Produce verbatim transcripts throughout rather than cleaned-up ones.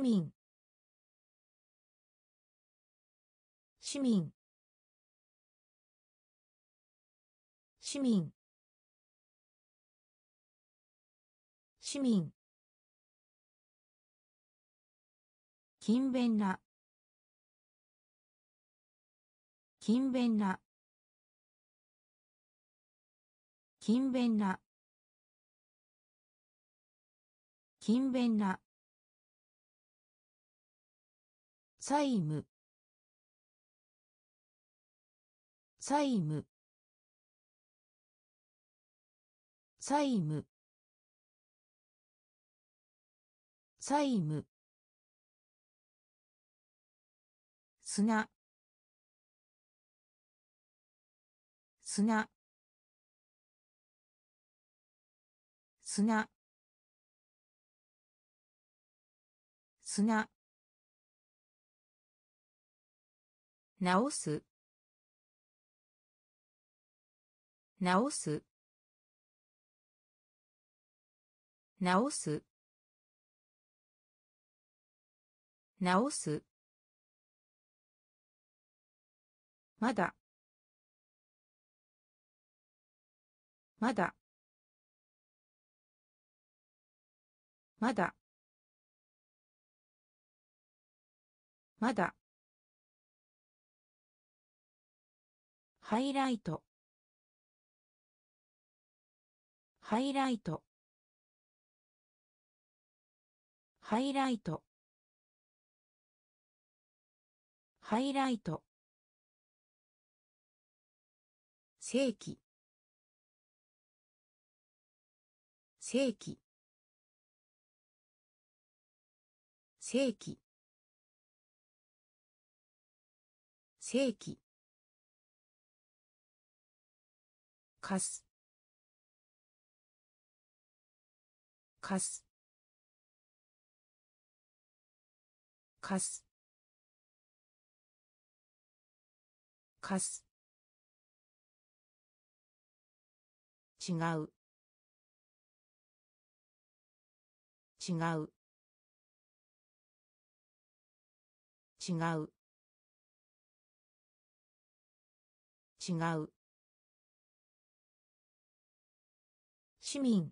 民市民市民市民勤勉な勤勉な勤勉な勤勉な債務債務債務債務砂砂砂砂直す直す直す直すまだまだまだまだハイライトハイライトハイライトハイライト世紀世紀世紀世紀かすかすかすかす違う違う違う違う市民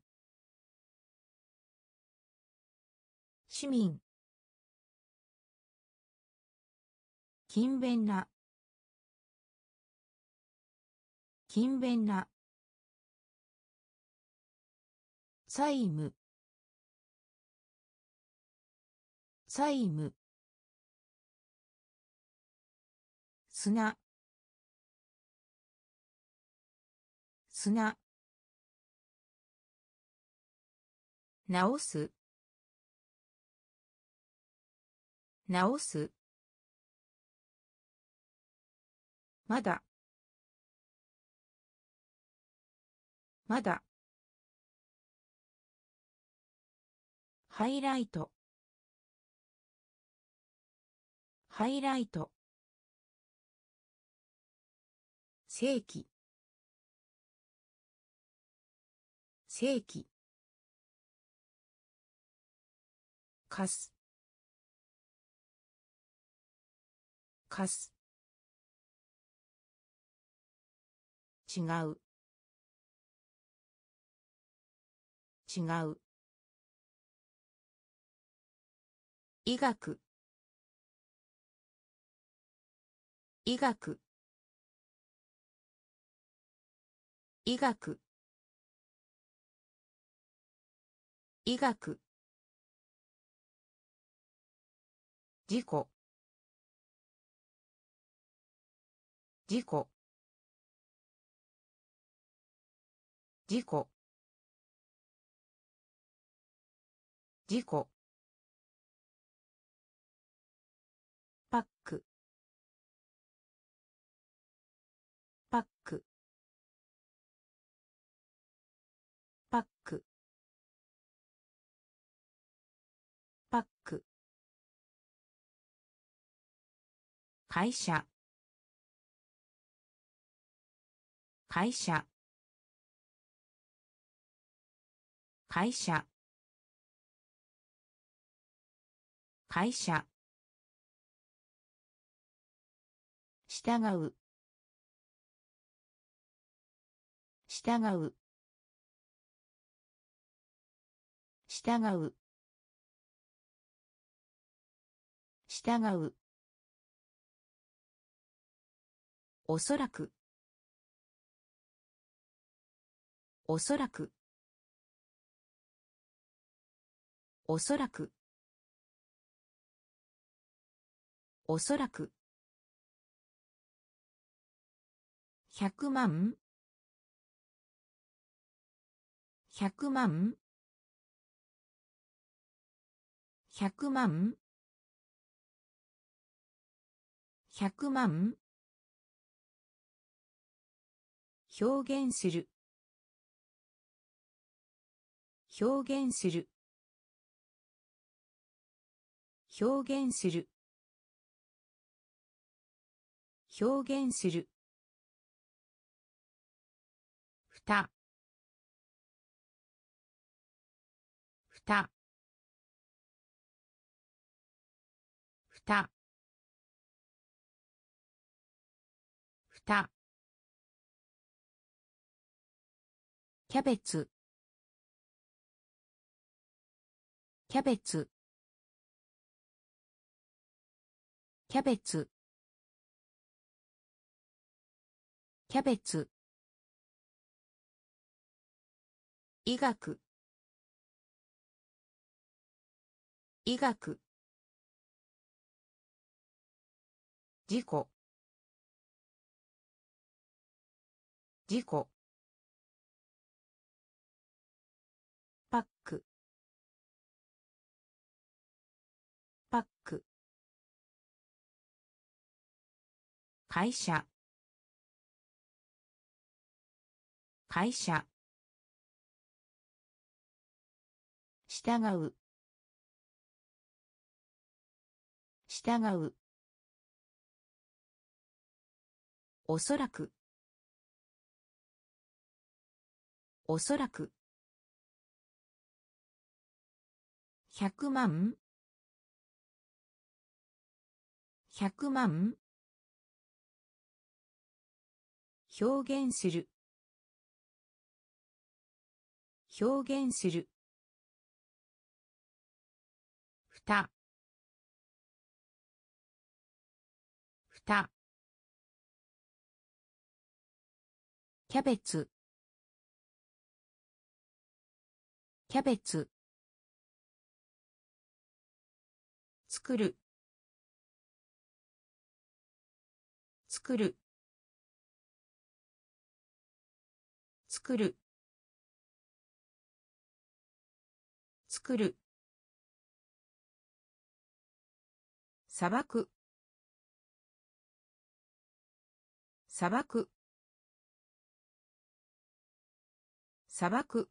市民勤勉な勤勉な債務債務砂砂直す直すまだまだハイライトハイライト世紀世紀かすかす違う違う医学医学医学医学事故事故事故事故パックパックパックパック会社会社会社会社従う従う従う従うおそらくおそらくおそらくおそらくひゃくまんひゃくまんひゃくまんひゃくまん表現する表現する表現する表現するふたふたふたふたキャベツキャベツキャベツキャベツ医学医学事故事故パックパック会社会社従う従うおそらくおそらくひゃくまんひゃくまん表現する表現するふたふたキャベツキャベツ作る作る作る作る砂漠砂漠砂漠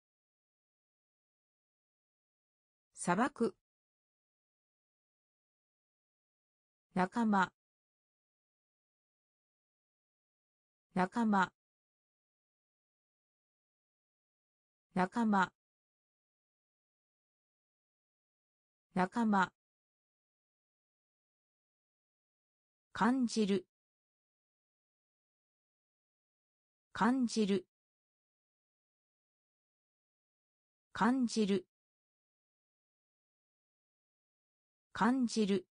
砂漠仲間仲間仲間仲間感じる感じる感じる感じる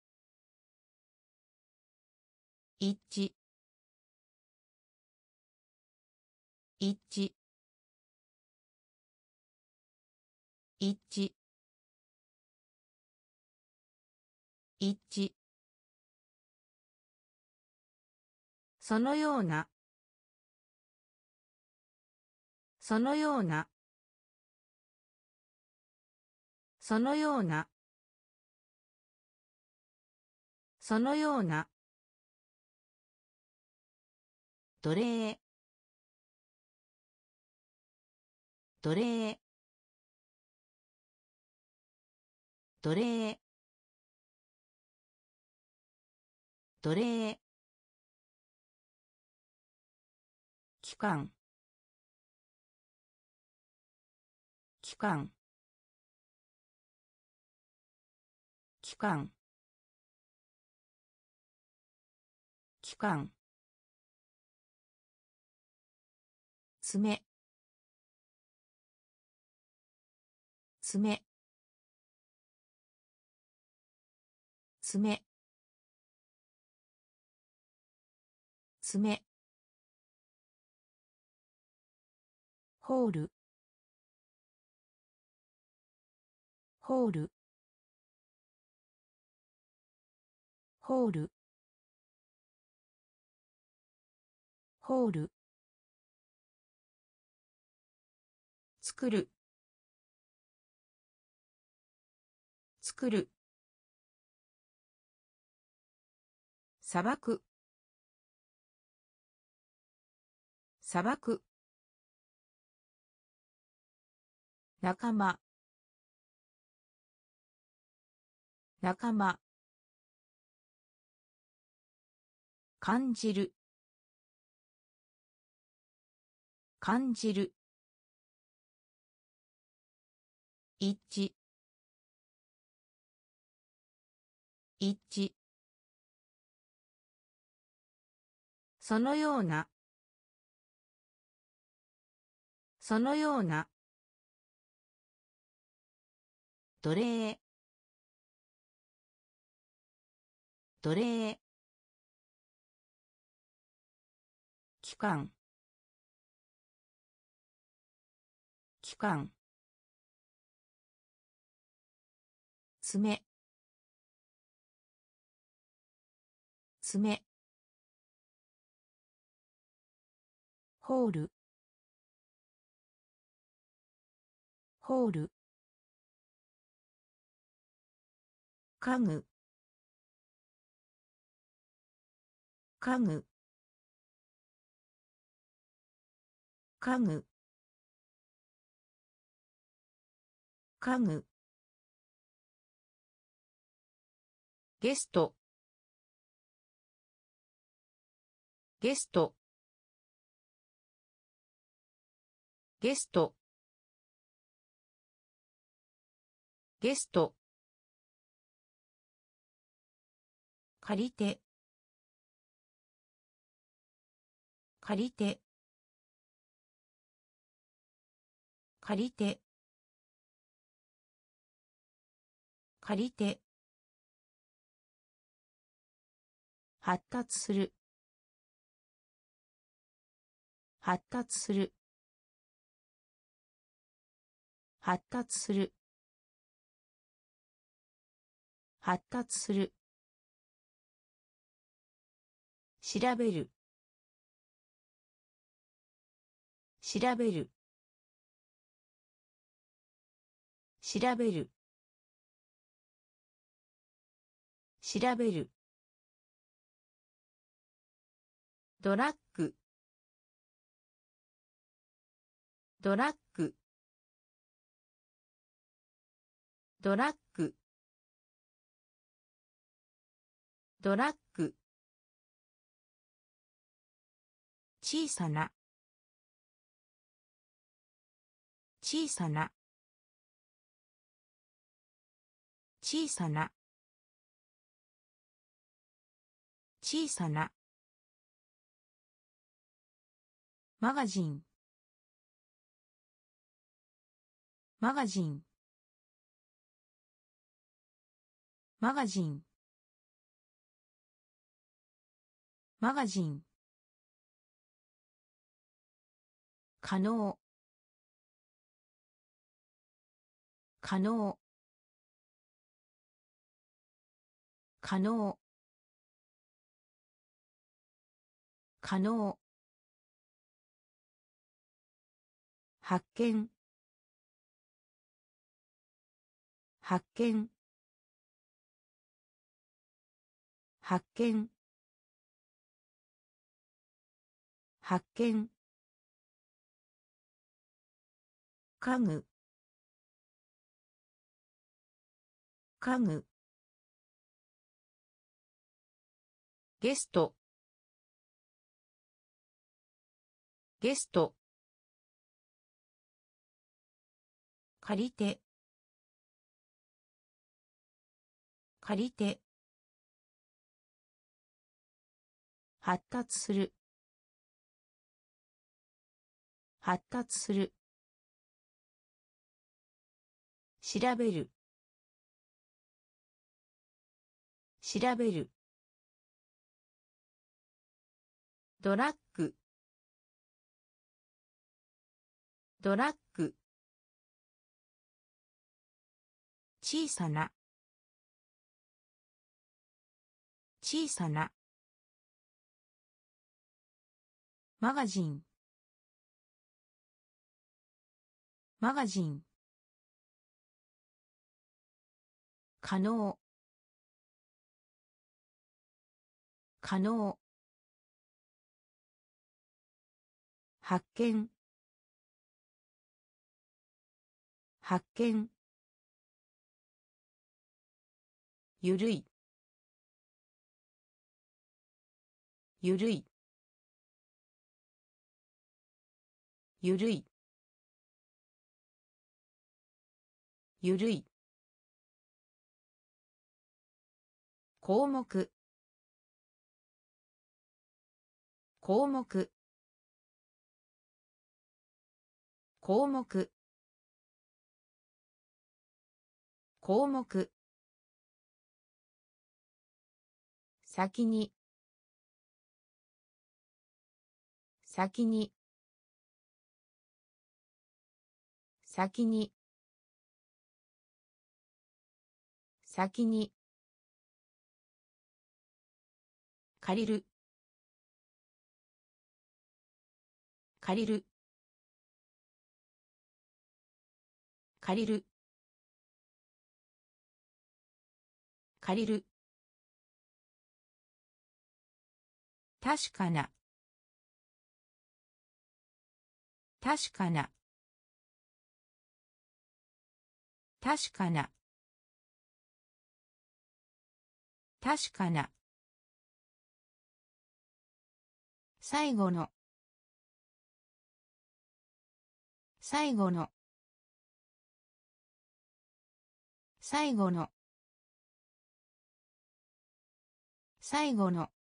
一致一致一致一致そのようなそのようなそのようなそのような奴隷奴隷奴隷奴隷期間期間期間期間爪爪爪爪ホールホールホールホール作る作る砂漠砂漠仲間仲間感じる感じる一致一致そのようなそのような奴隷奴隷期間期間爪爪ホールホール家具家具家具家具ゲストゲストゲストゲスト借りて借りて借りて借りて発達する発達する発達する発達する調べる調べる調べる調べるドラッグドラッグドラッグドラッグ小さな小さな小さな小さなマガジンマガジンマガジンマガジン可能可能可能可能発見発見発見発見家具家具ゲストゲスト借りて借りて、発達する、発達する、調べる、調べる、ドラッグ、ドラッグ、小さな、小さな、マガジン、マガジン、可能、可能、発見、発見、ゆるい、ゆるい、ゆるい、ゆるい、項目、項目、項目、項目、先に、先に、先に、先に、借りる、借りる、借りる、借りる、確かな、確かな、確かな、確かな、最後の、最後の、最後の、最後の、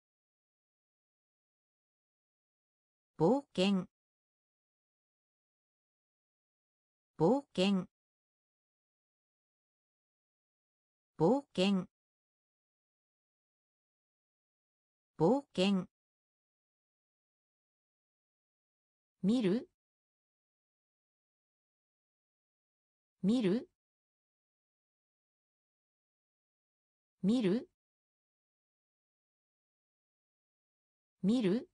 冒険、冒険、冒険、冒険、見る、見る、見る、見る、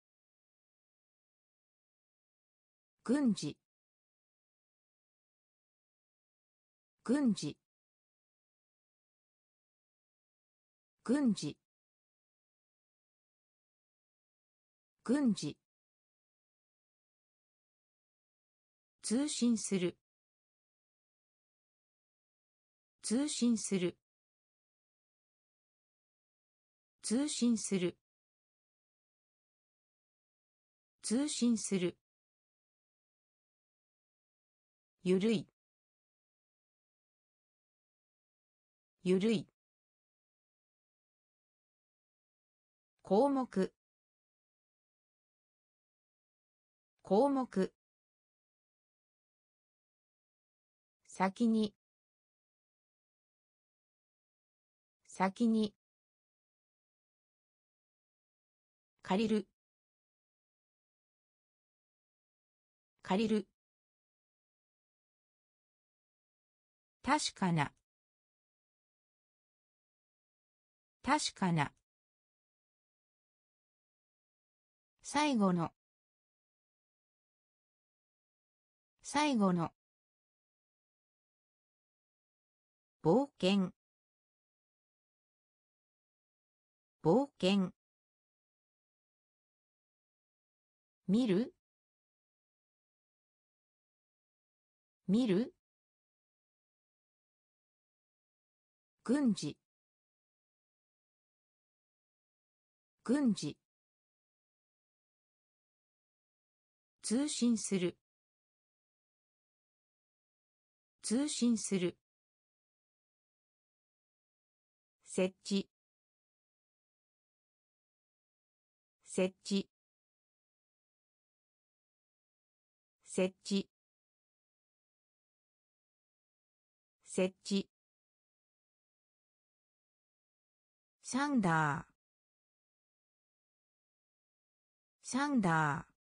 軍事、軍事、軍事、軍事、通信する、通信する、通信する、通信する、ゆるい、ゆるい、項目、項目、先に、先に、借りる、借りる、確かな、確かな、最後の、最後の、冒険、冒険、見る、見る、軍事、軍事、通信する、通信する、 設置設置設置設置サンダーサンダー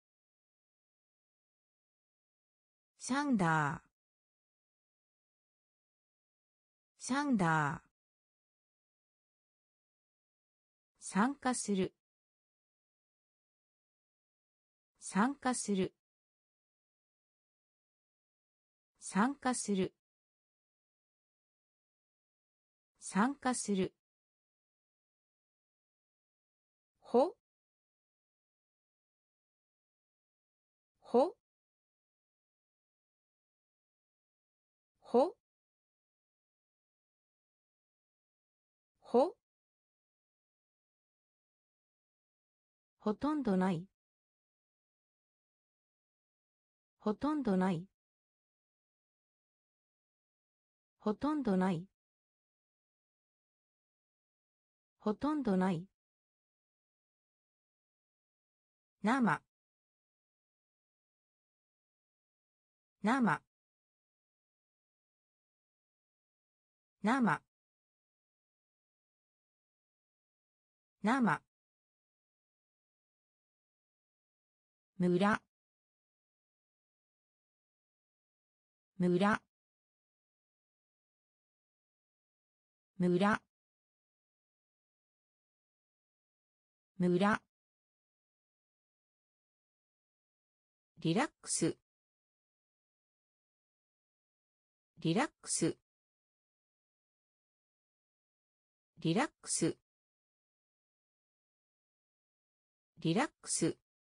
サンダーサンダー参加する参加する参加する参加するほほほほほとんどないほとんどないほとんどないほとんどない生生生生村村村村リラックスリラックスリラックスリラックス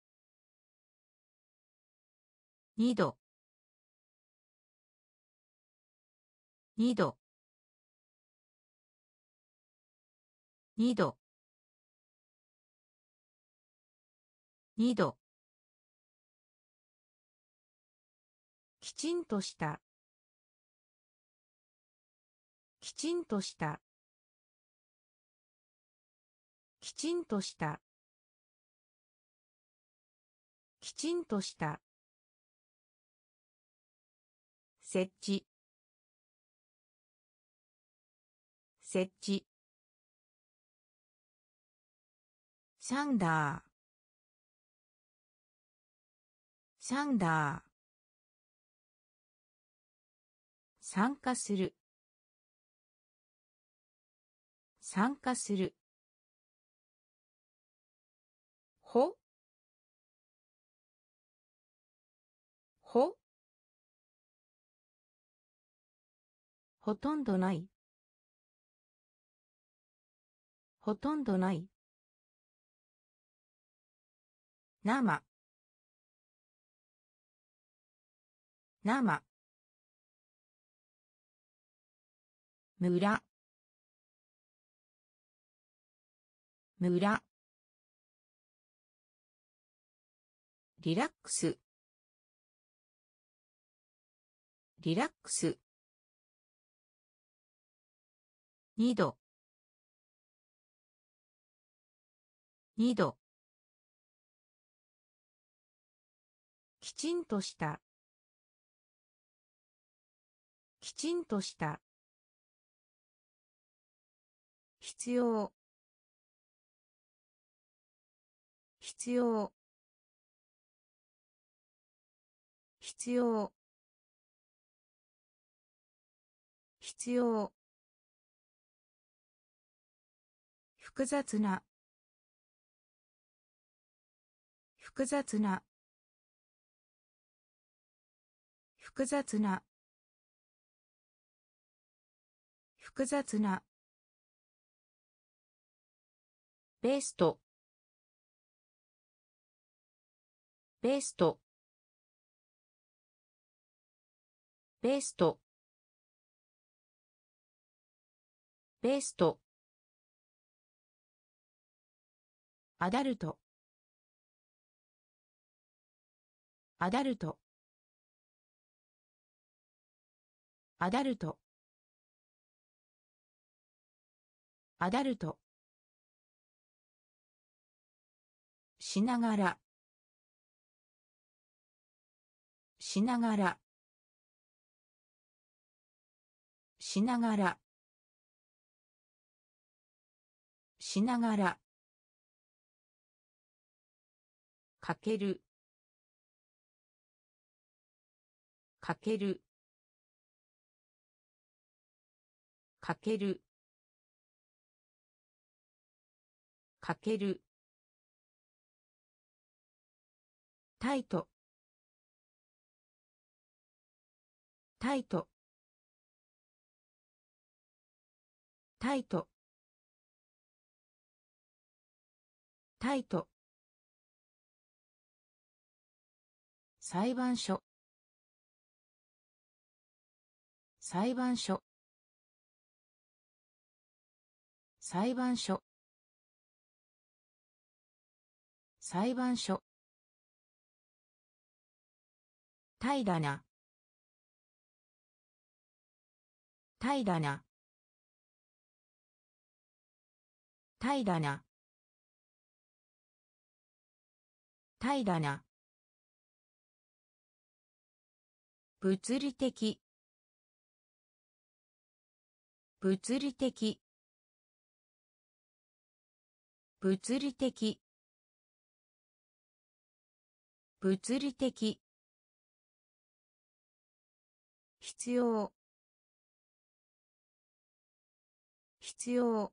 二度二度二度二度きちんとしたきちんとしたきちんとしたきちんとした設置設置サンダーサンダー参加する参加するほほほとんどないほとんどない生生村村リラックスリラックス二度二度きちんとしたきちんとした必要必要必要必要複雑な複雑な複雑な複雑なベストベストベストベストアダルトアダルトアダルトアダルトしながらしながらしながらしながらかけるかけるかけるかけるタイトタイトタイトタイト裁判所裁判所裁判所裁判所平らな平らな平らな平らな物理的物理的物理的物理的必要必要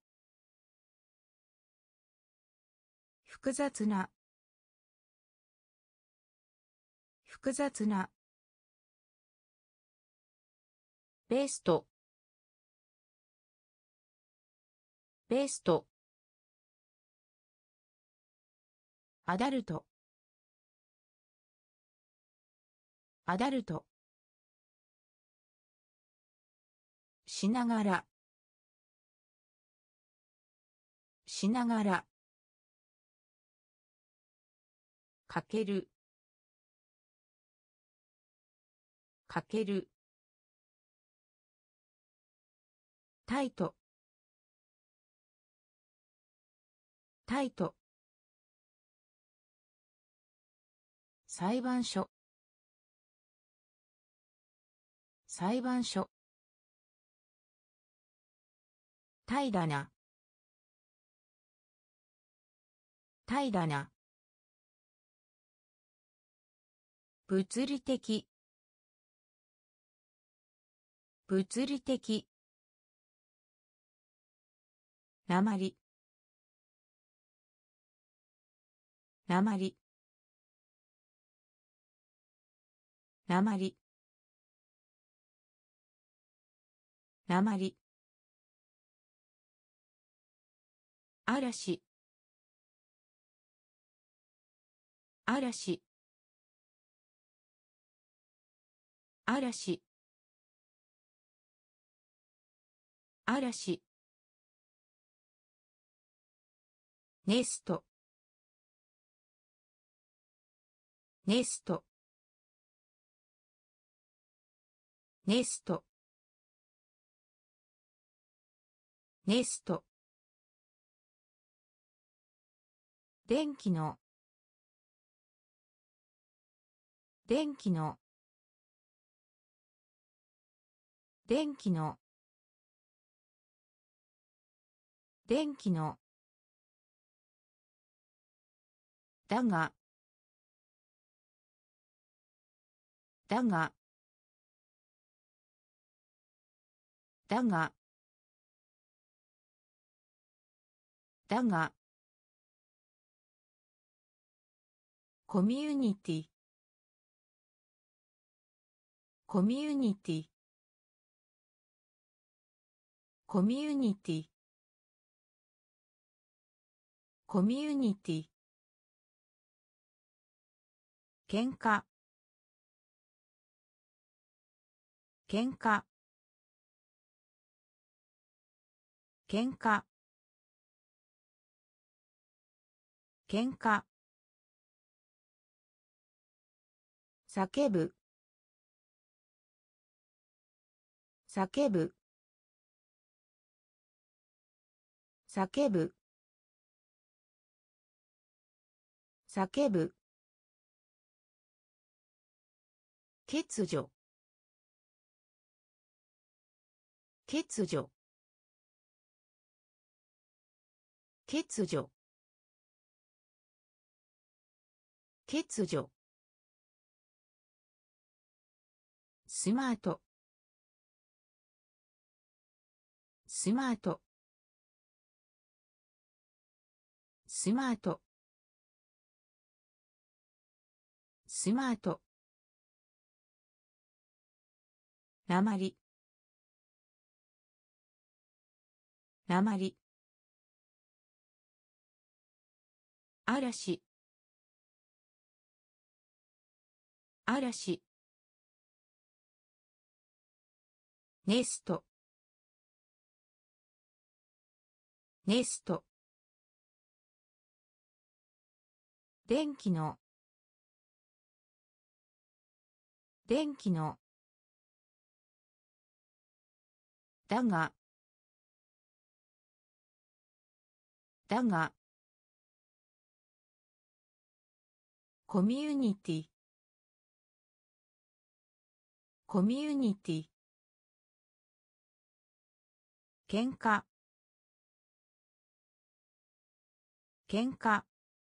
複雑な複雑なベストベストアダルトアダルトしながらしながらかけるかけるタイトタイト裁判所裁判所平らな平らな物理的物理的なまりなまりなまりなまり嵐嵐嵐嵐ネストネストネストネスト電気の電気の電気の電気のだがだがだがだがコミュニティコミュニティコミュニティコミュニティ喧嘩喧嘩喧嘩喧嘩叫ぶ叫ぶ叫ぶ叫ぶ欠如欠如欠如欠如スマートスマートスマートスマートなまりなまり嵐嵐ネストネスト電気の電気のだがだがコミュニティコミュニティ喧嘩喧嘩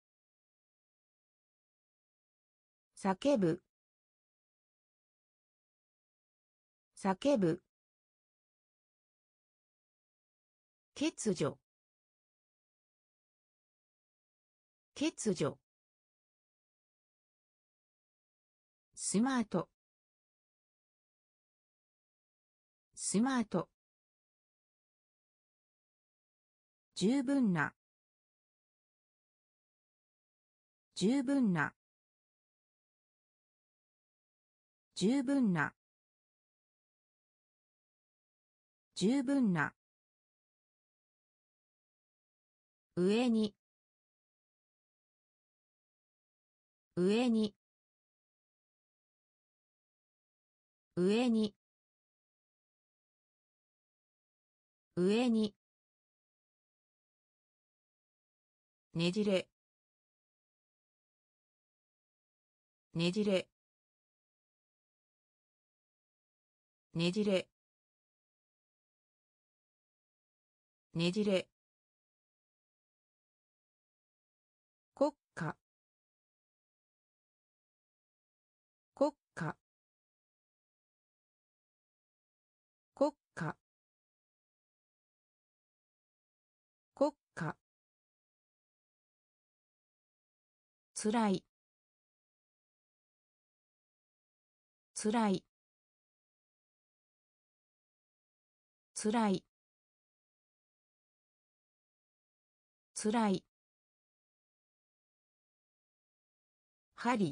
叫ぶ叫ぶ欠如欠如スマートスマート十分な十分な十分な十分な上に上に上に上にねじれねじれねじれねじれ国家国家国家国家つらいつらいつらいつらい針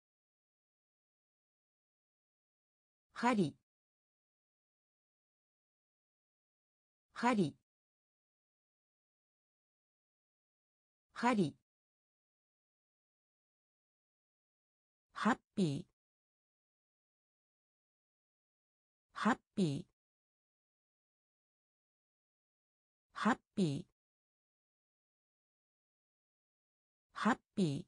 針針針ハッピーハッピーハッピーハッピー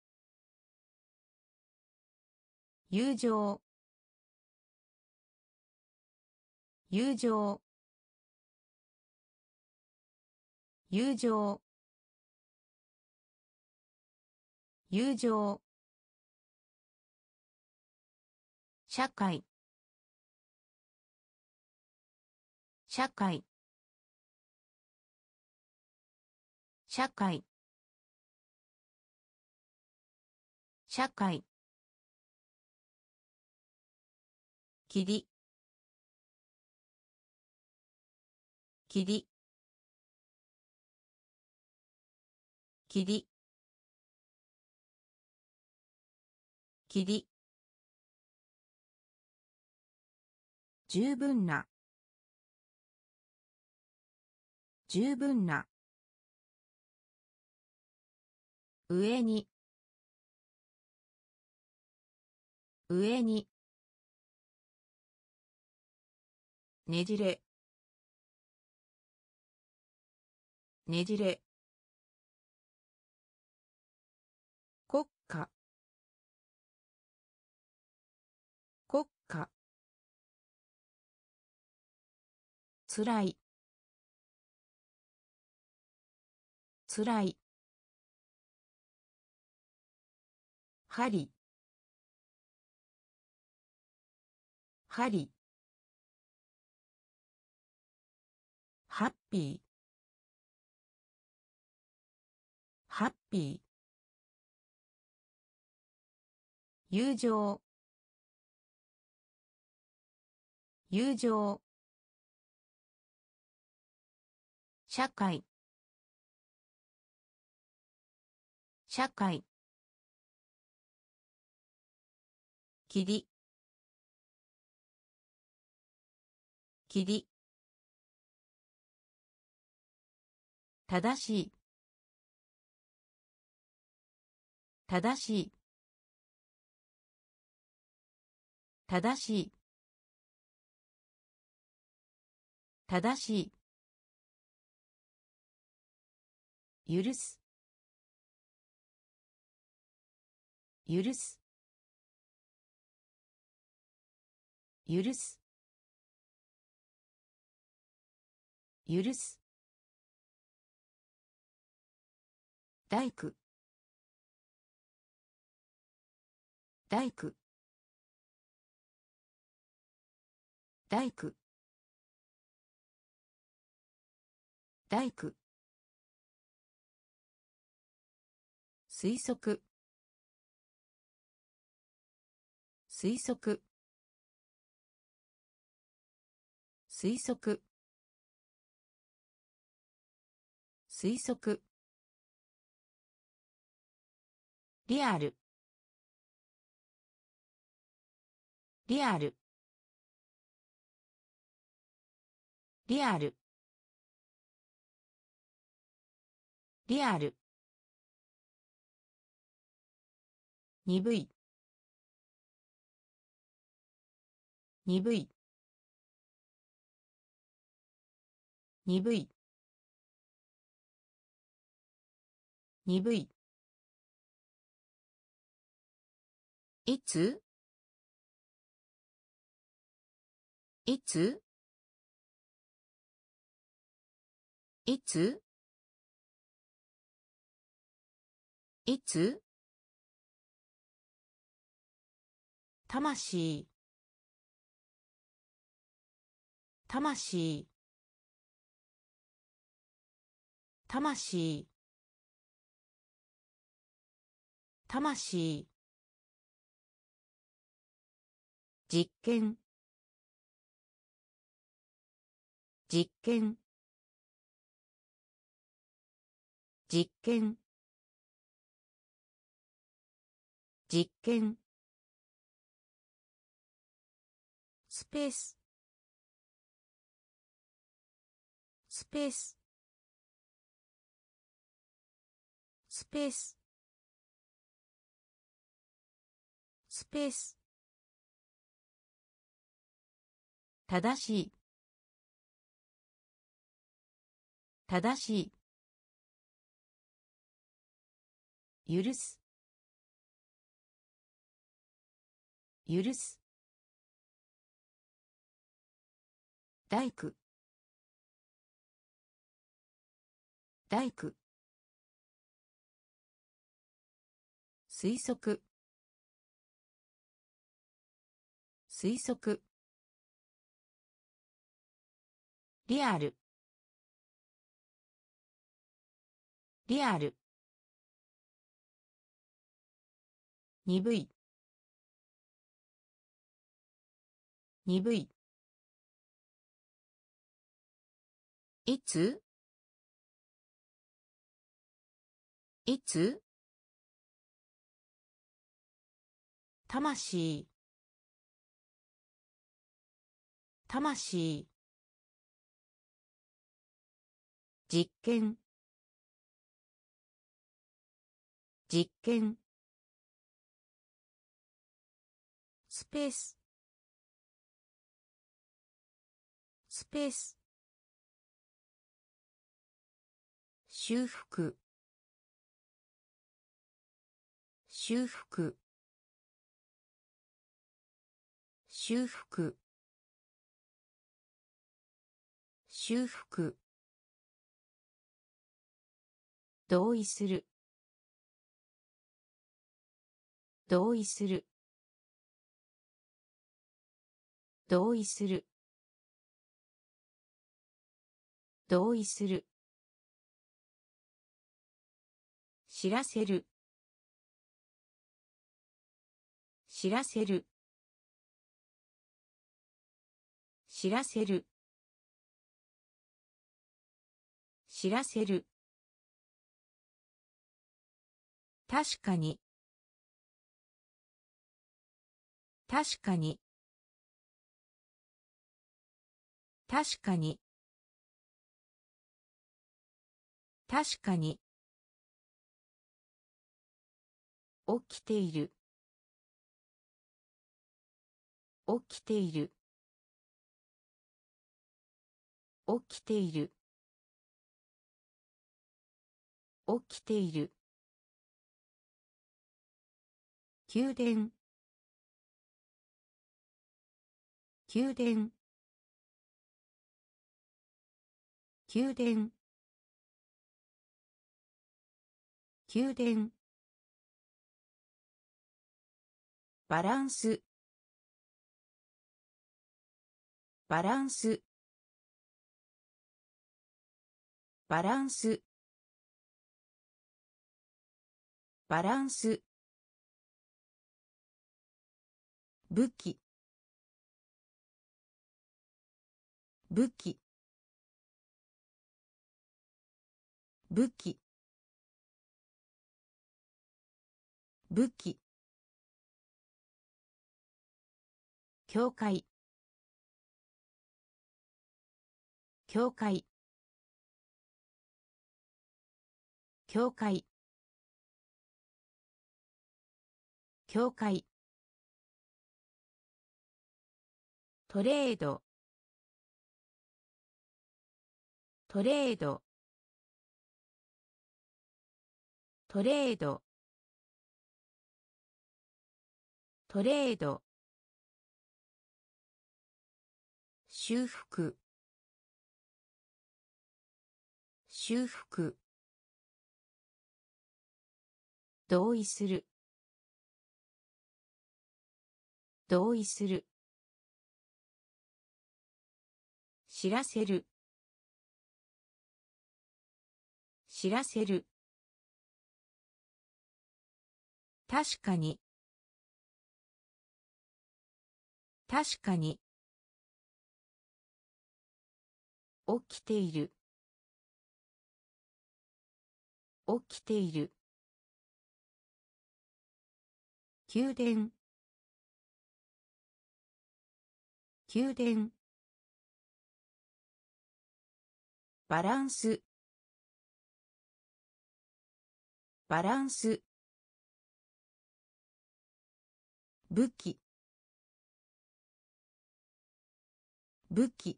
友情友情友情友情社会社会社会社会霧霧霧霧十分な十分な上に上にねじれねじれ国家国家つらいつらい針針ハッピーハッピー友情友情社会社会霧霧正しい正しい正しい正しい許す許す許す許す大工大工大工大工推測推測推測推測リアルリアルリアルリアル鈍い鈍い鈍い鈍いいついついついつ魂魂魂魂実験実験実験実験スペーススペーススペーススペース正しい正しい許す許す大工大工推測推測リアルリアル鈍い鈍いいついつ魂魂実験実験スペーススペース修復修復修復修復同意する同意する同意する同意する知らせる知らせる知らせる知らせる確かに確かに確かに確かに起きている起きている起きている起きている宮殿宮殿宮殿宮殿バランスバランスバランスバランス武器武器武器武器教会教会教会教会トレードトレードトレードトレード修復修復同意する同意する知らせる知らせる確かに確かに起きている起きている宮殿宮殿バランスバランス武器武器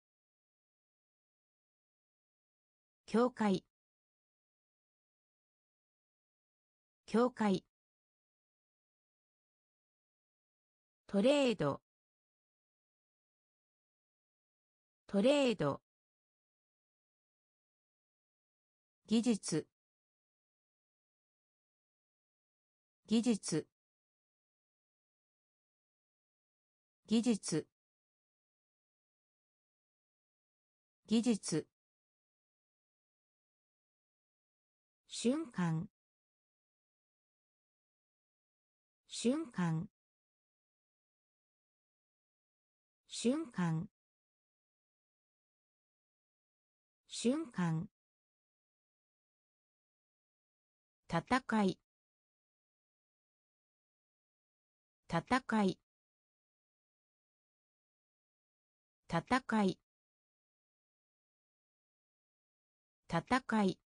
教会教会トレードトレード技術技術技術技術瞬間瞬間瞬間瞬間戦い戦い戦い戦い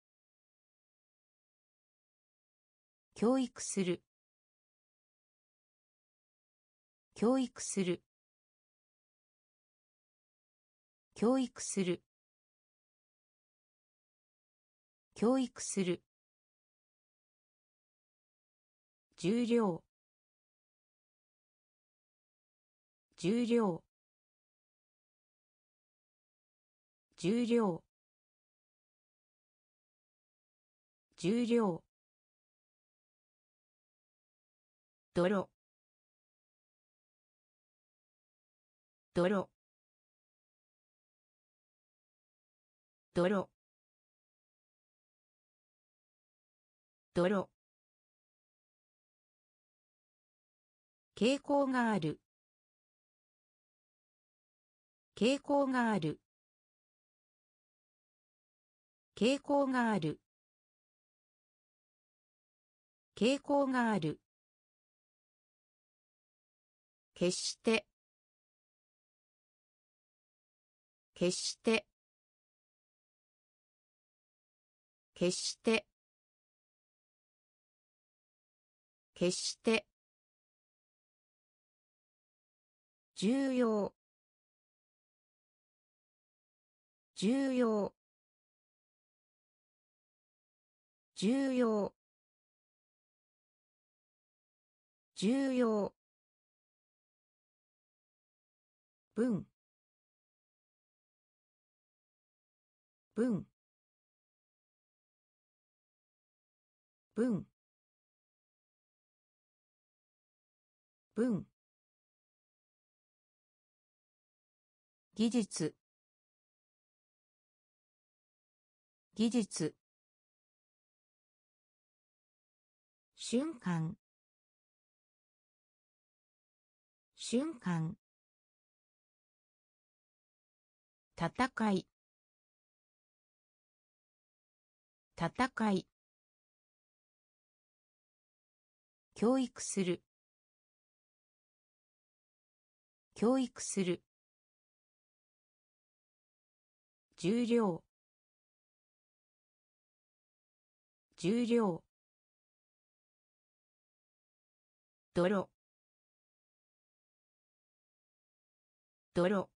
教育する教育する教育する教育する。重量、重量、重量、重量、泥、泥、泥、泥、傾向がある、傾向がある、傾向がある、傾向がある、決して、決して、決して、決して、重要、重要、重要、重要、文、文、文、文、技術、技術、瞬間、瞬間、戦い、戦い、教育する、教育する、重量、重量、泥、泥、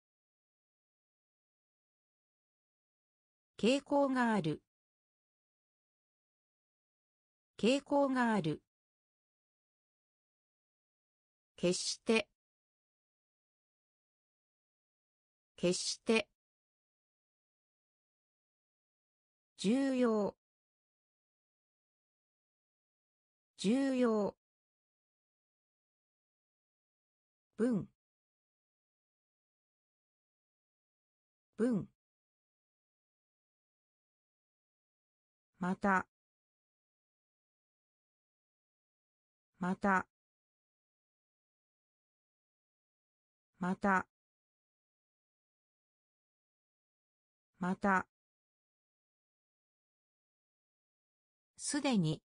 傾向がある、傾向がある、決して、決して、重要、重要、文、文、また、また、また、また、すでに、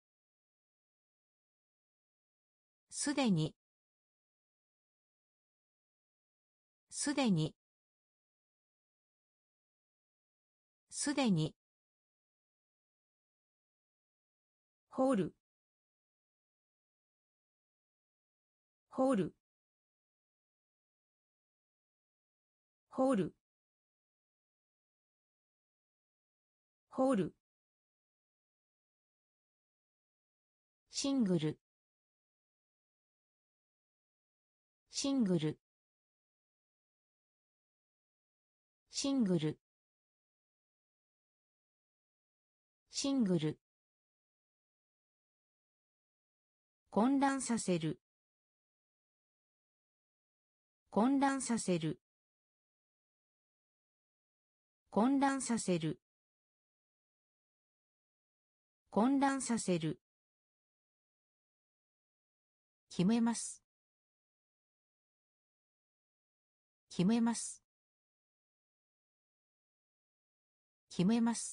すでに、すでに、すでに、ホール、ホール、ホール、ホール、シングル、シングル、シングル、シングル、混乱させる、混乱させる、混乱させる、混乱させる、決めます、決めます、決めます、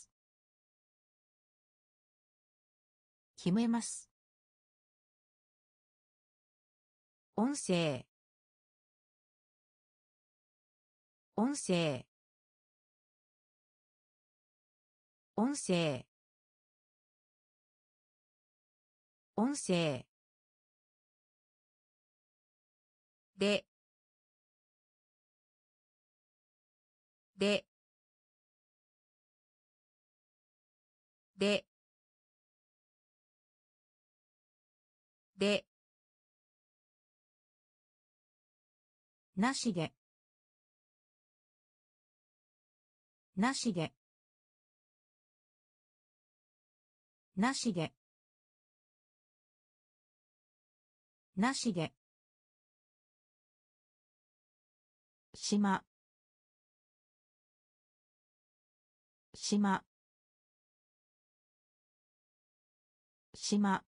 決めます、音声、音声、音声、音声、で、で、 ででなしでなしでなしでなしで島島島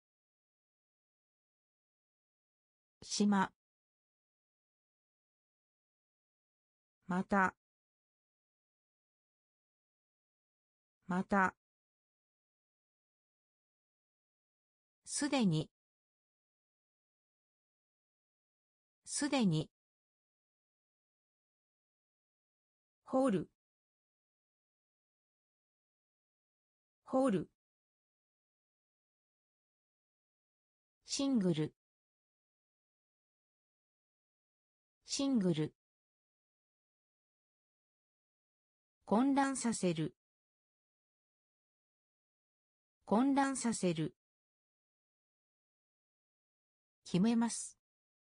島またまたすでにすでにホールホールシングルシングル混乱させる混乱させる決めます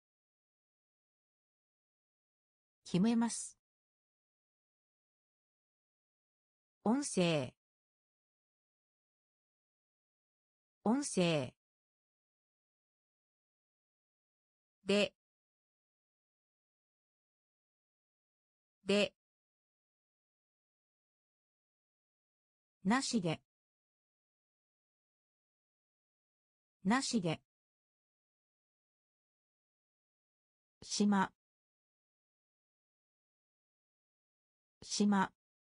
決めます音声音声ででなしでなしで島島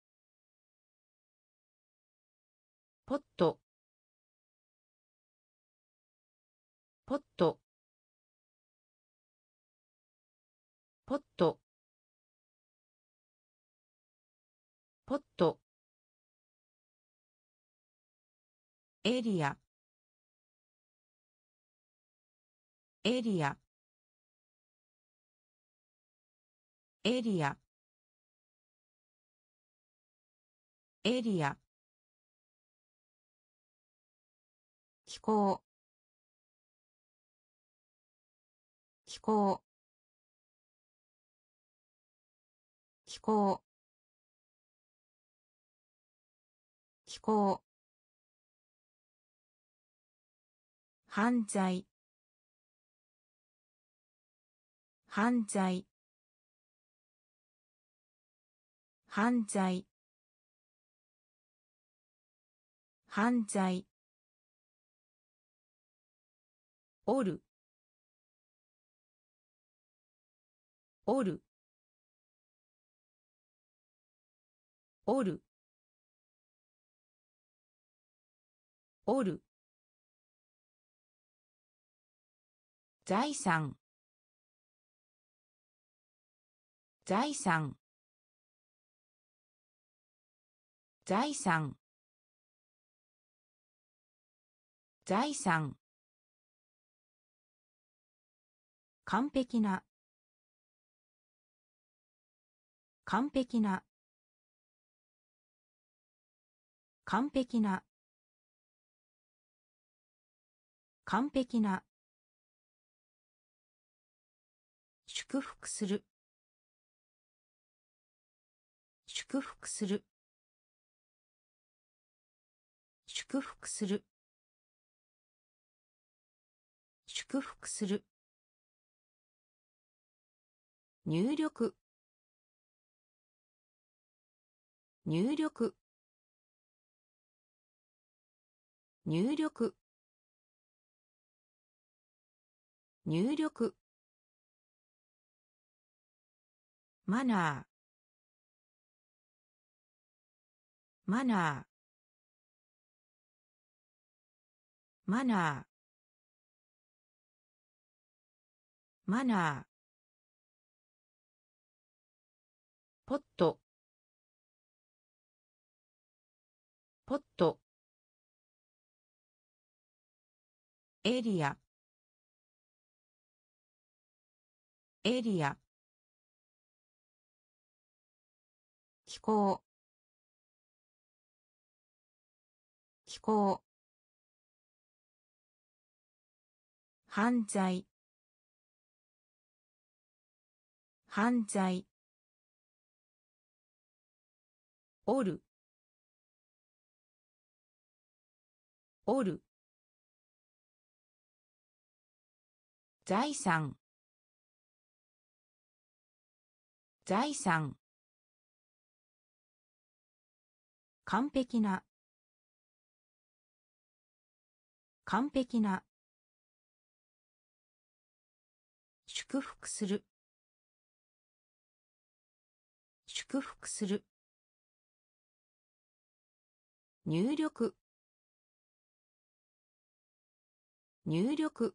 ポットポットポットポットエリアエリアエリアエリア気候気候気候気候犯罪犯罪犯罪犯罪おるおるおるおる財産財産財産財産完璧な完璧な完璧な完璧な祝福する祝福する祝福する祝福する入力入力入力入力マナーマナーマナーマナーポットポットエリアエリア気候気候犯罪犯罪おるおる財産財産完璧な完璧な祝福する祝福する入力入力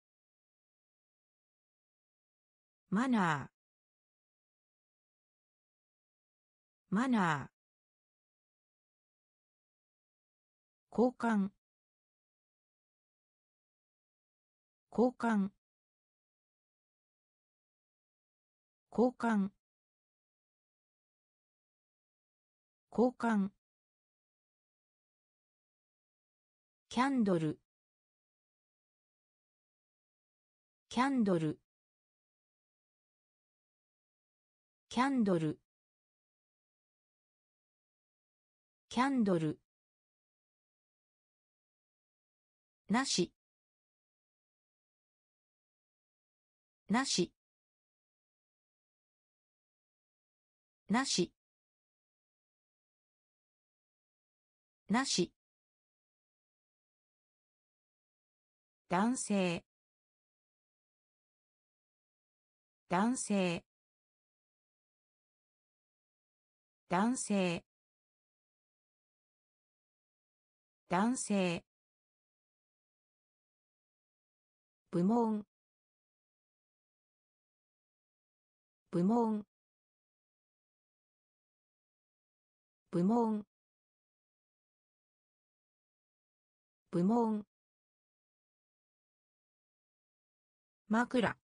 マナーマナー交換交換交換交換キャンドルキャンドルキャンドルキャンドルなしなしなしなし男性男性男性男性部門部門部門部門枕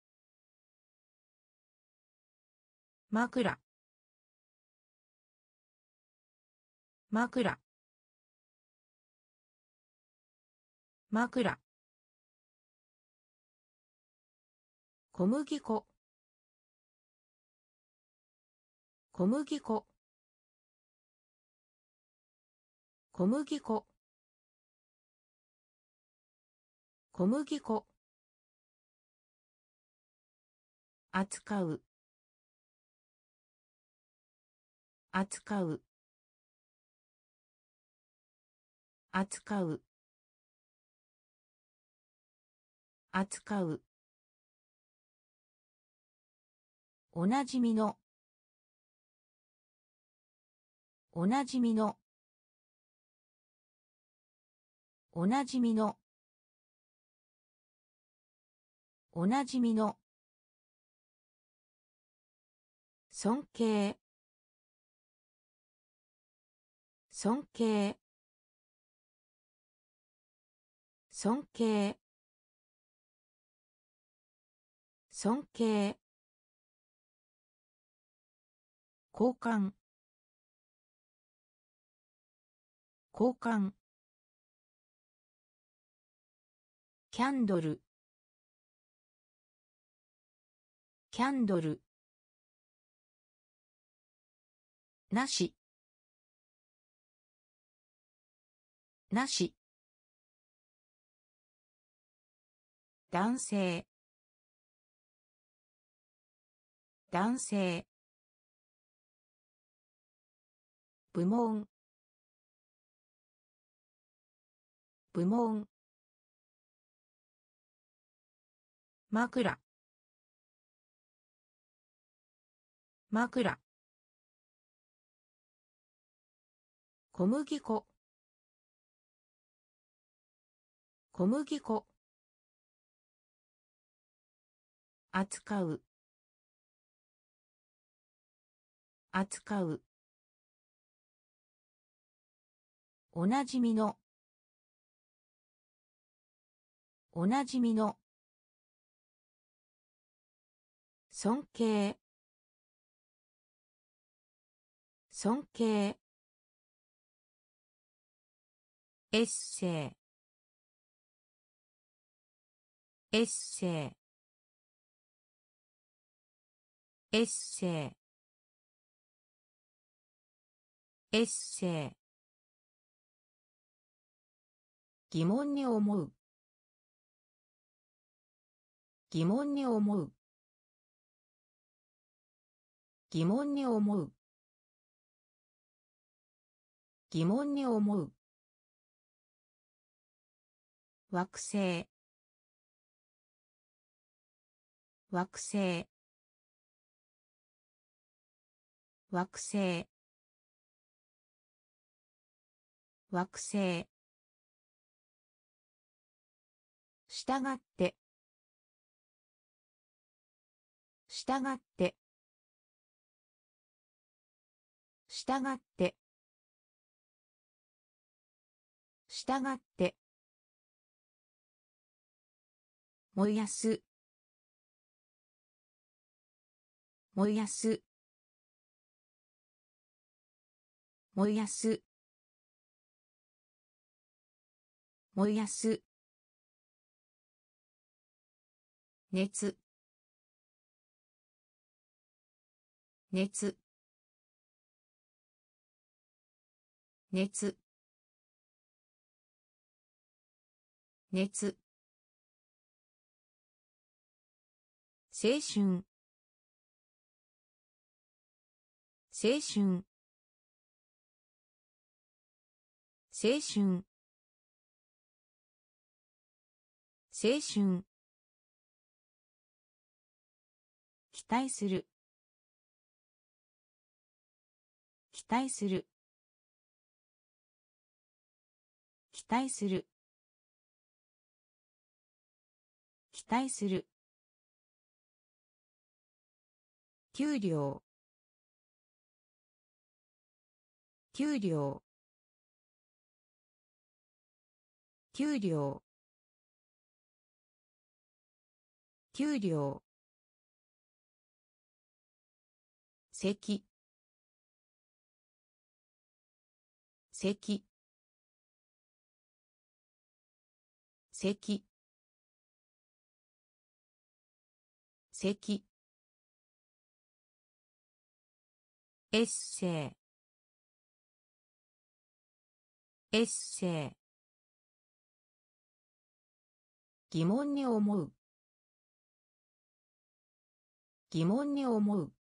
枕枕枕小麦粉小麦粉小麦粉小麦粉扱う扱う扱う扱うおなじみのおなじみのおなじみのおなじみの尊敬尊敬尊敬尊敬交換交換キャンドルキャンドルなしなし男性男性部門部門枕枕小麦粉小麦粉扱う扱うおなじみのおなじみの尊敬尊敬エッセイエッセイエッセイエッセイ疑問に思う疑問に思う疑問に思う疑問に思う惑星惑星惑星惑星したがってしたがってしたがってしたがって燃やす燃やす燃やす燃やす熱熱熱熱青春青春青春青春期待する期待する期待する期待する給料給料給料給料席席席席エッセイエッセイ疑問に思う疑問に思う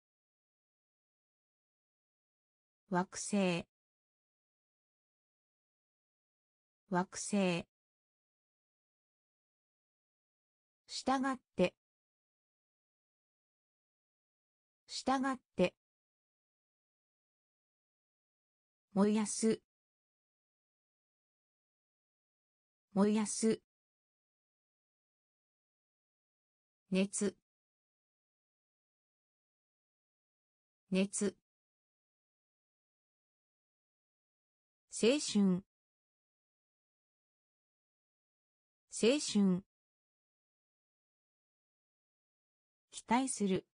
惑星惑星したがってしたがって燃やす燃やす熱熱青春青春期待する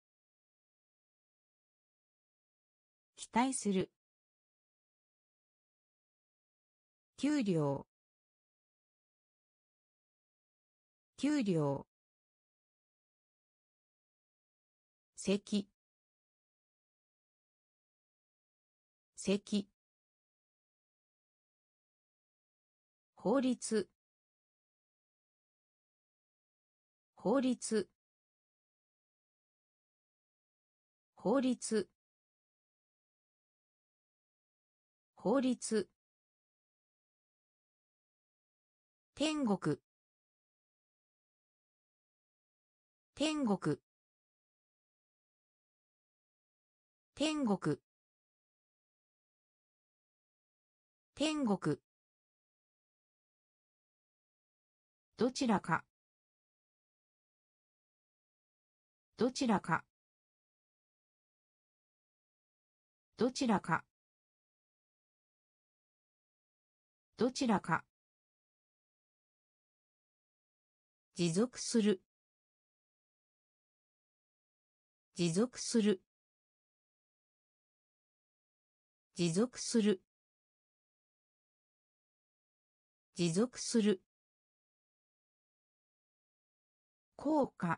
期待する給料給料席席法律法律法律法律天国天国天国天国どちらかどちらかどちらかどちらか持続する持続する持続する持続する。効果。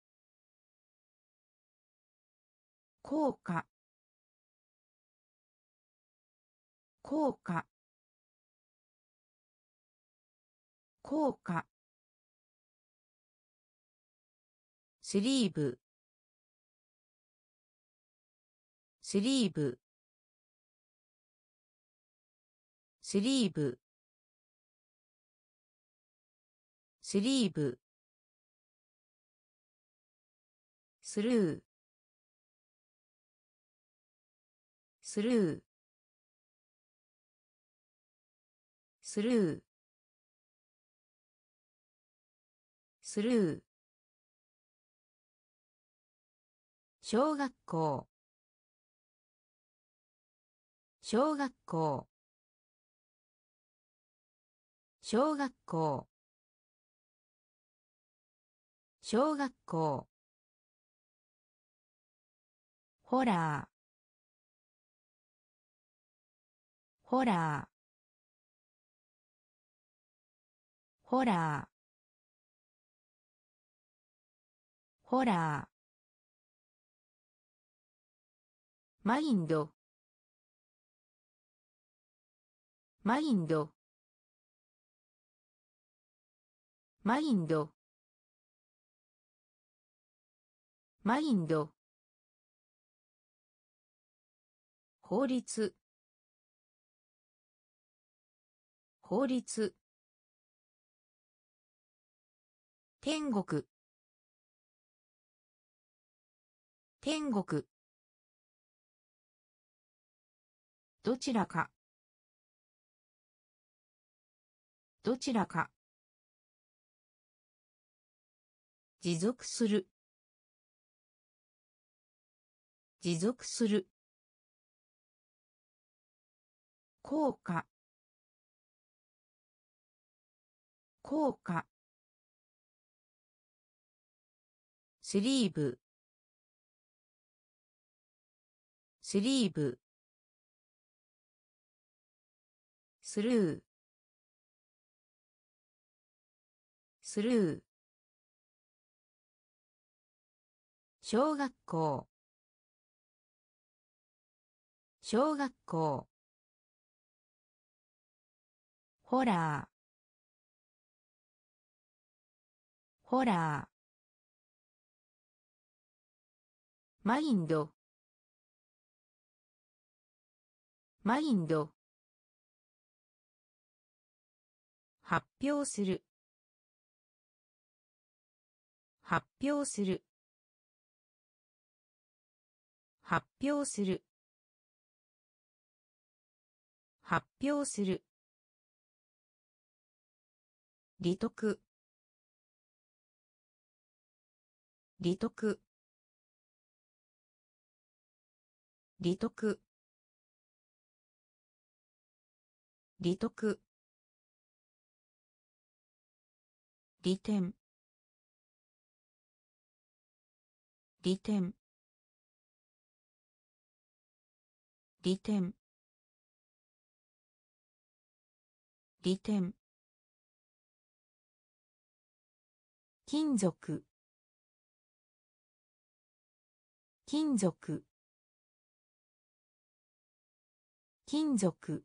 効果。効果。効果。スリーブ。スリーブ。スリーブ。スリーブ。スルー。スルー。スルー。スルー。小学校。小学校。小学校。小学校。ホラー。ホラー。ホラー。ホラー。マインド。マインド。マインド。マインド。法律。法律。天国。天国。どちらか。どちらか。持続する。持続する。効果。効果。スリーブ。スリーブ。スルー。スルー。小学校。小学校。ホラー。ホラー。マインド。マインド。発表する。発表する。発表する。発表する。利得。利得。利得。利得。利点。利点。利点。利点。金属。金属。金属。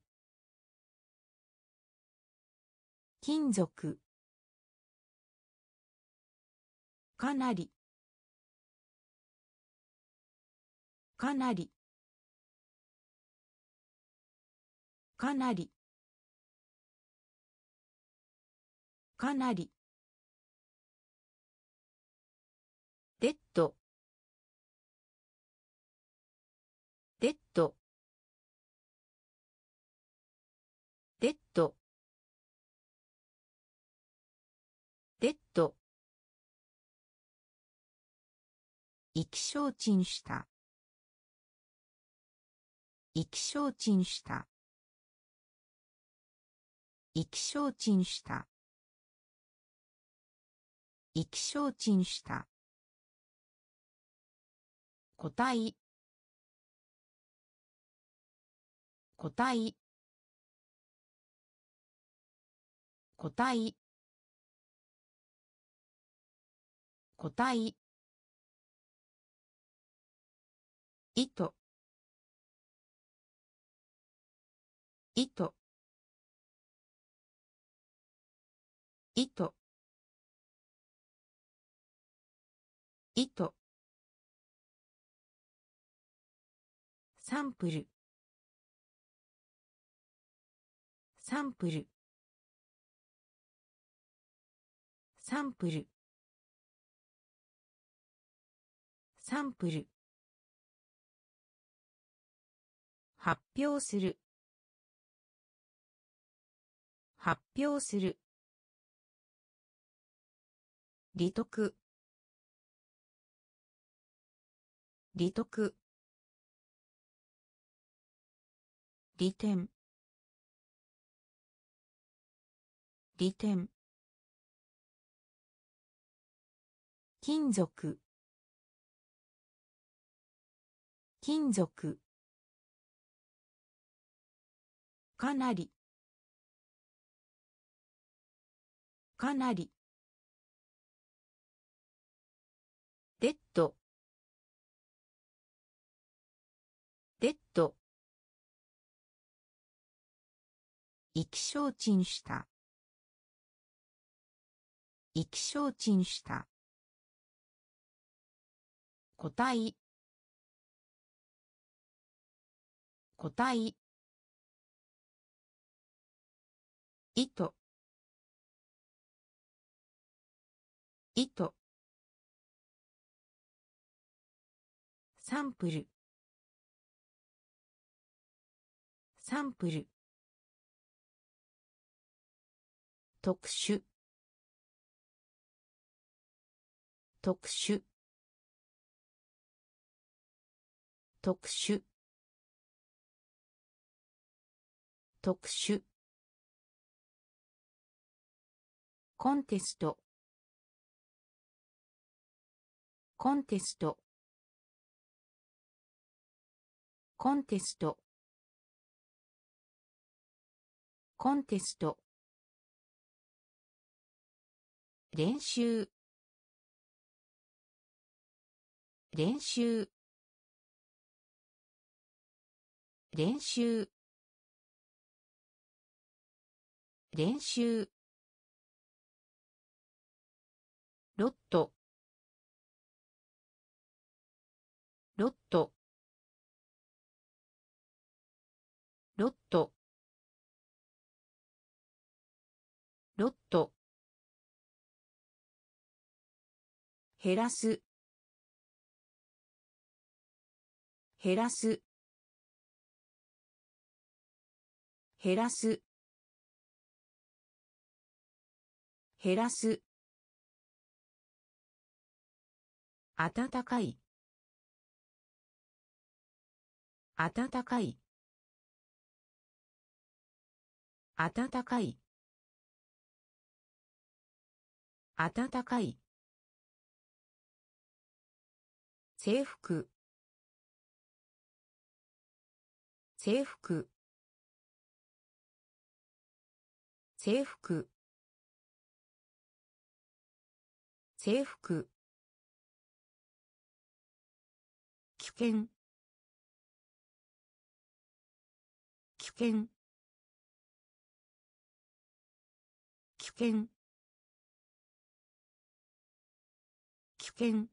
金属。かなり。かなり。かなり。かなり。デッド。デッド。デッド。デッド。意気消沈した。意気消沈した。意気消沈した。意気消沈した。個体。個体。 個体個体糸糸糸糸サンプルサンプルサンプルサンプル発表する発表する利得利得利点利点金属金属かなりかなりデッドデッド意気消沈した意気消沈した個体個体糸糸サンプルサンプル特殊特殊特殊特殊コンテストコンテストコンテストコンテスト練習練習練習練習ロットロットロットロット減らす減らす減らす減らす暖かい暖かい暖かい暖かい制服制服制服制服危険危険危険危険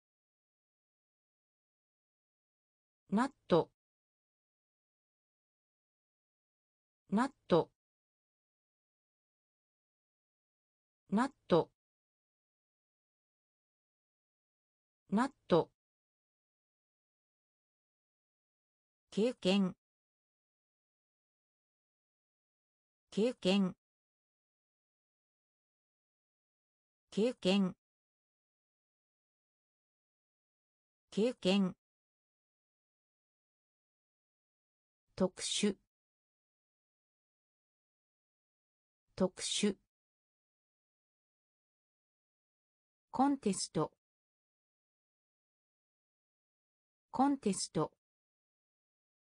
ナットナットナットナット経験経験経験経験特殊特殊コンテストコンテスト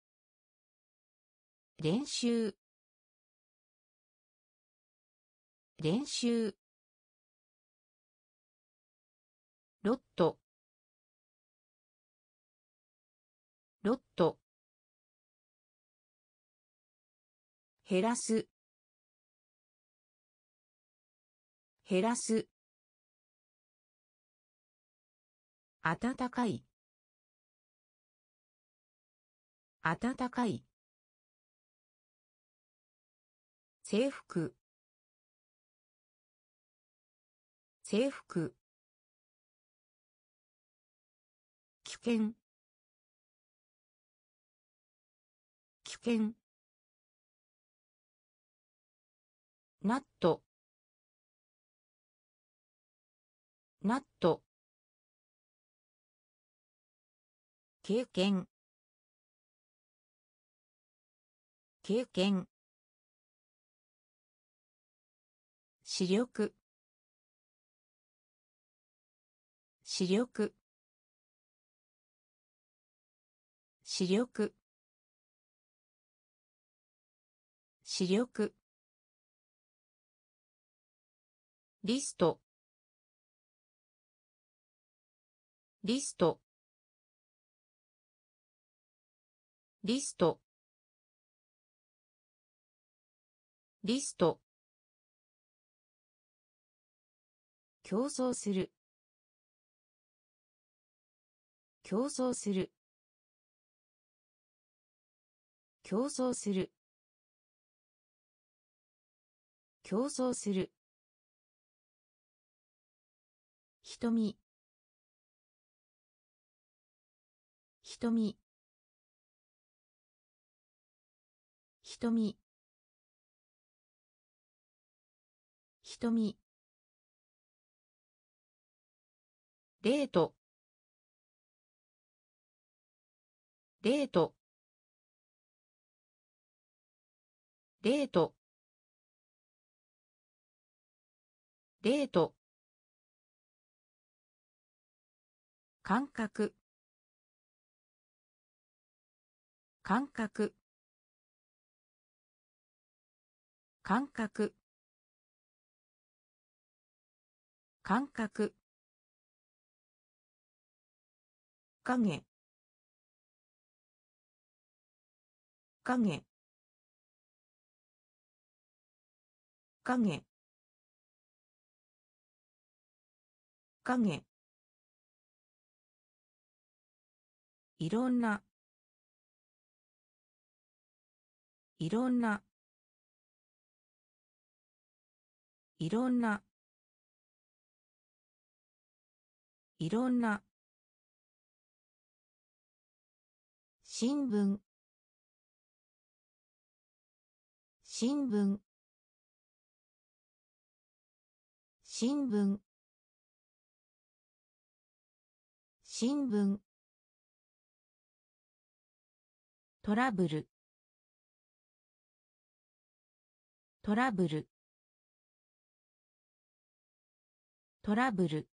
練習練習ロットロット減らす減らす暖かい暖かい制服制服危険危険ナットナット経験経験視力視力視力視力リストリストリストリスト競争する競争する競争する競争する瞳瞳瞳瞳デートデートデートデート感覚感覚感覚感覚影影影影いろんないろんないろんないろんな新聞新聞新聞新聞トラブルトラブルトラブル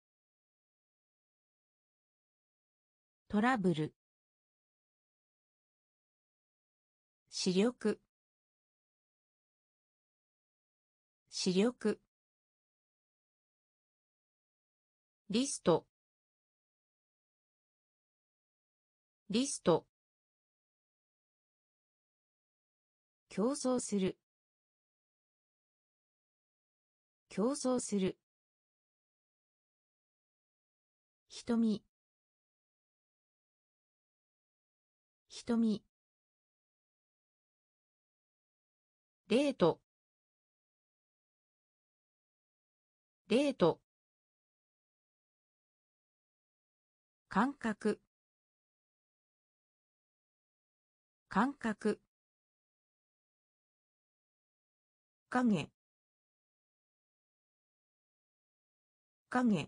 トラブル視力視力リストリスト競争する競争する瞳瞳デートデート感覚感覚影影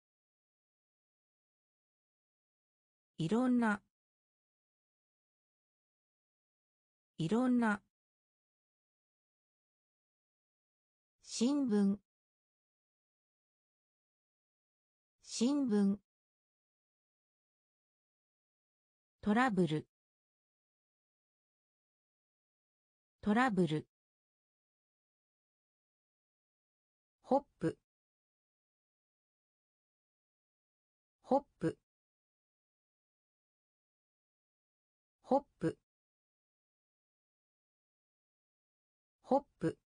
いろんないろんな新聞新聞トラブルトラブルホップホップホップホップ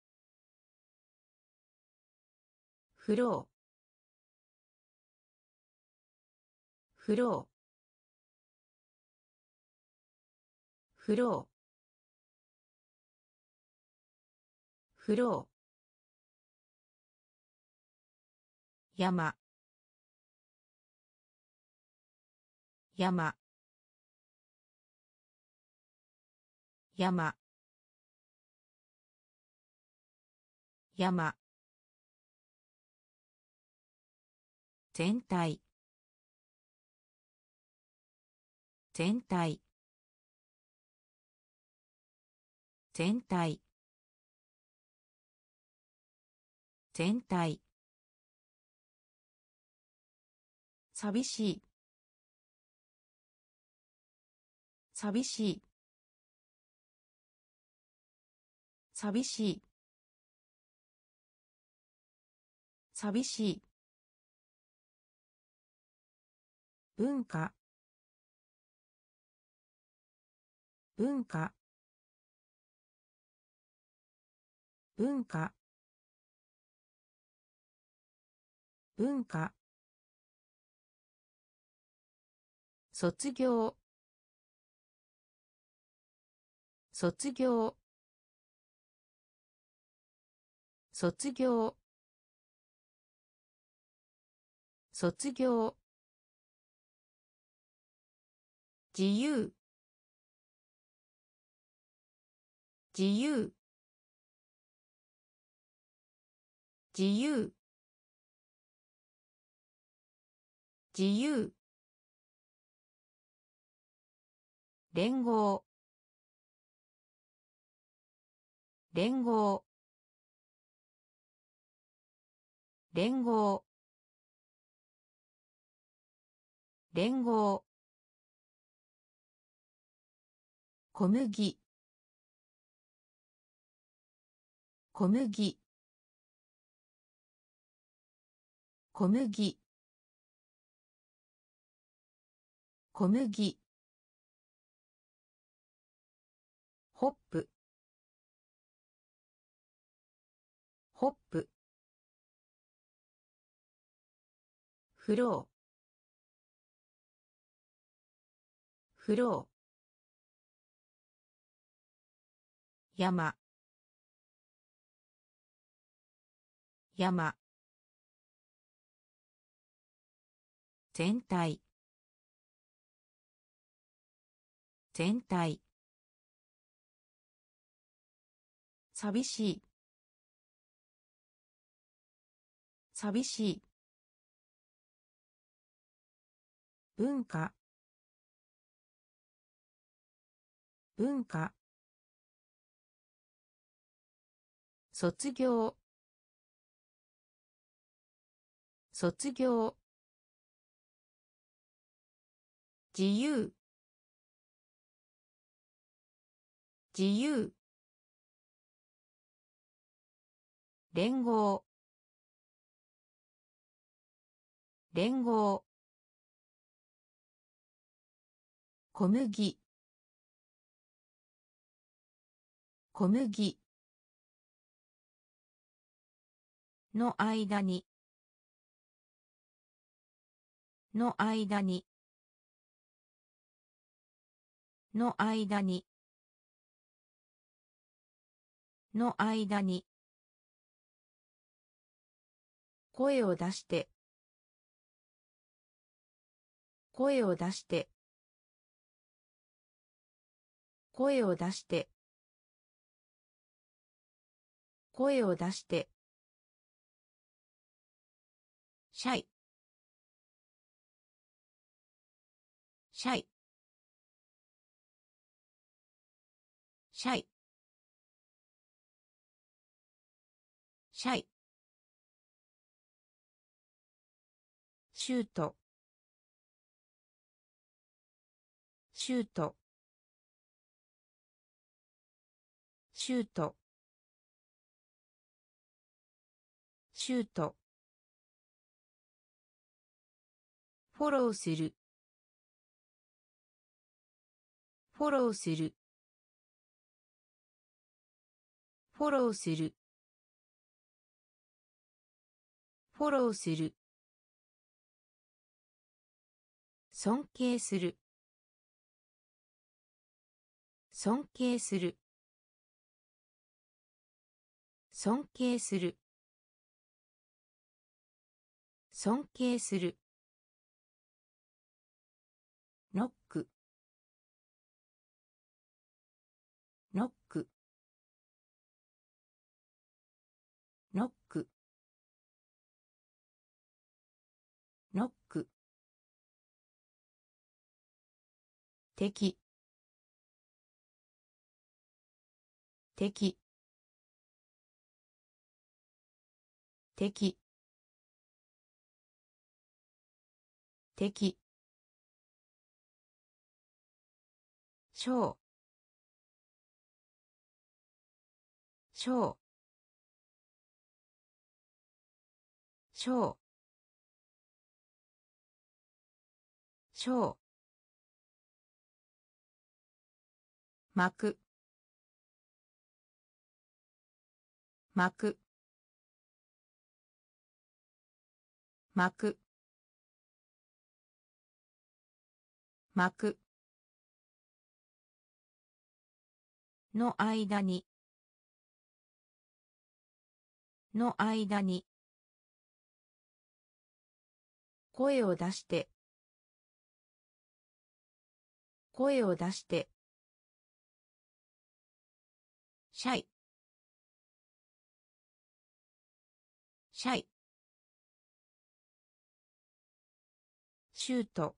フローフローフローフロー山山山山全体全体全体全体寂しい寂しい寂しい寂しい文化文化文化文化卒業卒業卒業卒業自由自由自由自由連合連合連合連合小麦小麦小麦小麦ホップホップフローフロー山山全体全体寂しい寂しい文化文化卒業卒業自由自由連合連合小麦小麦の間にの間にの間にの間に声を出して声を出して声を出して声を出してシャイシャイシャイシャイシュートシュートシュートシュートフォローするフォローするフォローするフォローする尊敬する尊敬する尊敬する尊敬するノックノックノックノック敵敵敵敵小小小小幕幕幕幕の間にの間に声を出して声を出してシャイシャイシュート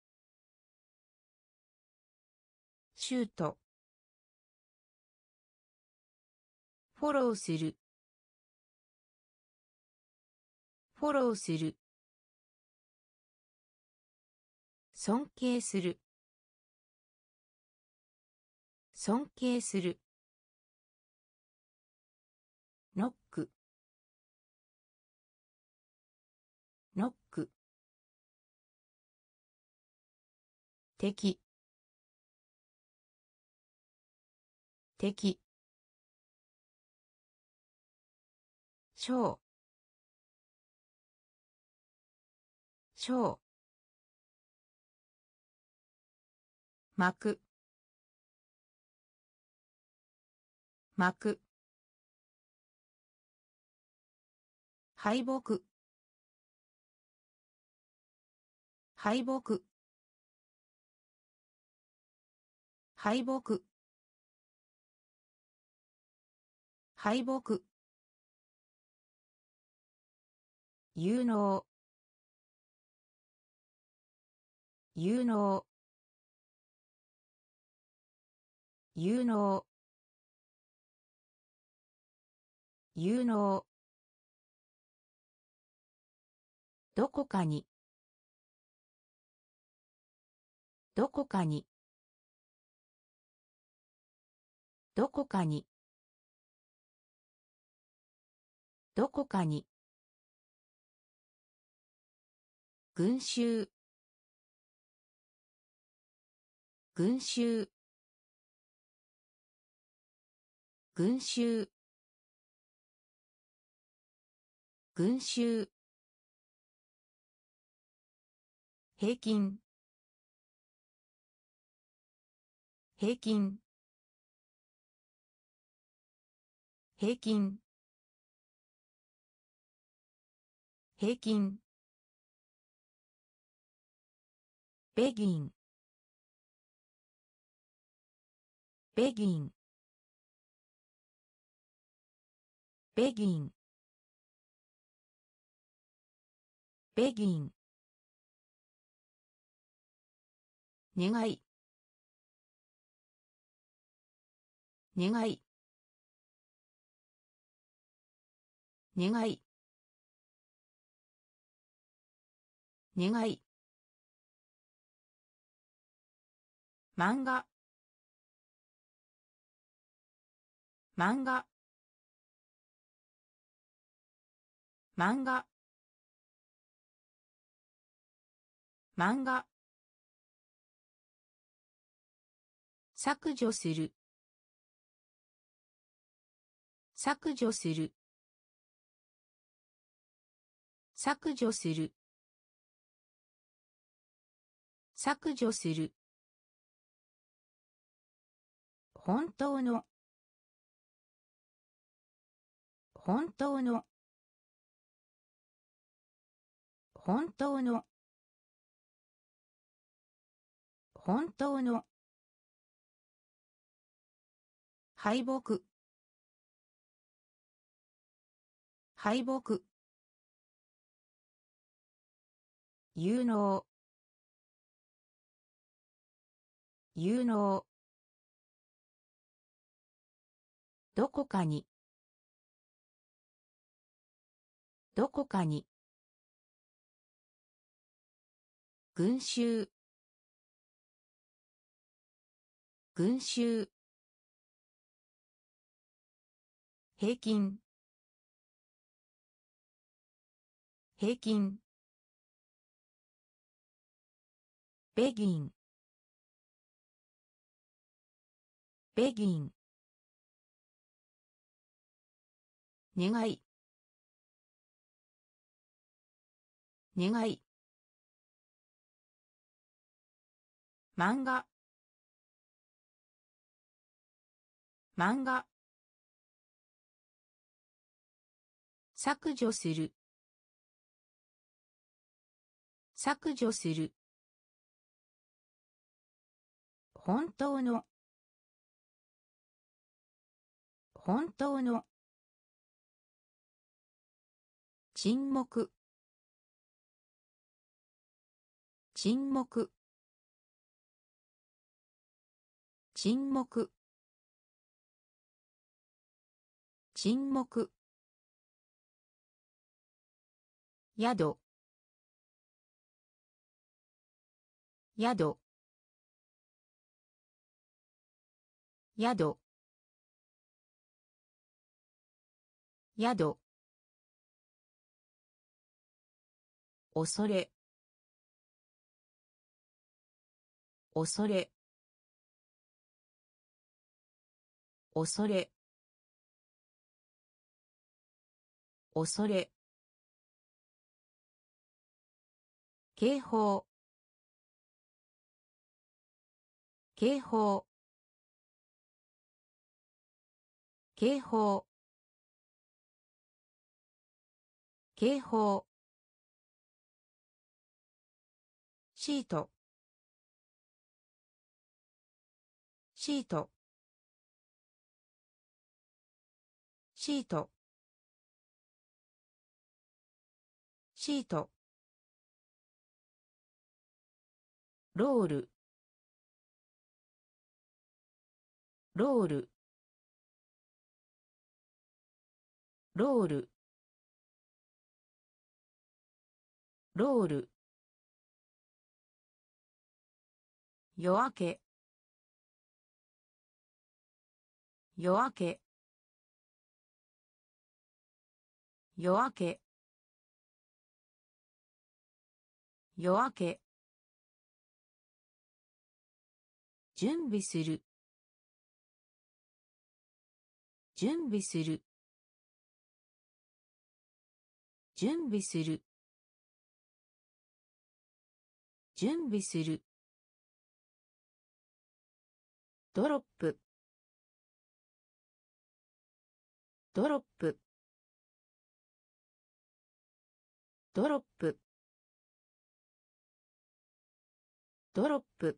シュートフォローするフォローする尊敬する尊敬するノックノック敵敵小小幕幕敗北敗北敗北敗北有能有能有能有能どこかにどこかにどこかにどこかに群衆群衆群衆群衆平均平均平均平均ベギンベギンベギンベギン願い願い願い願い漫画漫画漫画漫画削除する削除する削除する削除する本当の本当の本当の本当の敗北敗北有能有能どこかにどこかに群衆群衆平均平均ベギンベギン願い願い漫画漫画削除する削除する本当の本当の沈黙沈黙沈黙沈黙宿宿宿宿恐れ恐れ恐れ恐れ警報警報警報警報シートシートシートシートロールロールロールロール夜明け夜明け夜明け夜明け準備する準備する準備する準備するドロップドロップドロップドロップ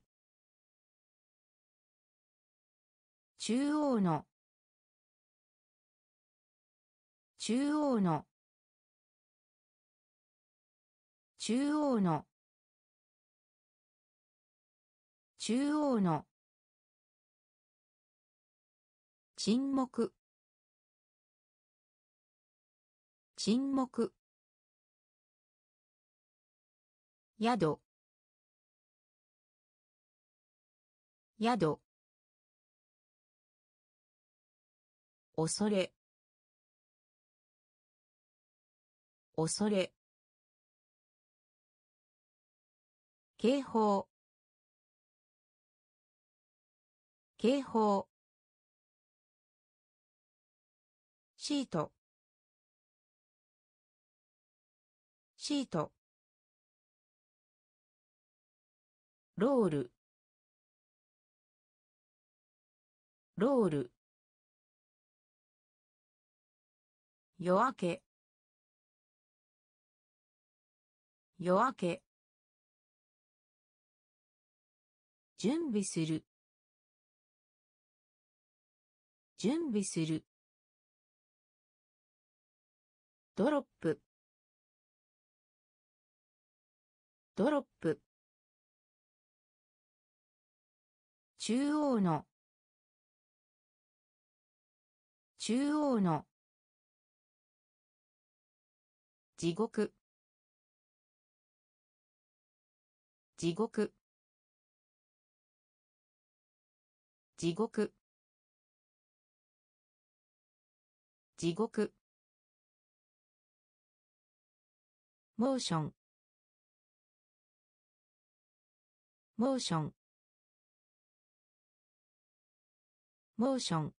中央の中央の中央の中央の沈黙沈黙宿宿恐れ恐れ、警報、警報、シート、シート、ロール、ロール、夜明け、夜明け、準備する、準備する、ドロップ、ドロップ、中央の、中央の、地獄、地獄、地獄、地獄、モーション、モーション、モーション、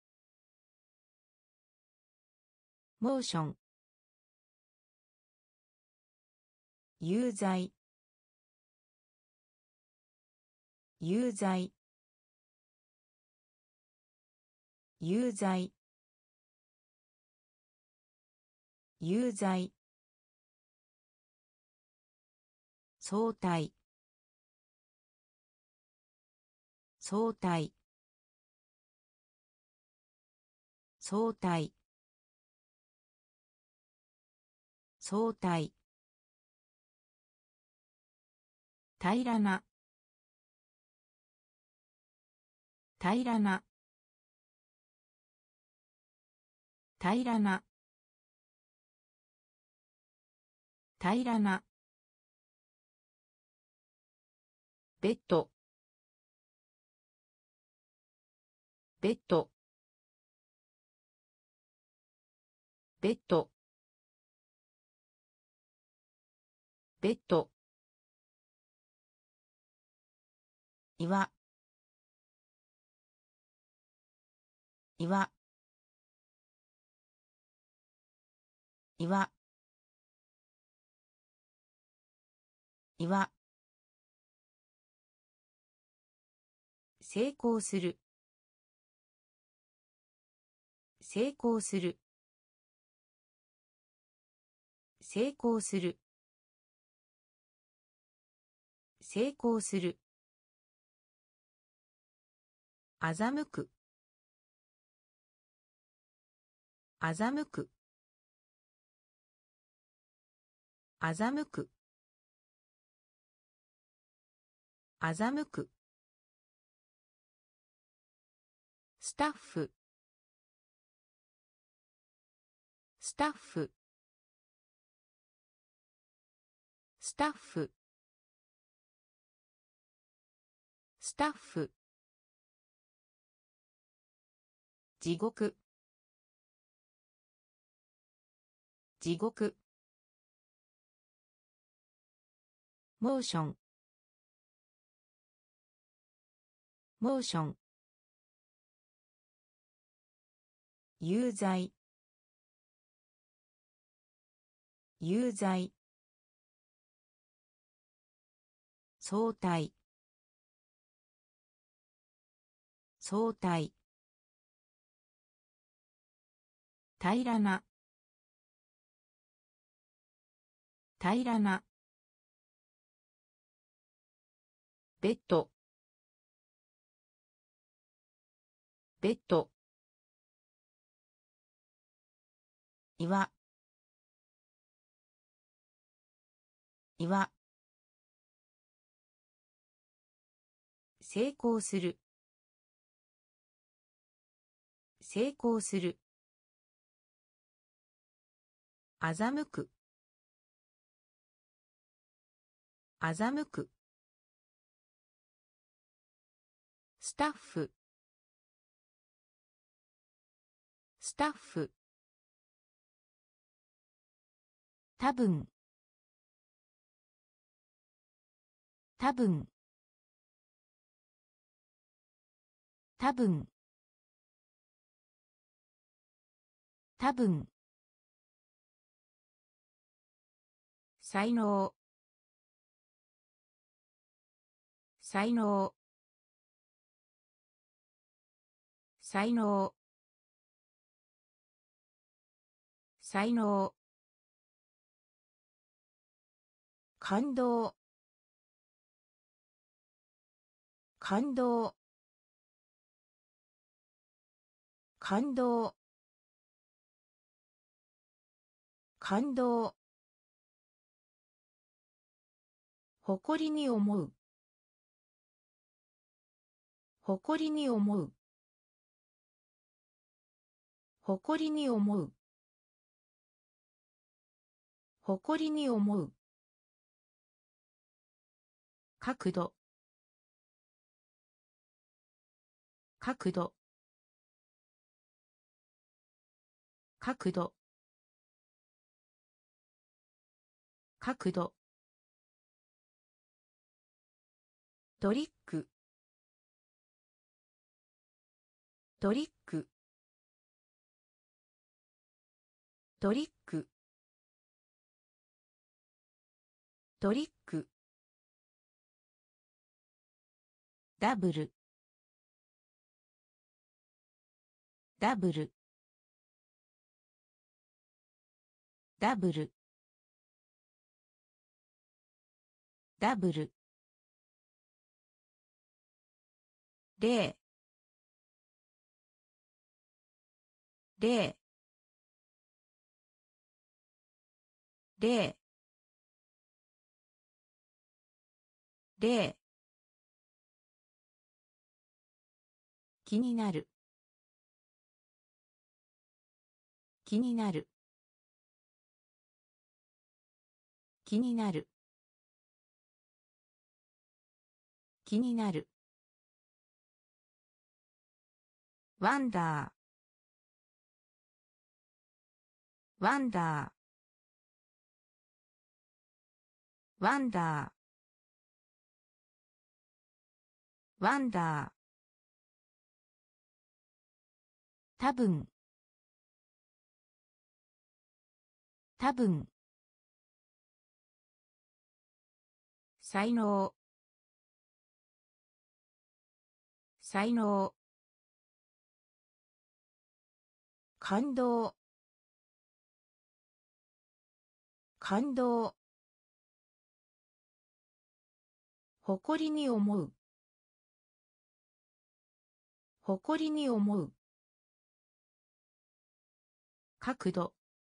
モーション、有罪、有罪、有罪、有罪、相対、相対、相対、相対、平らな、平らな、平らな、平らな、ベッド、ベッド、ベッド、ベッド、岩、岩、岩、岩、成功する、成功する、成功する、成功する、欺く、欺く、欺く、欺く、スタッフ、スタッフ、スタッフ、スタッフ、地獄、地獄、モーション、モーション、有罪、有罪、相対、相対、平らな、平らな、ベッド、ベッド、岩、岩、成功する、成功する、欺く、欺く、スタッフ、スタッフ、 多分多分多分多分才能才能才能才能感動感動感動感動誇りに思う誇りに思う誇りに思う誇りに思う角度角度角度角度トリックトリックトリックトリックダブルダブルダブルダブル例例例例気になる気になる気になる気になるワンダーワンダーワンダーワンダー多分多分才能才能感動感動誇りに思う誇りに思う角度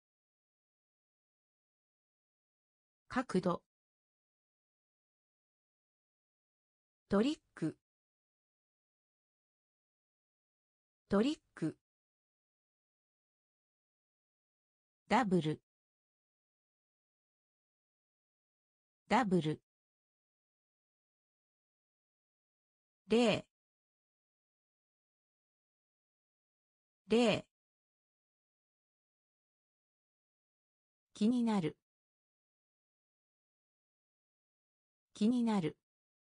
角度トリックトリックダブルダブル例例気になる気になる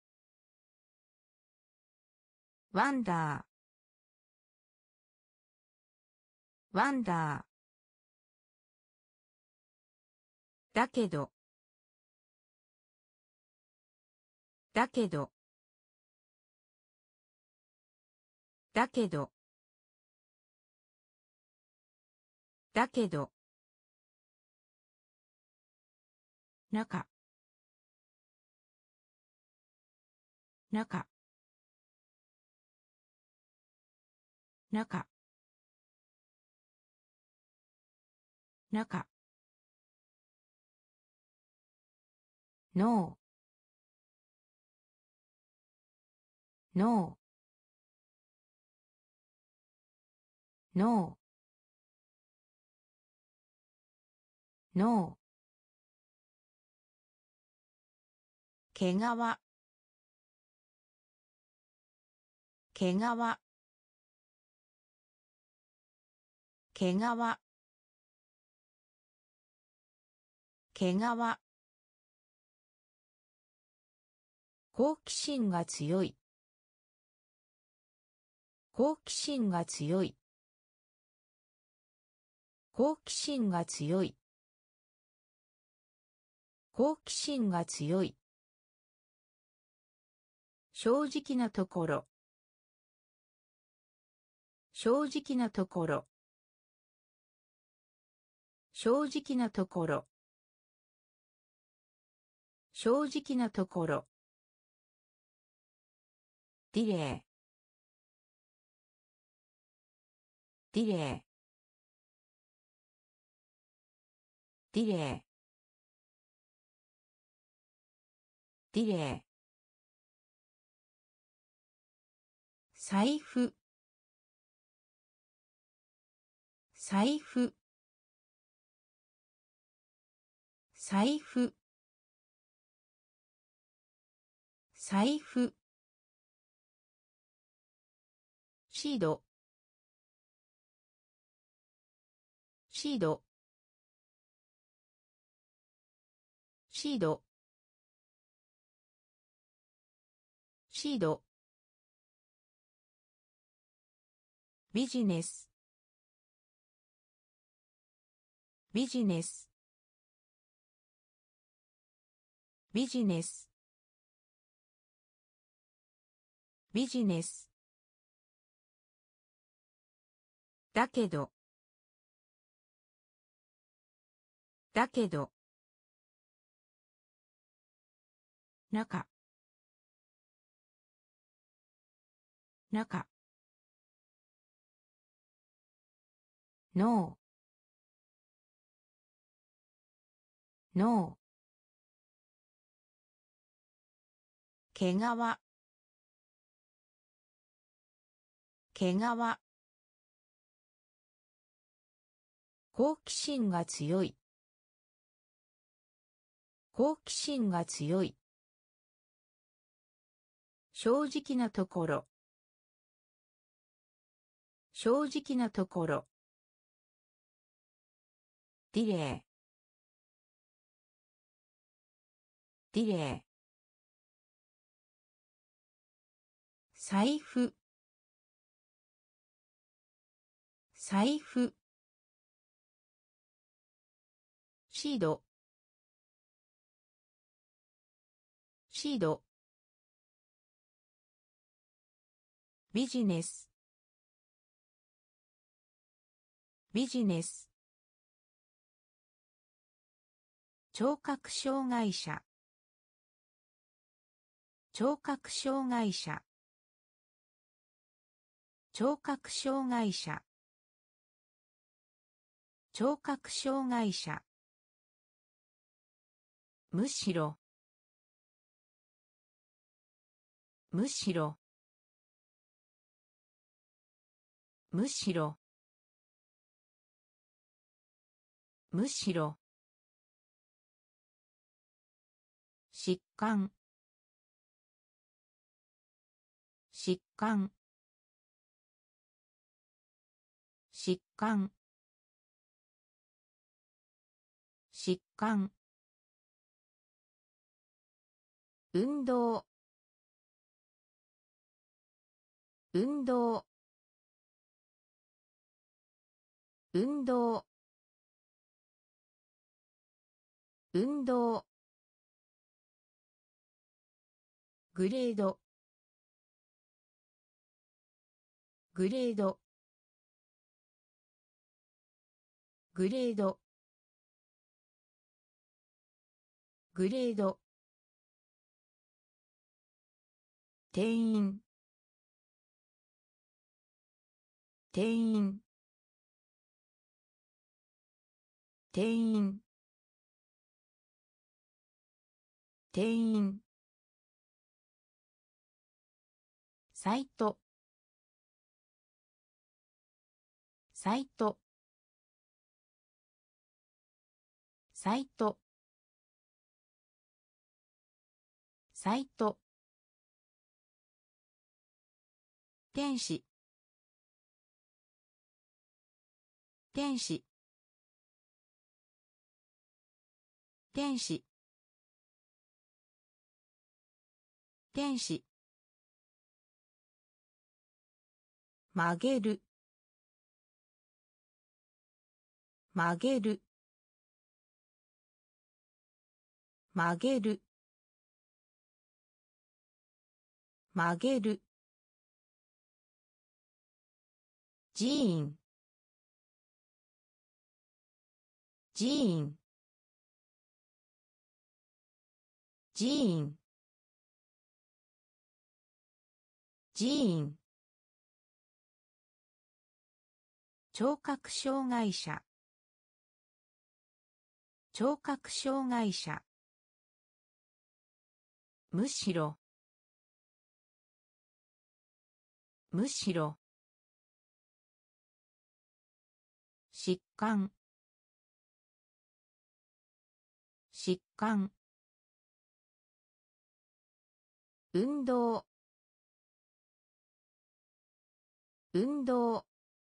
ワンダーワンダーだけどだけどだけどだけど中中中中ノーノーノーノー毛皮毛皮毛皮毛皮、好奇心が強い、好奇心が強い、好奇心が強い、好奇心が強い、正直なところ、正直なところ、正直なところ、正直なところ、ディレイ、ディレイ、ディレイ、ディレイ、財布、財布、財布、財布、シード、シード、シード、シード、ビジネス、ビジネス、ビジネス、ビジネス、だけど、だけど、中、中、ノー、ノー、毛皮、毛皮、好奇心が強い、好奇心が強い、正直なところ、正直なところ、ディレイ、ディレイ、財布、財布、シード、シード、ビジネス、ビジネス、聴覚障害者、聴覚障害者、聴覚障害者、聴覚障害者、むしろ、むしろ、むしろ、むしろ、疾患、疾患、疾患、疾患、運動、運動、運動、運動、グレード、グレード、グレード、グレード、店員、店員、店員、店員、サイト、サイト、サイト、サイト、天使、天使、 天使天使曲げる曲げる曲げる曲げる寺院寺院寺院寺院聴覚障害者聴覚障害者むしろむしろ疾患疾患運動運動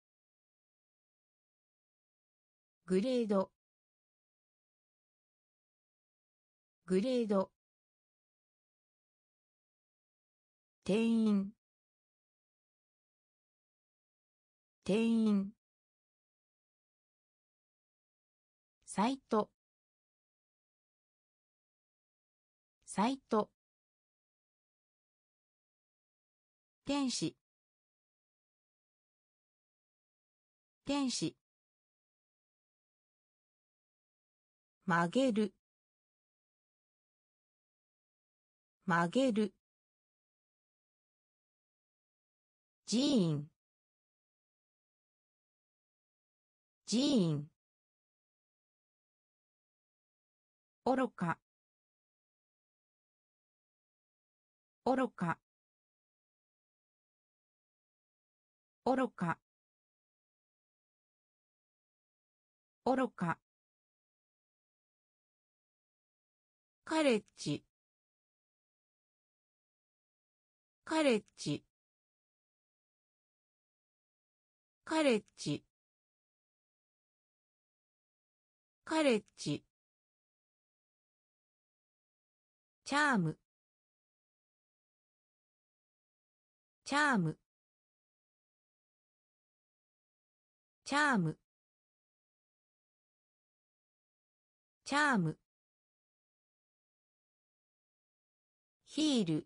グレードグレード店員店員サイトサイト天使天使曲げる曲げる寺院寺院愚か愚か愚か愚かカレッジカレッジカレッジカレッジチャームチャームチャームチャームヒール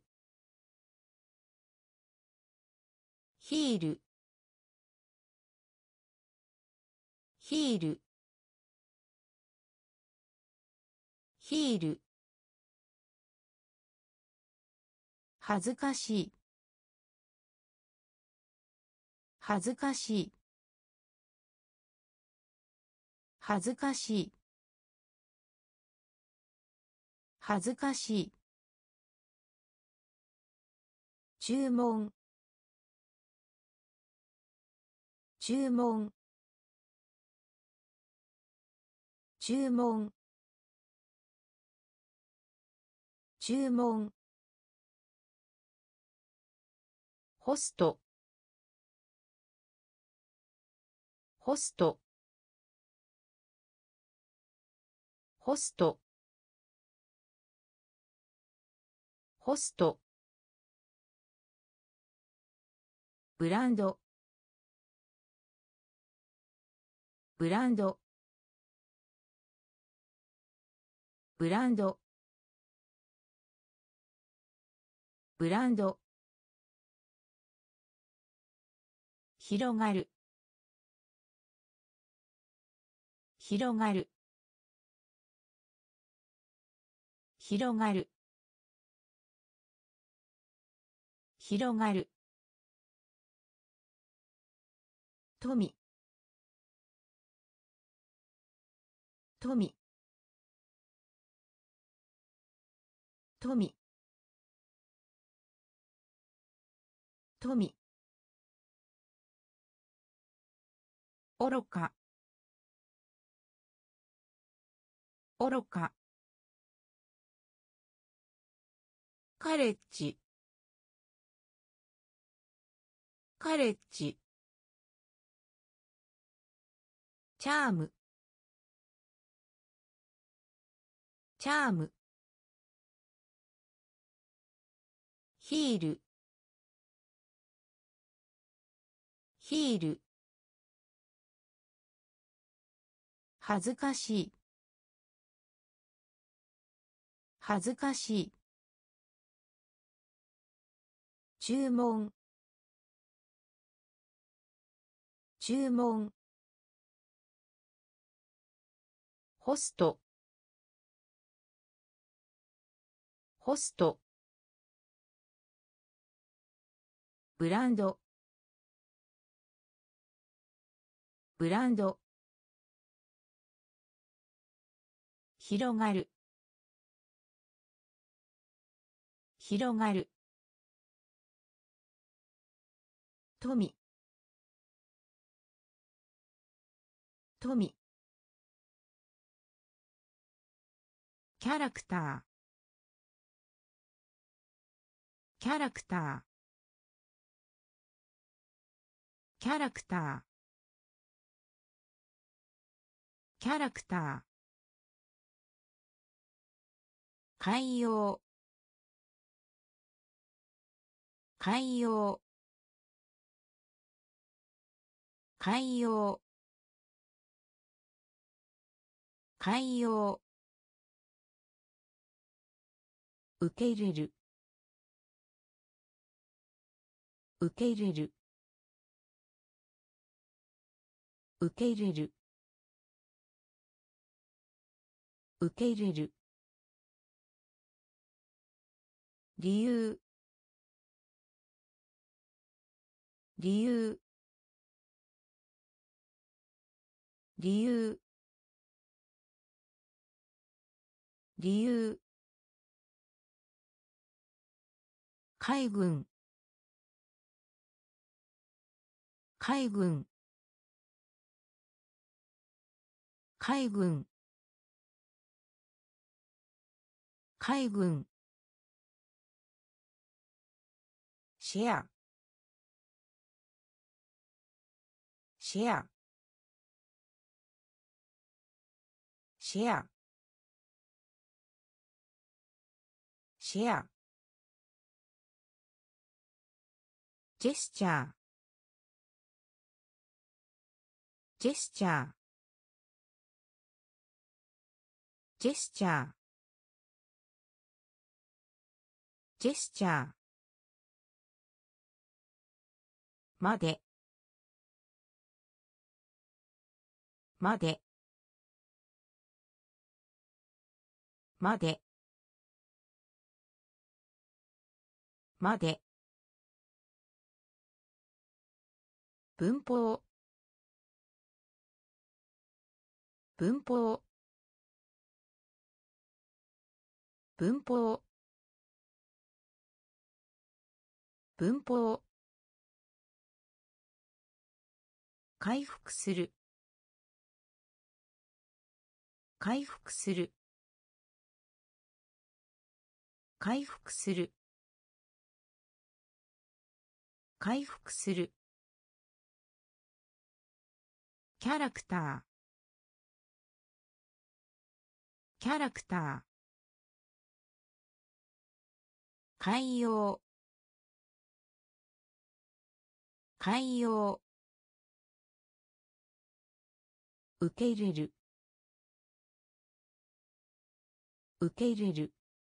ヒールヒールヒール恥ずかしい恥ずかしい恥ずかしい恥ずかしい注文注文注文注文ホストホストホストホストブランドブランドブランドブランド広がる広がる広がる広がる富富富富愚か愚かカレッジカレッジチャームチャーム、ヒール、ヒール、恥ずかしい、恥ずかしい、注文、注文、ホスト、ホスト、ブランド、ブランド、広がる、広がる、富、富、キャラクター、キャラクター、キャラクター、キャラクター、海洋、海洋、海洋、海洋、受け入れる、受け入れる、受け入れる、受け入れる、理由、理由、理由、理由、海軍、海軍、海軍、海軍、シェア、シェア、シェア、シェア、ジェスチャー、ジェスチャー、ジェスチャー、ジェスチャー、まで、まで、まで、まで、文法、文法、文法、文法、回復する、回復する、回復する、回復する、キャラクター、キャラクター、海洋、海洋、受け入れる、受け入れる、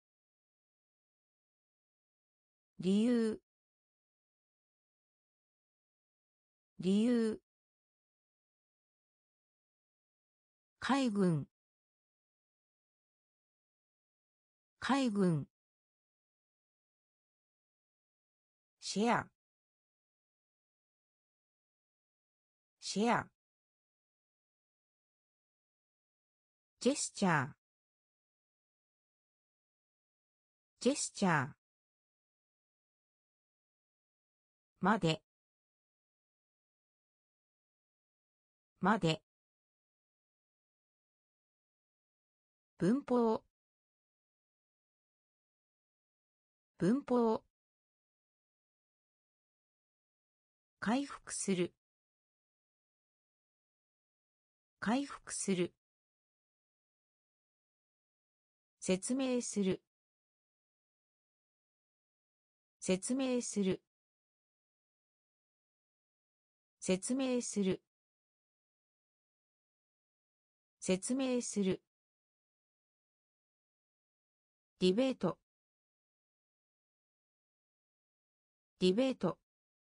理由、理由、海軍、海軍、シェア、シェア、ジェスチャー、ジェスチャー、まで、まで、文法、文法、回復する、回復する、 説明する説明する説明する説明するディベートディベート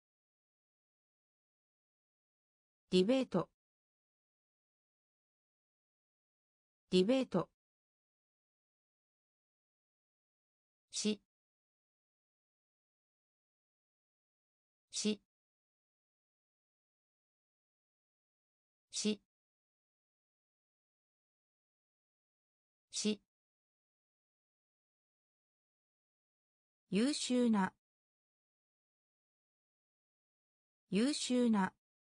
ディベートディベートしししし優秀な優秀な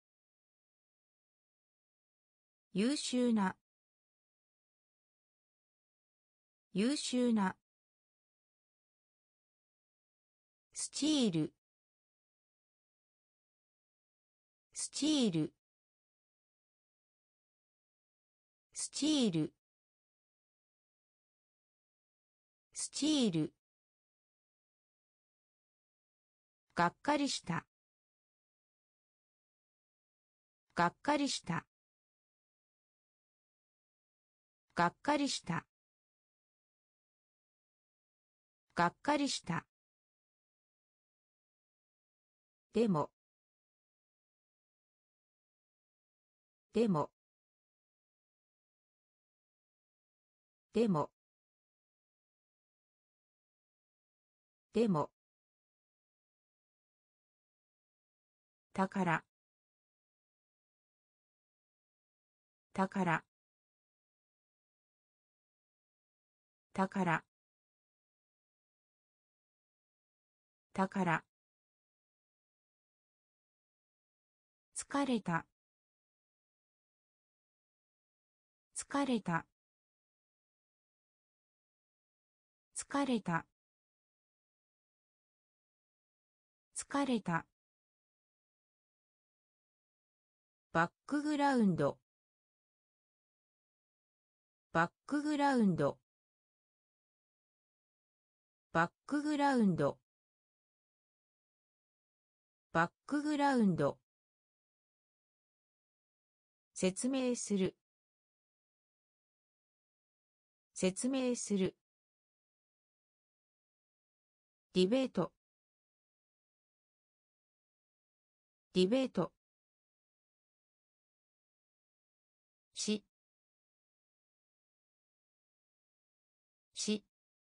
優秀な優秀なスチールスチールスチールスチールがっかりしたがっかりしたがっかりしたがっかりしたでもでもでもでも宝宝宝宝疲れた疲れた疲れた疲れたバックグラウンドバックグラウンドバックグラウンドバックグラウンド説明する説明するディベートディベートしし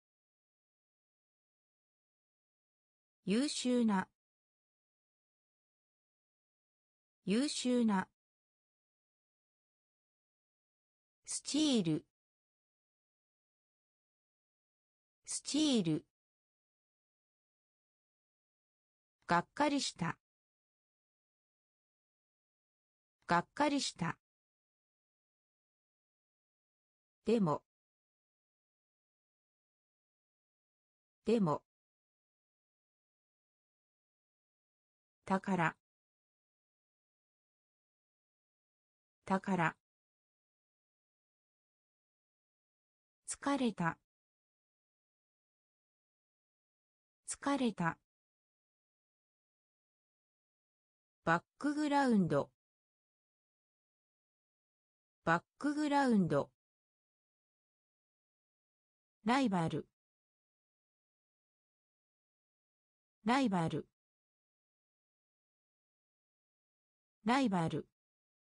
優秀な優秀なスチールスチールがっかりしたがっかりしたでもでも宝宝疲れた疲れたバックグラウンドバックグラウンドライバルライバルライバル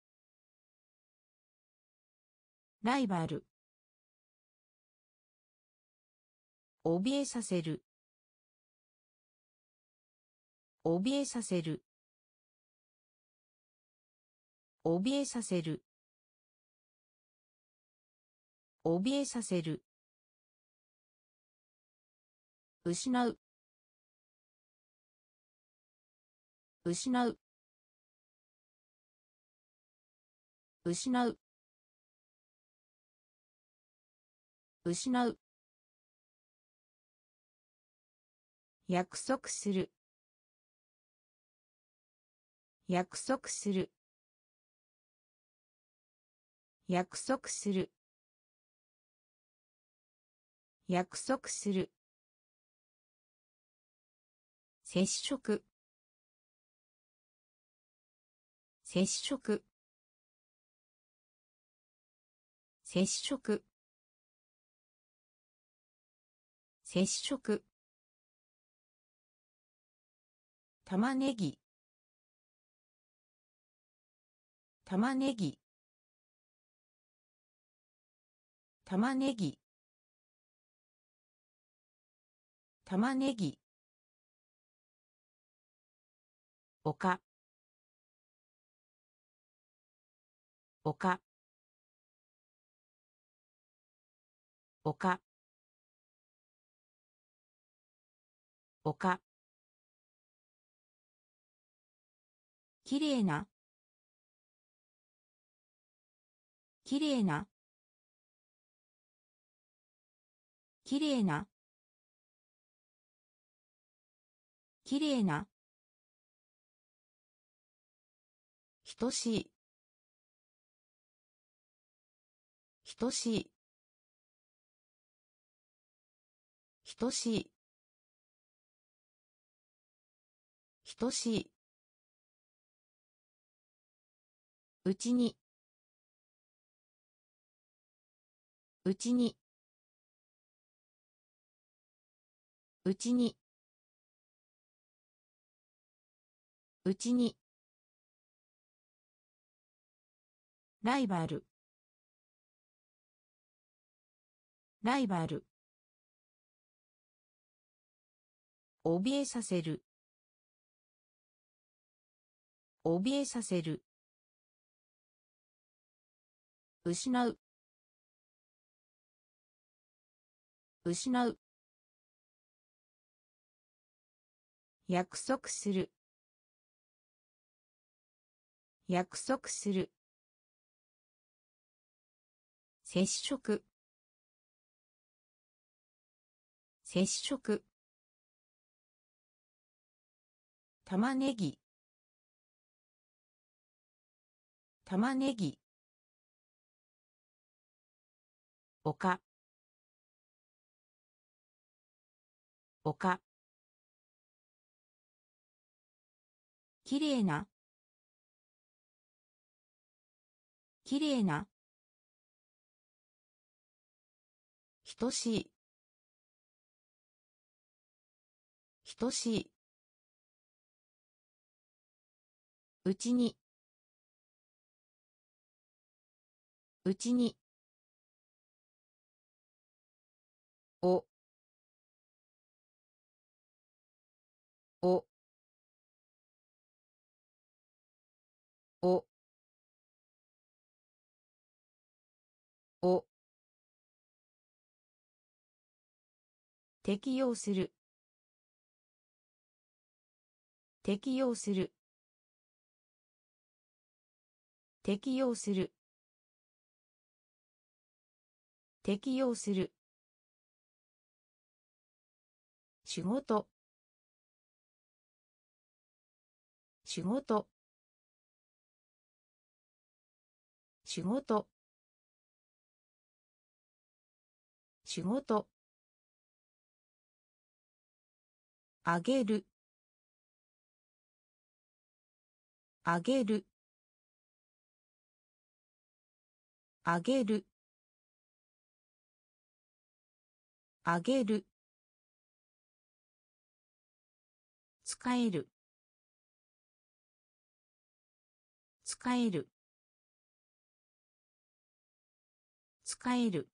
ライバル怯えさせる怯えさせる怯えさせる怯えさせる失う失う失う失う約束する約束する約束する約束する。接触。接触。接触。接触。玉ねぎ。玉ねぎ。玉ねぎ。玉ねぎ。丘。丘。丘。丘。きれいな。きれいな。きれいな。きれいな。等しい。等しい。等しい。等しい。うちに。うちに。うちに。うちに。ライバル。ライバル。怯えさせる。怯えさせる。失う。失う。約束する。約束する。接触。接触。玉ねぎ。玉ねぎ。丘。丘。きれいな。きれいな。等しい。等しい。うちに。うちに。お。お。お。お。適用する。適用する。適用する。適用する。仕事。仕事。仕事。仕事。あげる。あげる。あげる。あげる。使える。使える。使える。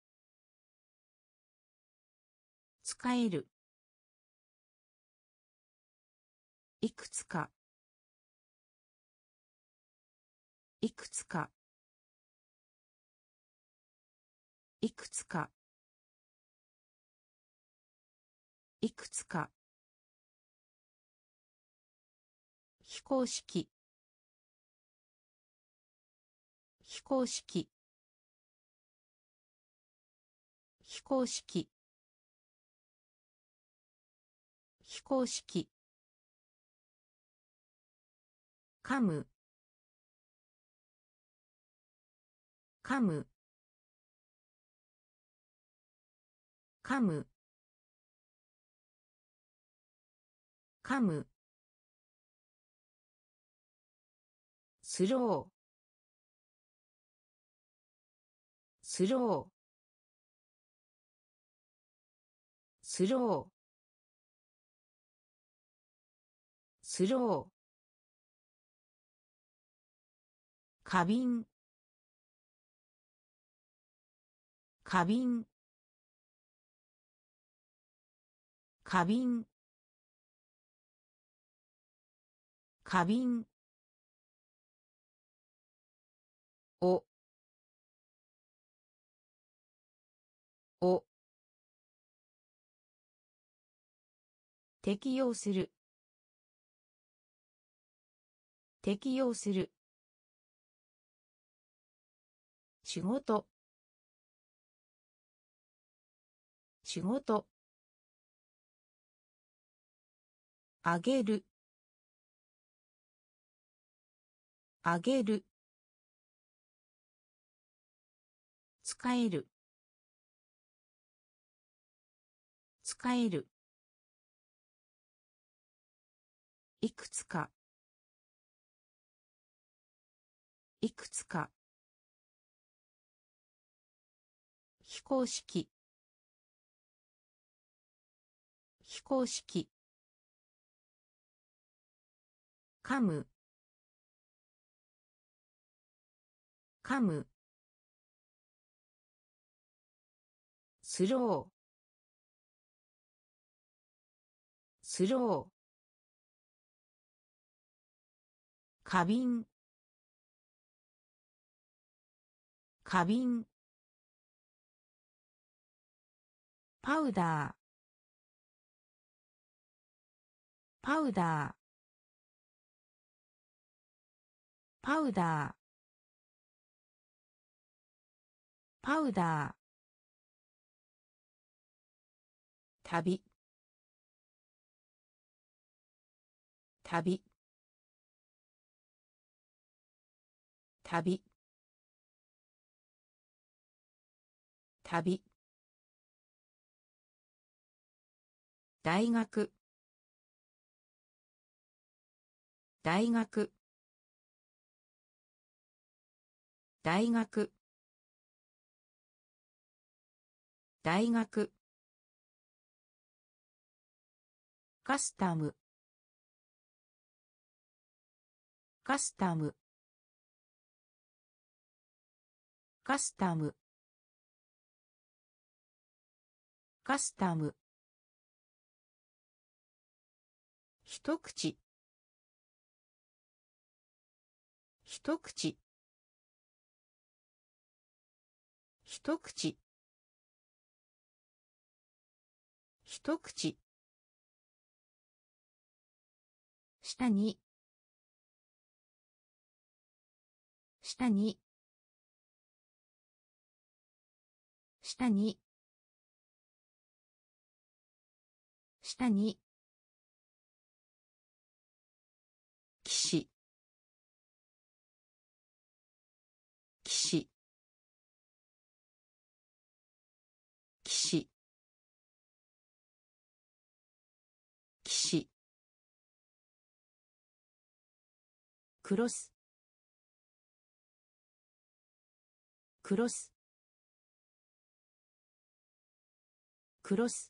使える。いくつか。いくつか。いくつか。いくつか。非公式。非公式。非公式。非公式。噛む。噛む。 噛む噛むスロースロースロースロー花瓶花瓶花瓶花瓶おお適用する適用する仕事仕事あげるあげる使える使えるいくつかいくつか非公式非公式噛む噛むスロースロー花瓶花瓶パウダーパウダーパウダーパウダー旅旅旅旅大学大学大学大学カスタムカスタムカスタムカスタム一口一口一口一口下に下に下に下に騎士騎士騎士騎士クロスクロスクロス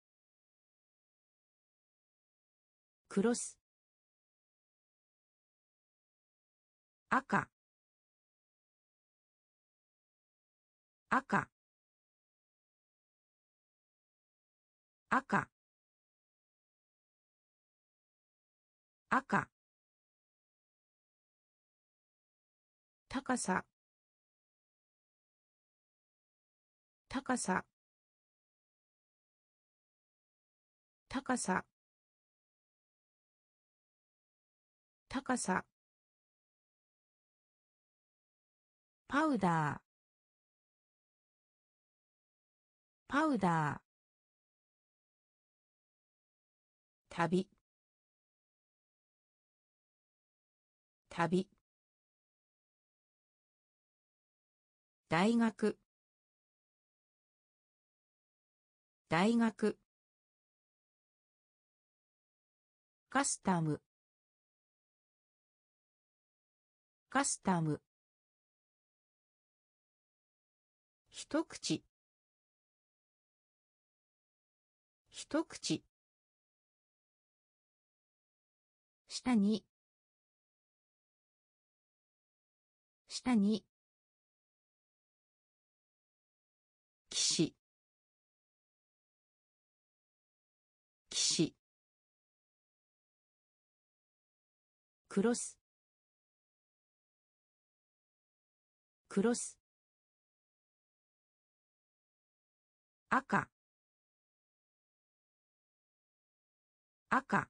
クロス赤赤赤赤高さ高さ高さ高さパウダーパウダー旅旅大学大学カスタムカスタム一口一口下に下に騎士騎士クロスクロス赤赤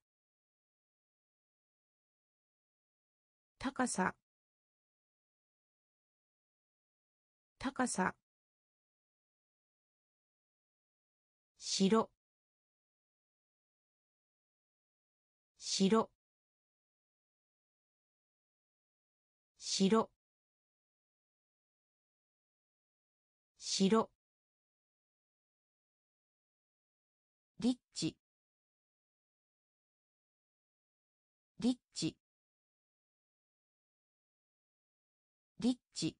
高さ高さ白白白白リッチリッチリッチ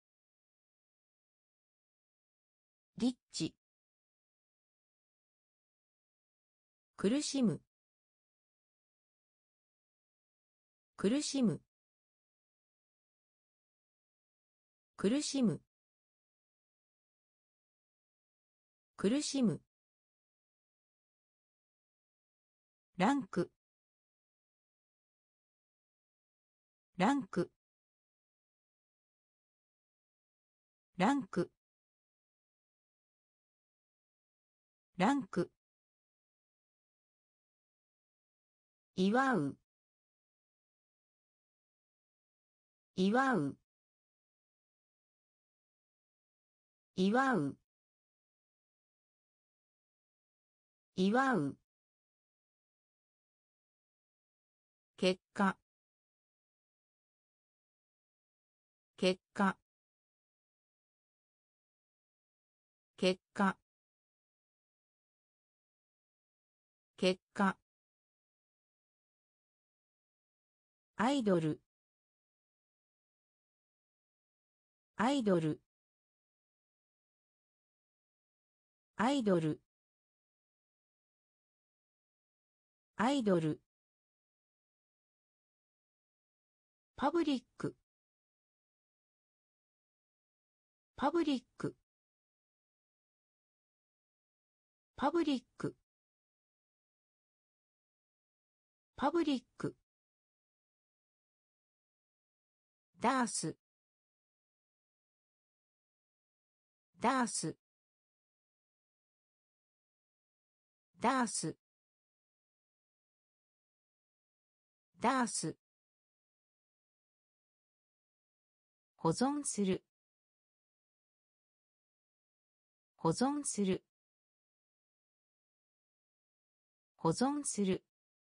リッチ苦しむ苦しむ苦しむ苦しむランクランクランクランク祝う祝う祝う祝う結果結果結果結果アイドルアイドルアイドルアイドルパブリックパブリックパブリックパブリックダースダースダースダース保存する保存する保存する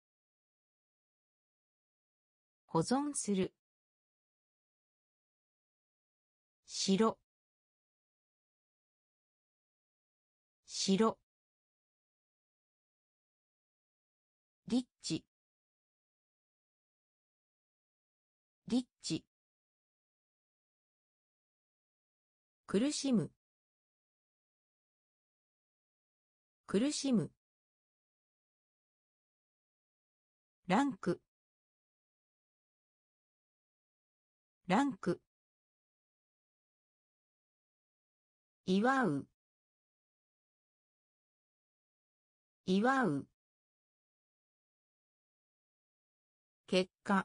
保存する白白リッチリッチ苦しむ苦しむランクランク祝う祝う結果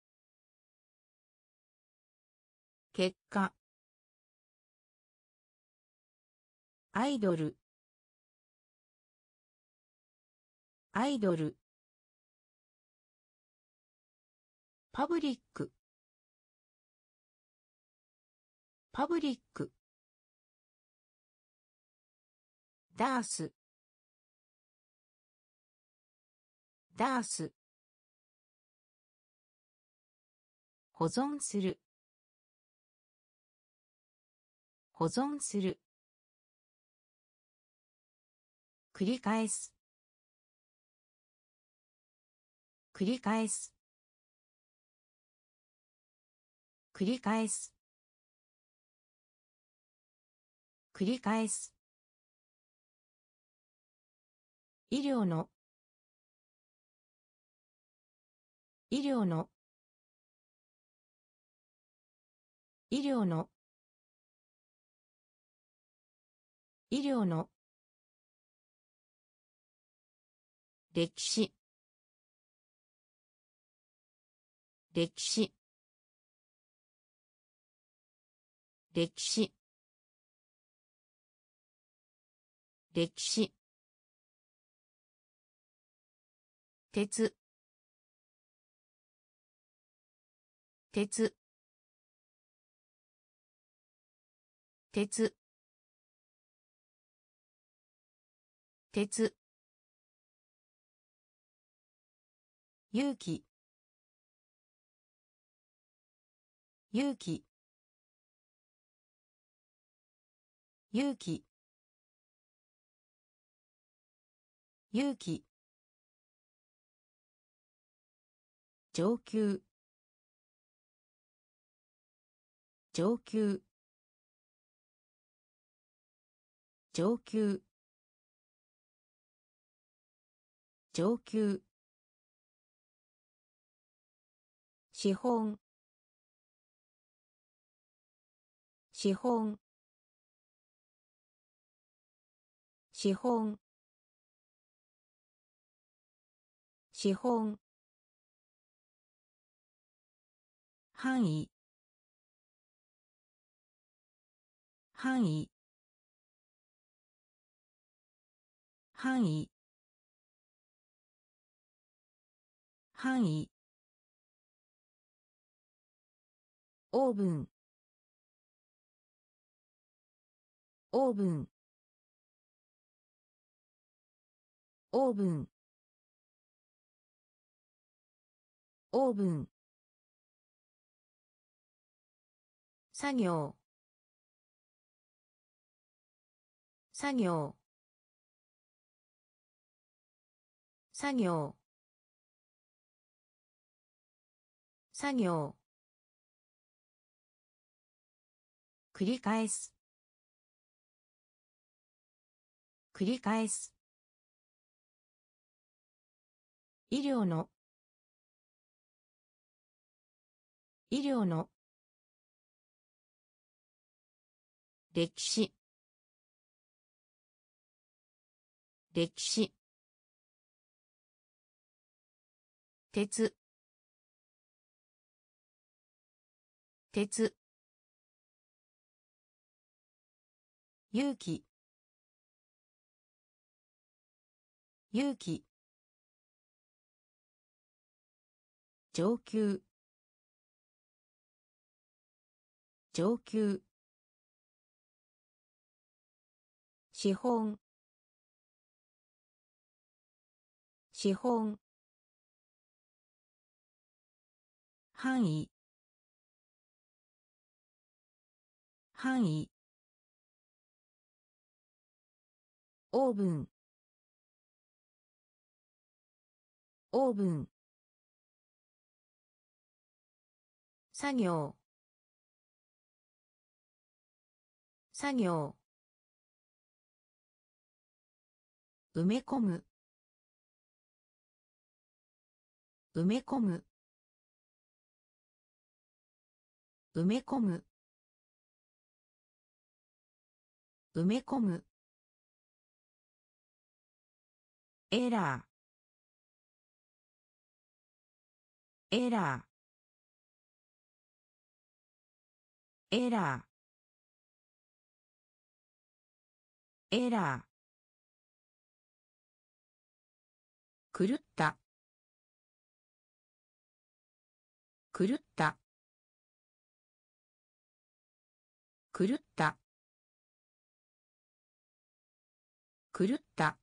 結果アイドルアイドルパブリックパブリックダースダース保存する保存する繰り返す繰り返す繰り返す繰り返す医療の医療の医療の医療の歴史歴史歴史歴史鉄鉄鉄鉄勇気勇気勇気勇気上級上級上級上級資本資本資本資本範囲範囲範囲範囲オーブンオーブンオーブンオーブン作業作業作業作業繰り返す繰り返す医療の医療の歴史歴史鉄鉄勇気勇気上級上級資本資本範囲範囲オーブンオーブン作業作業埋め込む埋め込む埋め込む埋め込むエラーエラーエラーエラー狂った狂った狂った狂った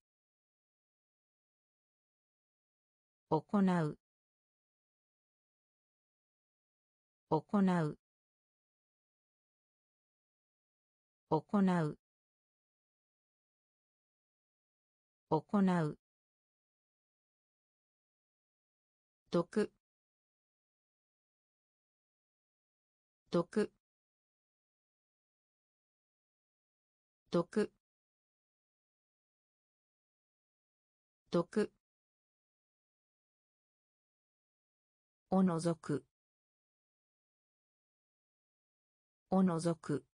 行う行う行う行う毒毒毒毒おのぞくおのぞく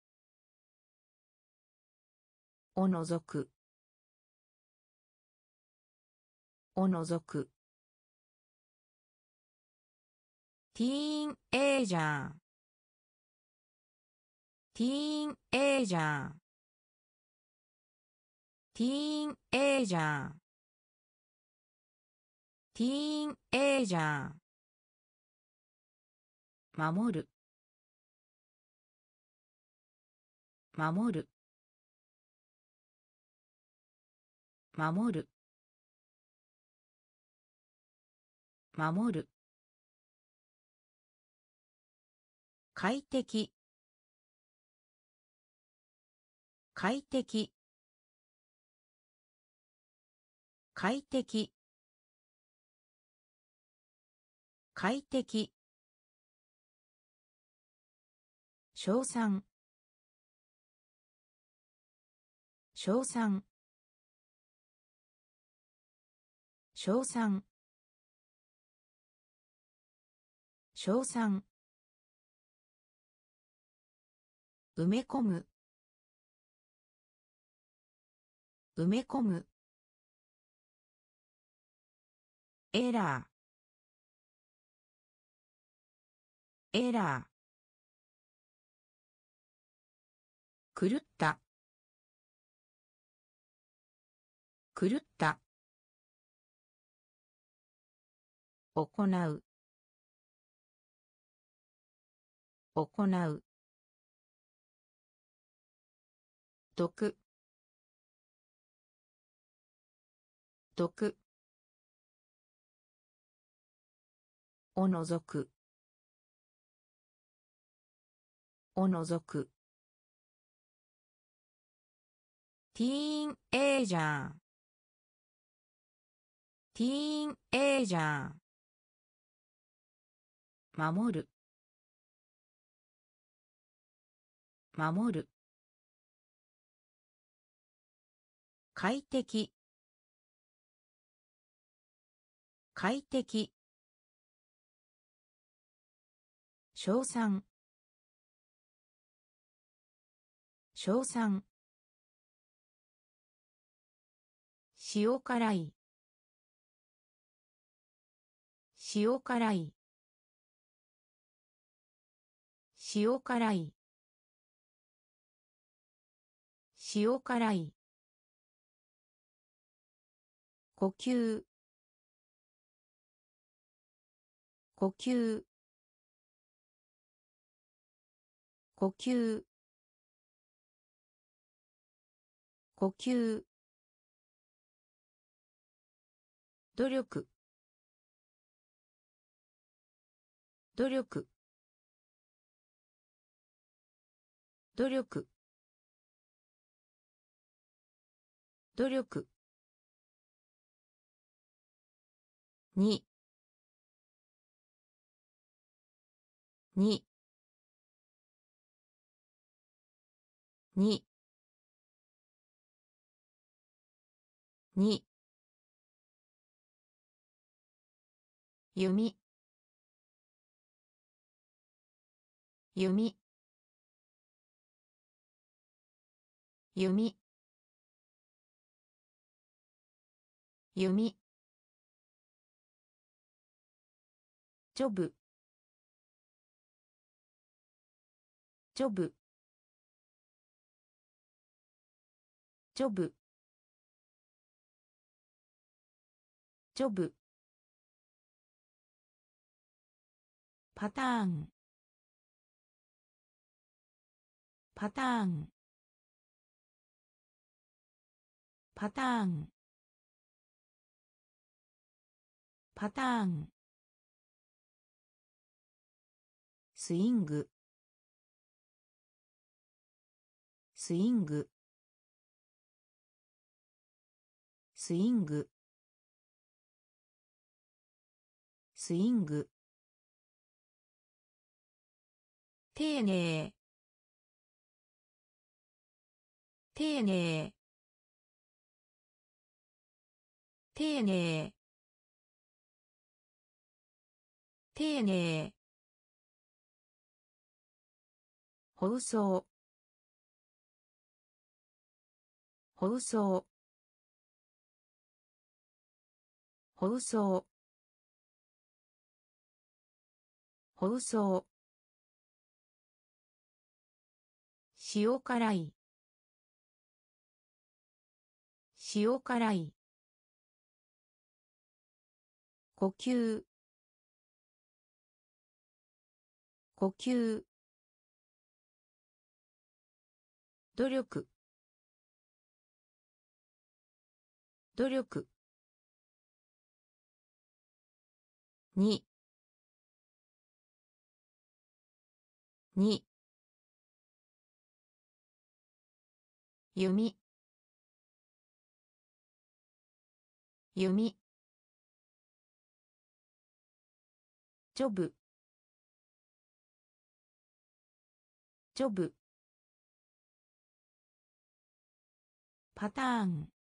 おのぞくおのぞくティーンエイジャーティーンエイジャーティーンエイジャーティーンエイジャー守る守る守る守る快適快適快適快適称賛称賛称賛称賛埋め込む埋め込むエラーエラー狂った狂った行う行う毒毒おのぞくおのぞくティーンエイジャーティーンエイジャー守る守る快適快適称賛称賛塩辛い塩辛い塩辛い塩辛い呼吸呼吸呼吸呼吸努力努力努力努力にににに弓弓弓弓ジョブジョブジョブジョブパターンパターンパターンパターンスイングスイングスイングスイング丁寧丁寧丁寧丁寧放送放送放送放送塩辛い塩辛い呼吸呼吸努力努力にに弓弓ジョブジョブパターン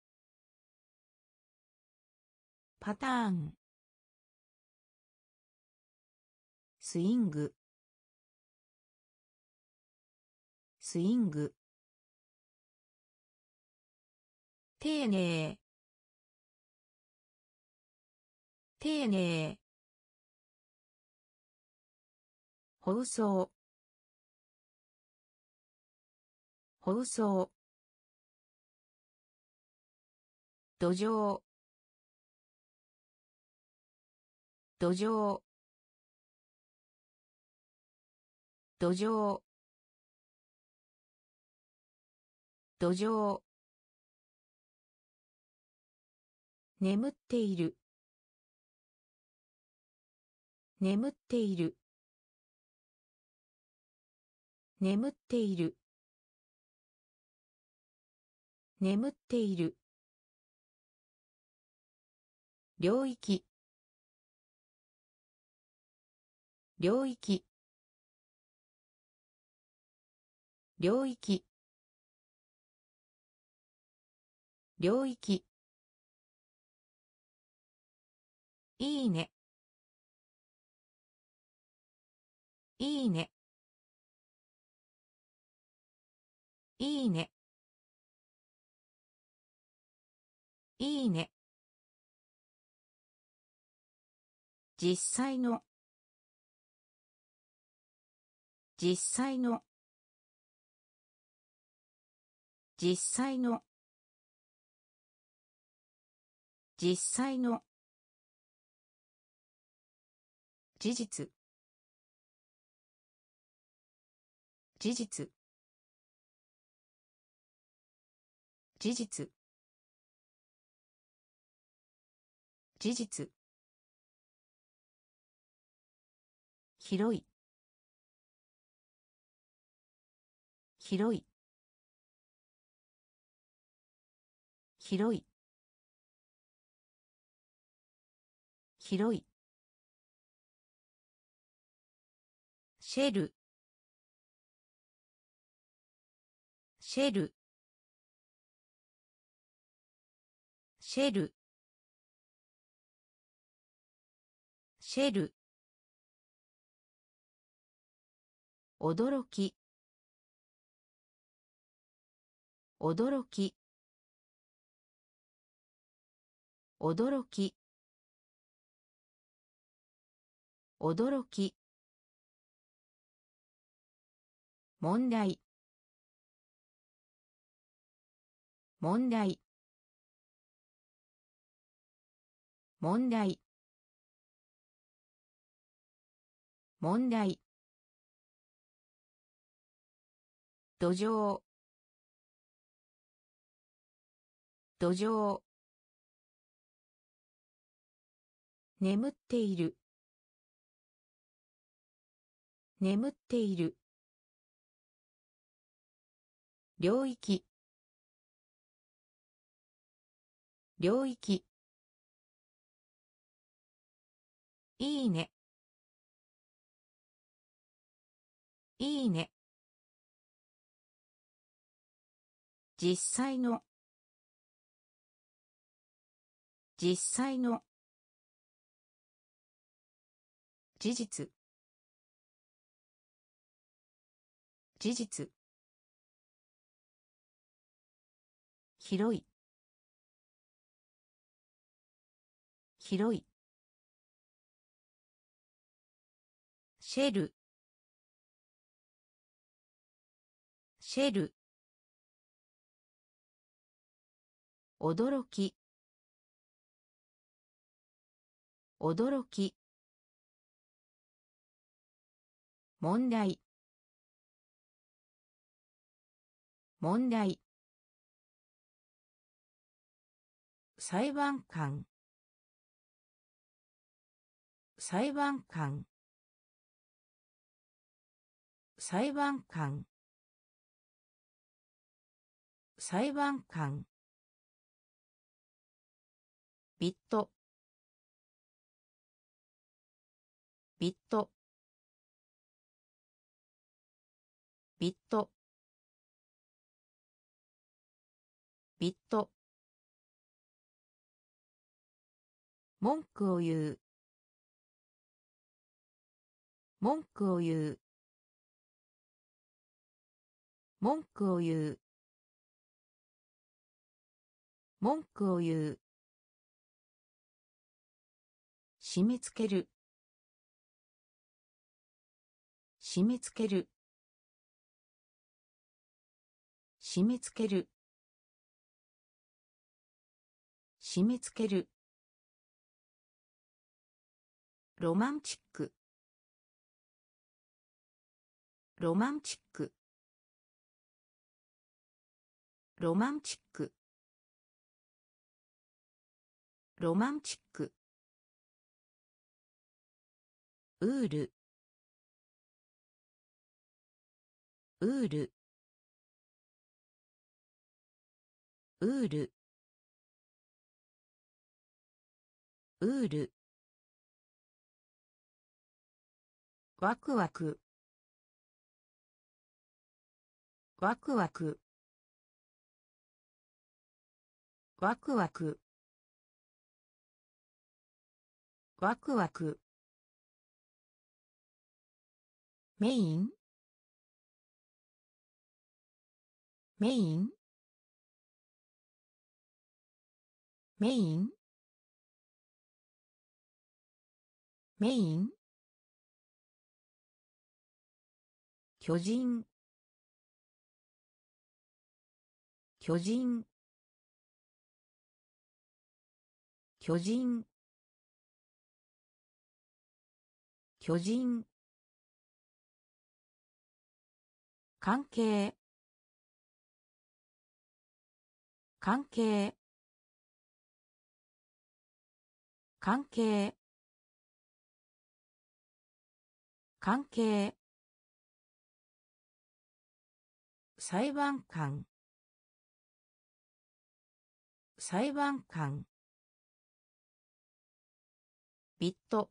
パターンスイングスイング丁寧丁寧放送放送土壌土壌土壌土壌眠っている眠っている眠っている眠っている領域領域領域領域いいねいいねいいねいいね実際の実際の実際の実際の事実事実事実事実広い広い広い広いシェルシェルシェルシェル驚き驚き驚き驚き問題問題問題問題土壌土壌眠っている眠っている領域領域。いいね。いいね。実際の。実際の。事実。事実。広い。広い。シェル。シェル。驚き。驚き。問題。問題。裁判官。裁判官。裁判官。裁判官。ビット。ビット。ビット。ビット。文句を言う。文句を言う。文句を言う。文句を言う。締め付ける。締め付ける。締め付ける。締め付ける。ロマンチック。ロマンチック。ロマンチック。ロマンチック。ウール。ウール。ウール。ウール。ワクワク。ワクワク。ワクワク。ワクワク。メイン。メイン。メイン。メイン。巨人。巨人。巨人。巨人。関係。関係。関係。関係。裁判官。裁判官。ビット。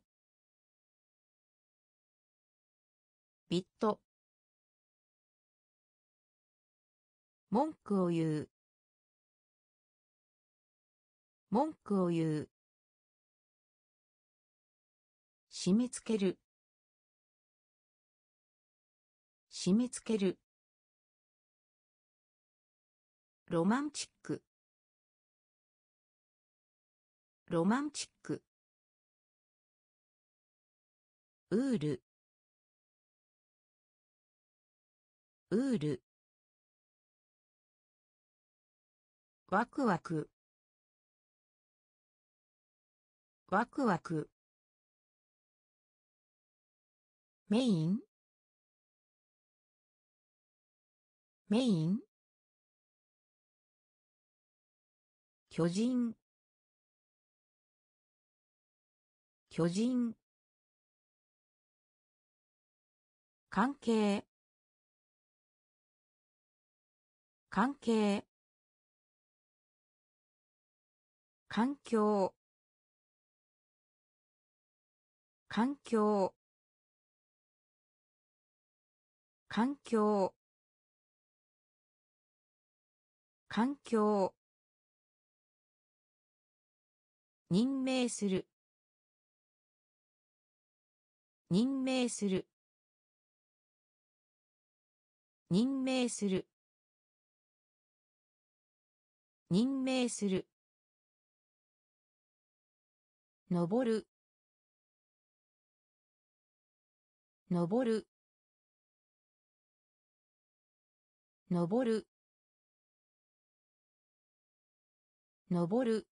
ビット。文句を言う。文句を言う。締め付ける。締め付ける。ロマンチック。ロマンチック。ウール。ウール。ワクワク。ワクワク。メイン。メイン。巨人。巨人。関係。関係。 環境環境環境環境任命する任命する任命する任命する登る登る登る登る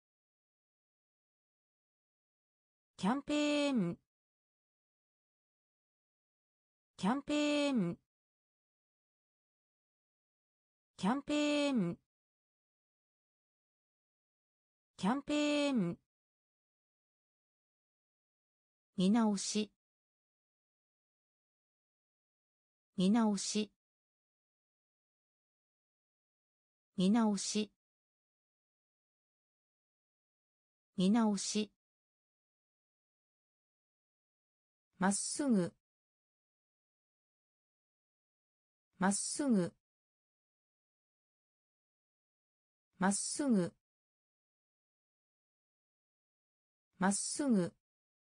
キャンペーンキャンペーンキャンペーンキャンペーン見直し見直し見直し見直しまっすぐまっすぐまっすぐまっすぐ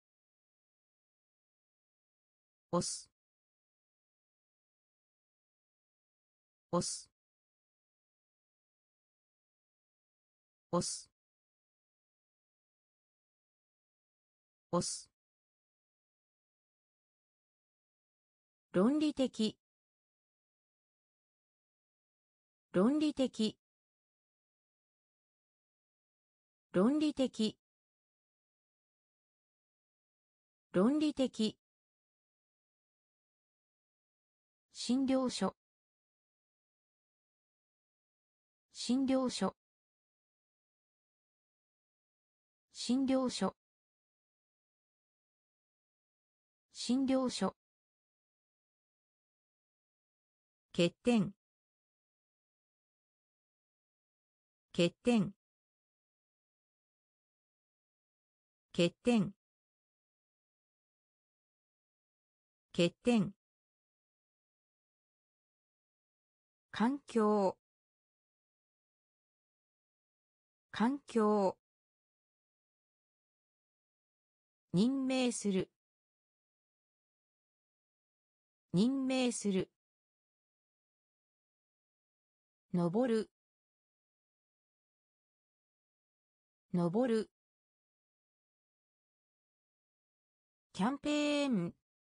押す押す押す押す論理的論理的論理的論理的診療所診療所診療所診療所欠点欠点欠点欠点環境環境任命する任命する登る登るキャンペーン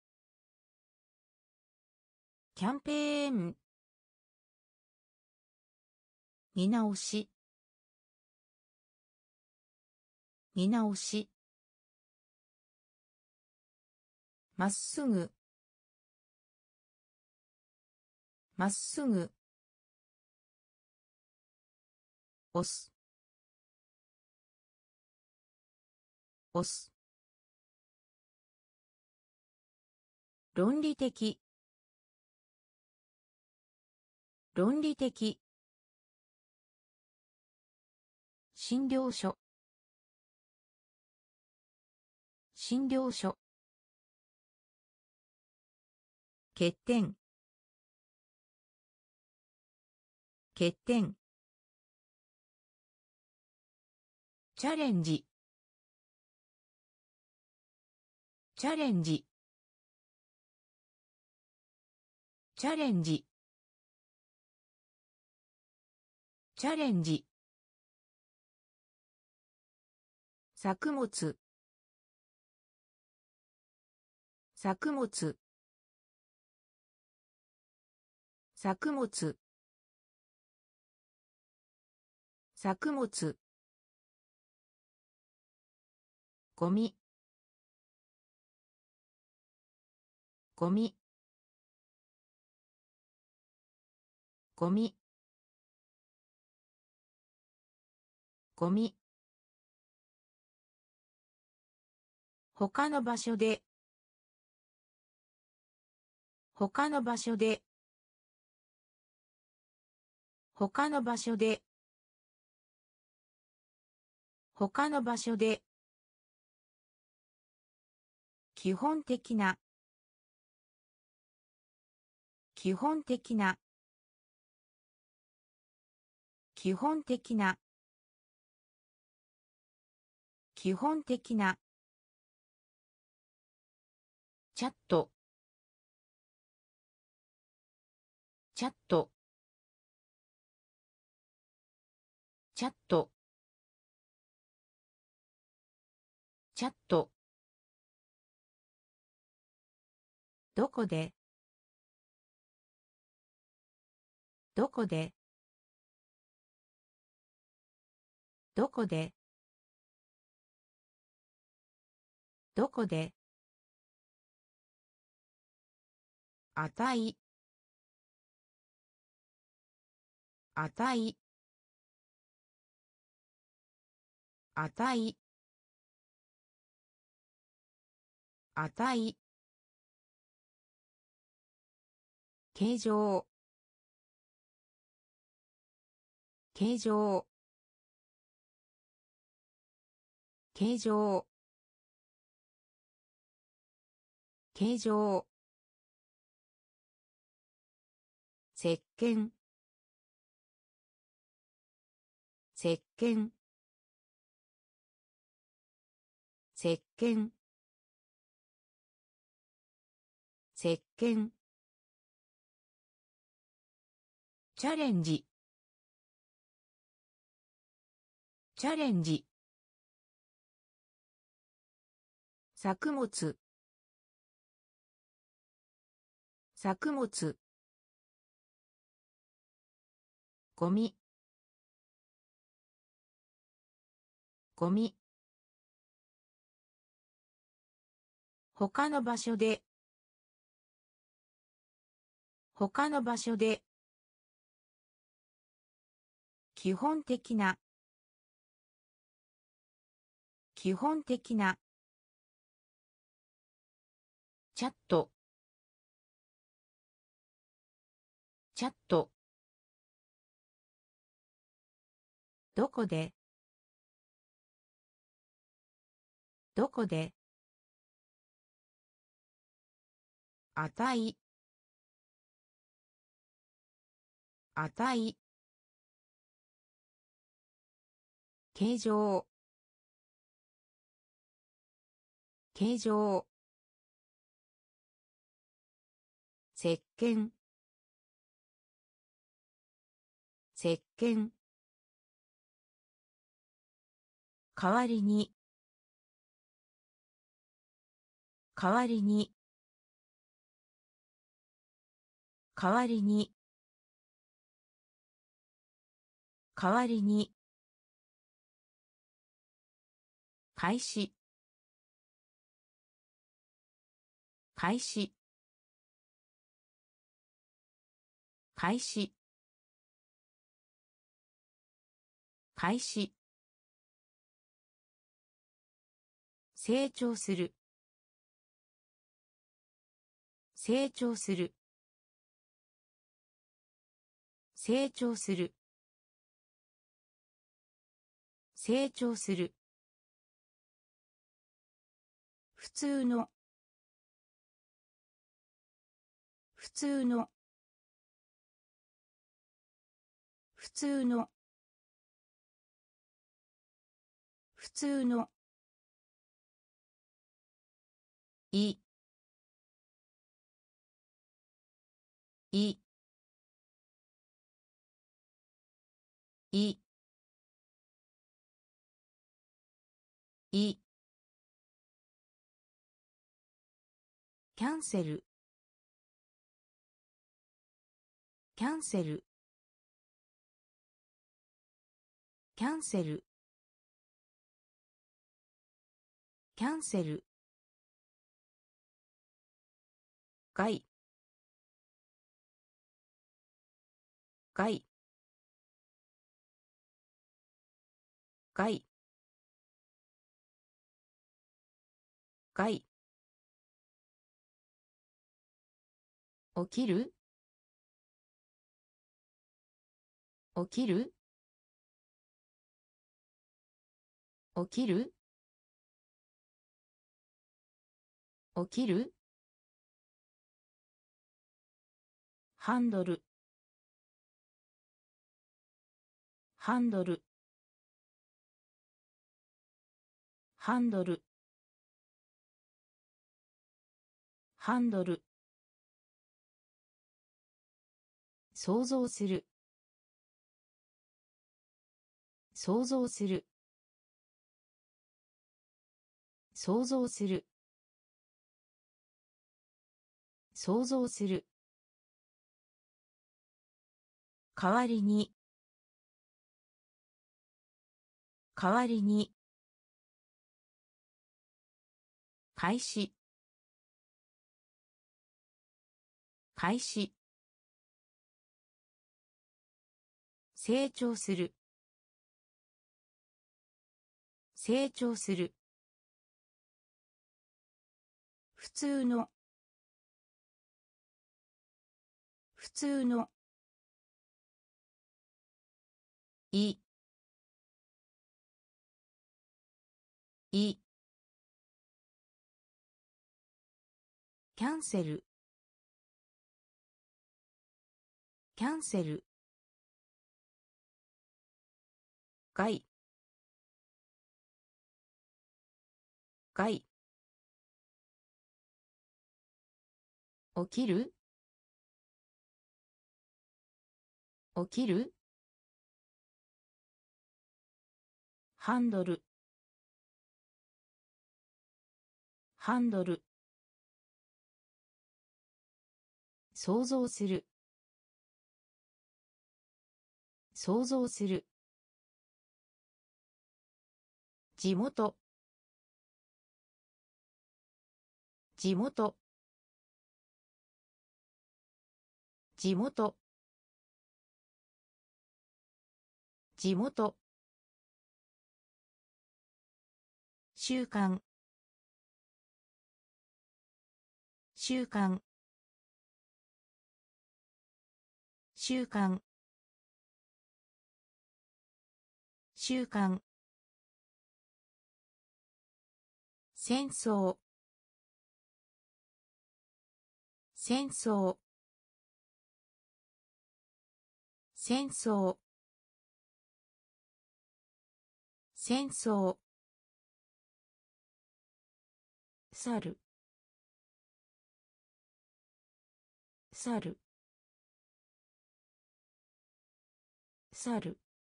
キャンペーン見直し見直しまっすぐまっすぐ押す押す論理的論理的診療所診療所欠点欠点チャレンジチャレンジチャレンジチャレンジ作物作物作物作物ゴミゴミゴミゴミ他の場所で他の場所で他の場所で他の場所で基本的な基本的な基本的な基本的なチャットチャットチャットチャットどこでどこでどこでどこで値値値値形状形状形状形状石鹸石鹸石鹸石鹸チャレンジチャレンジ作物作物ゴミゴミ他の場所で他の場所で基本的な基本的なチャットチャットどこでどこで値値形状形状石鹸石鹸代わりに代わりに代わりに代わりに開始開始開始開始成長する成長する成長する成長する普通の普通の普通の普通のいいいいキャンセルキャンセルキャンセルキャンセル害害害害起きる起きる起きる起きるハンドルハンドルハンドルハンドル想像する想像する想像する想像する代わりに代わりに開始開始成長する成長する普通の普通のいいキャンセルキャンセル害害起きる起きるハンドルハンドル想像する想像する地元地元地元地元習慣習慣習慣習慣戦争戦争戦争戦争猿猿猿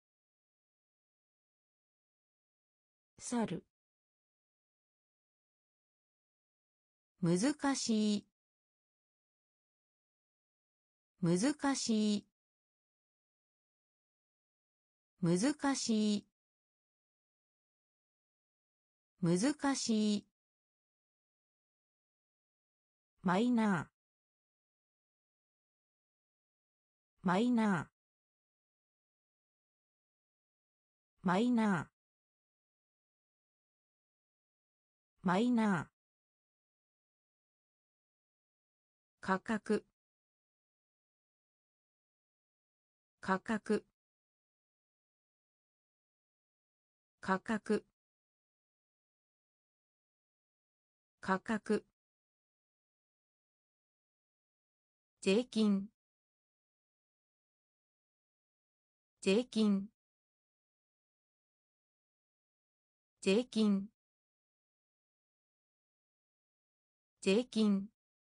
猿難しい難しい難しい難しいマイナーマイナーマイナーマイナー価格価格価格価格税金税金税金税金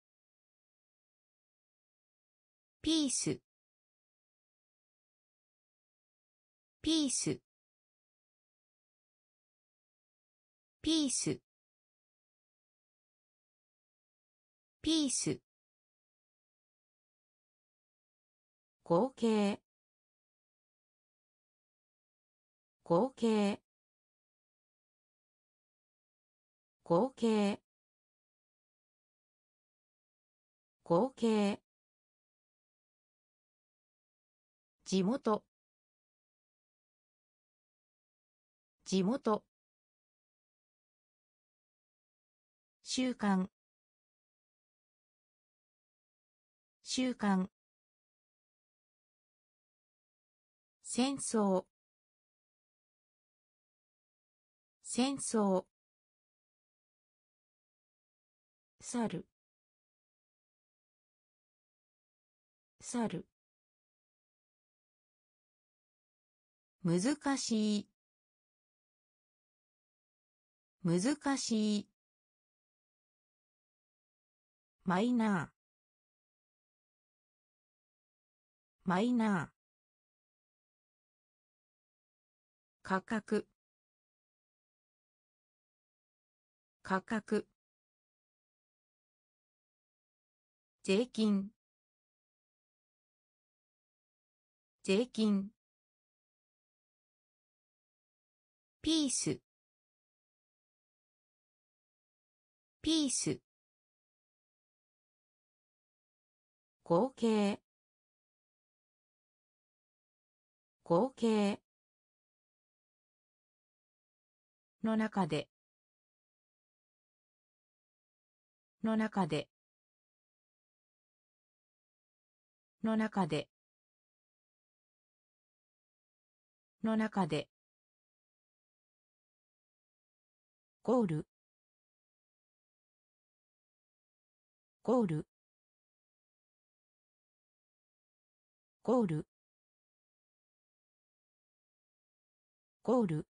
ピースピースピースピース合計合計合計合計地元地元習慣習慣戦争戦争猿猿難しい難しいマイナーマイナー価格価格税金税金ピースピース合計合計の中での中での中での中でゴールゴールゴールゴール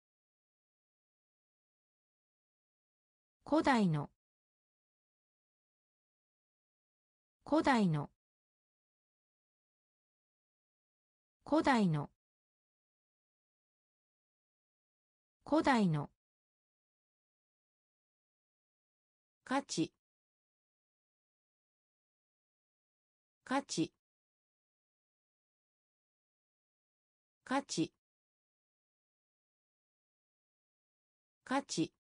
古代の古代の古代の古代の価値価値価値価値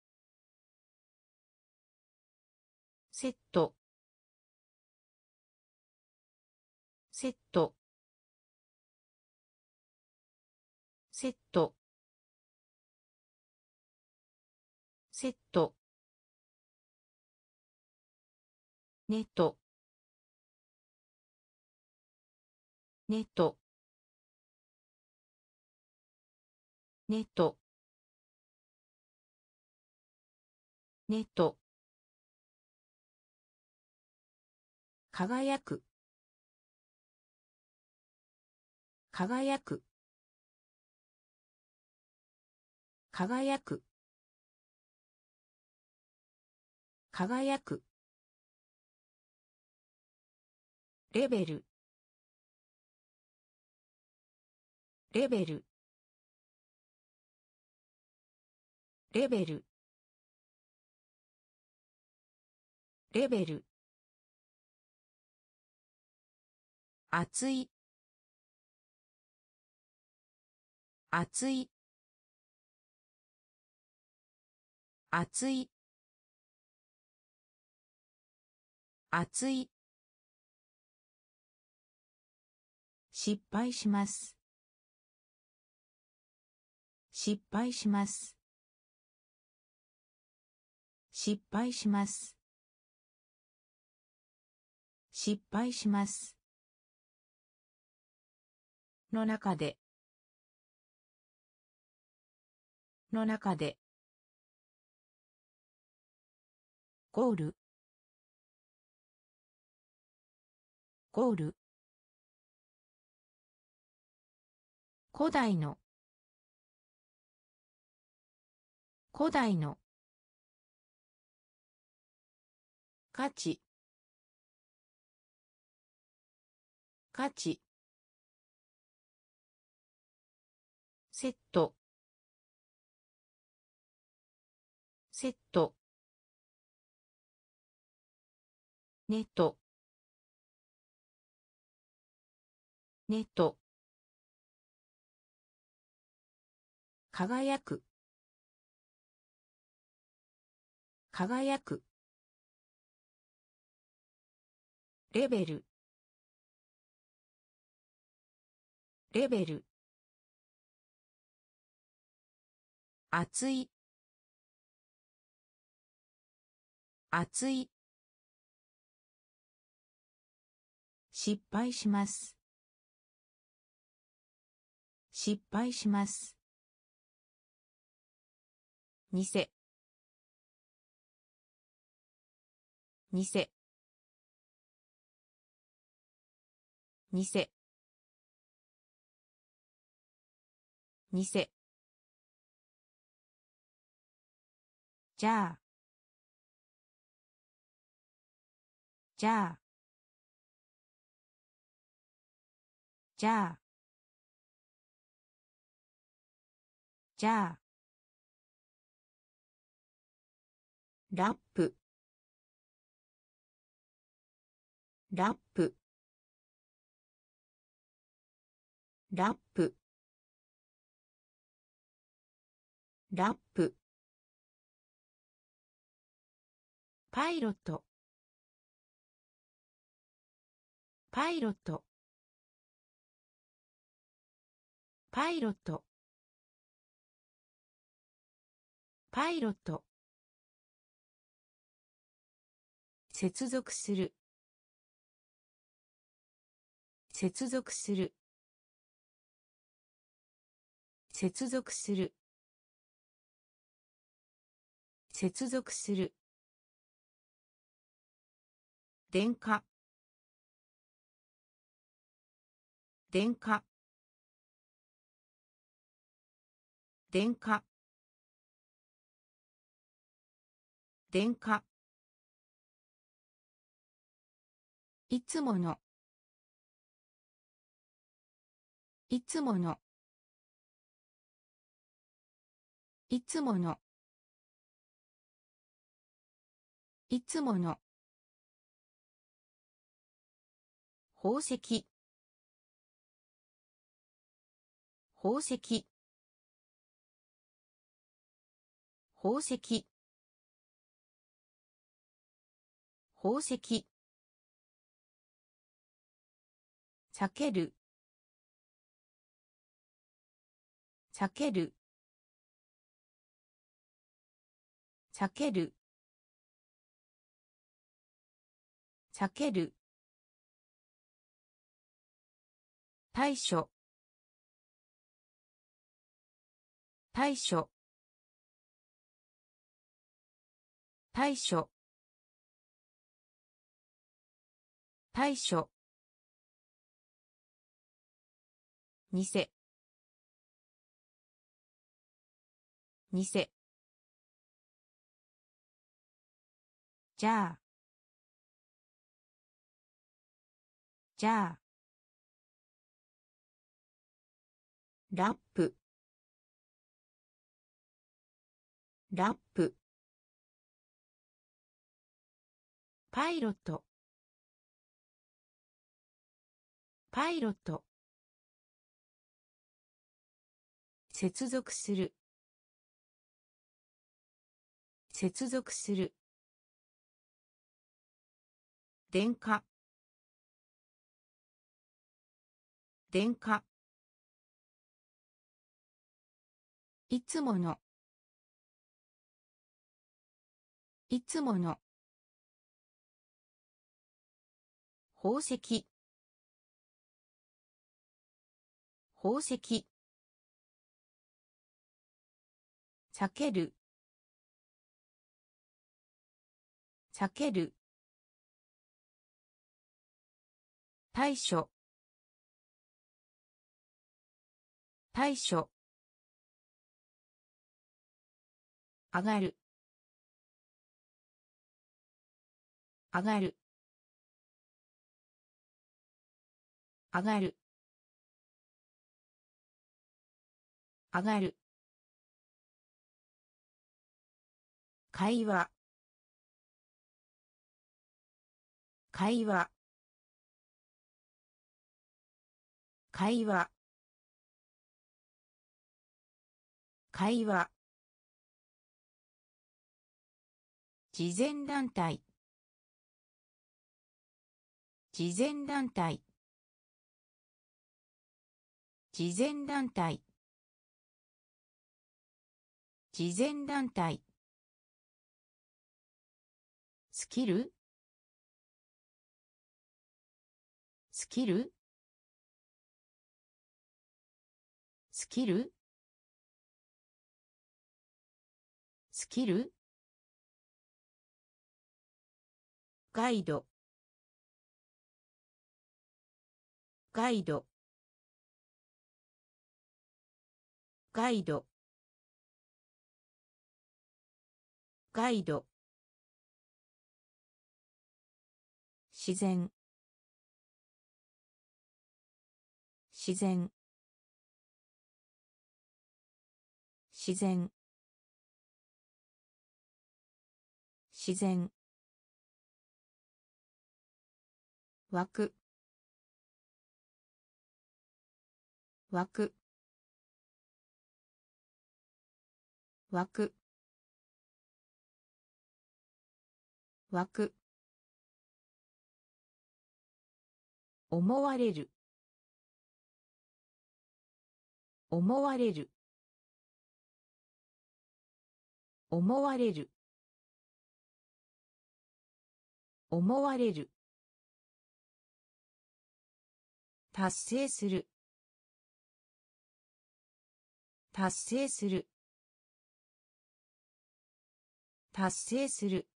セットセットセットセットネットネットネットネット輝く輝く輝く輝くレベルレベルレベルレベル熱い熱い熱い熱い失敗します失敗します失敗します失敗しますの中での中でゴールゴール古代の古代の価値価値セットセットネットネット輝く輝くレベルレベル熱い熱い失敗します失敗します偽偽偽偽じゃあじゃあじゃあじゃあラップラップラップラップパイロットパイロットパイロットパイロット接続する接続する接続する接続する電化電化電化電化いつものいつものいつものいつもの宝石宝石宝石宝石避ける避ける避ける避ける対処対処対処対処偽偽じゃあじゃあラップラップパイロットパイロット接続する接続する電化電化いつものいつもの宝石宝石避ける避ける対処対処上がる上がる上がる上がる会話会話会話会話慈善団体慈善団体慈善団体慈善団体スキルスキルスキルスキルガイドガイドガイドガイド自然自然自然自然枠枠枠枠思われる思われる思われる思われる達成する達成する達成する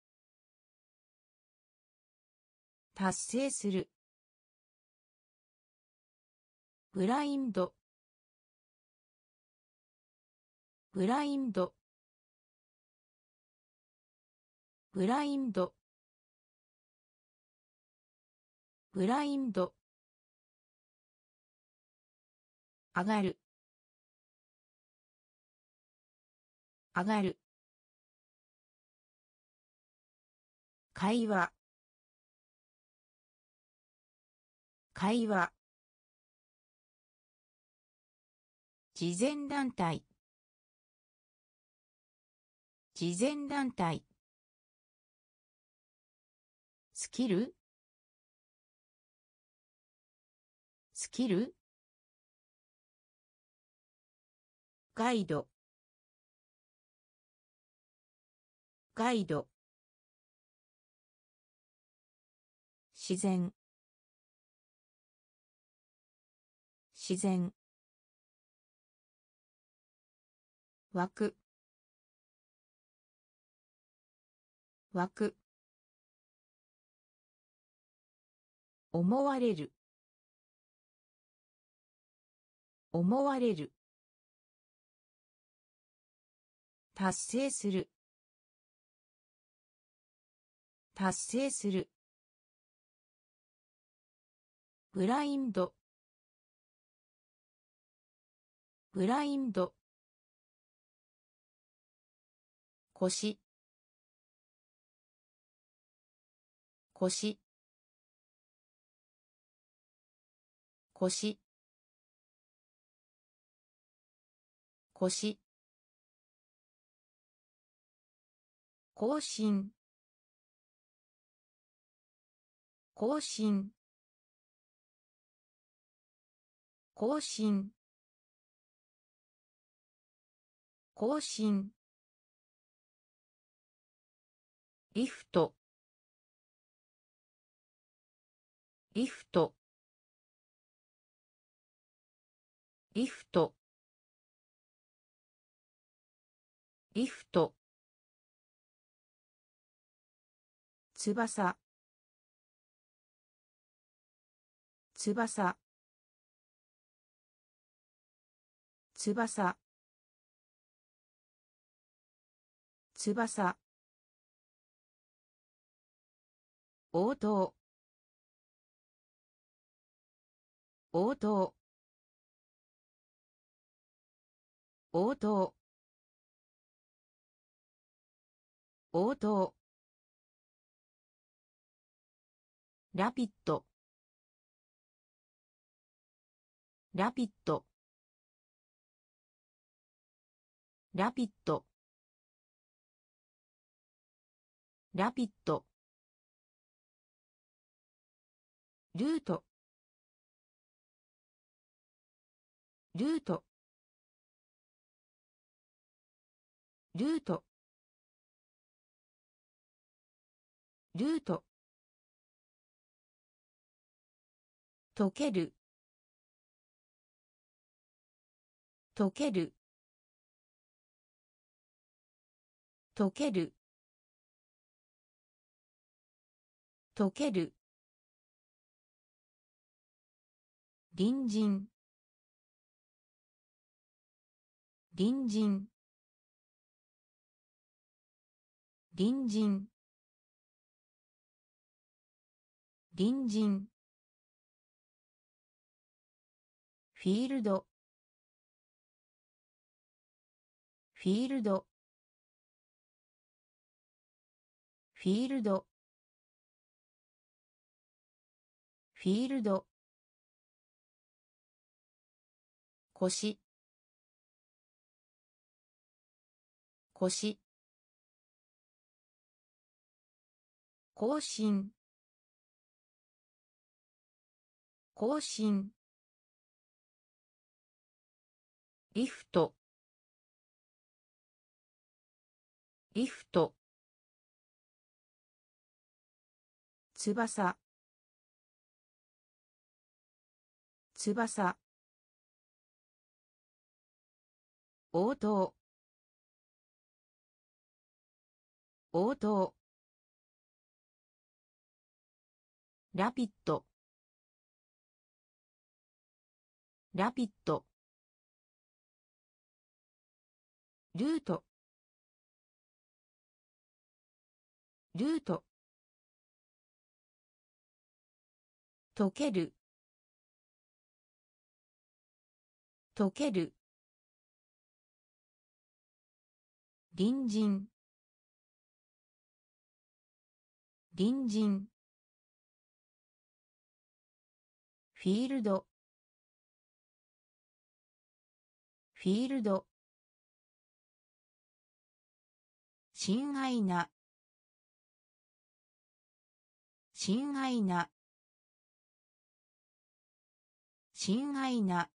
達成するブラインドブラインドブラインドブラインド上がる上がる会話会話慈善団体慈善団体スキルスキルガイドガイド自然自然枠枠思われる思われる達成する達成するブラインドブラインド腰腰腰腰更新更新更新更新リフトリフトリフトリフト翼翼翼翼応答応答応答応答ラピッドラピッドラピッドラピッドルートルートルートルート溶ける溶ける溶ける溶ける隣人隣人隣人隣人フィールドフィールドフィールドフィールド腰腰更新更新リフトリフト翼翼応答応答ラピッドラピッドルートルート溶ける溶ける隣人隣人フィールドフィールド親愛な親愛な親愛な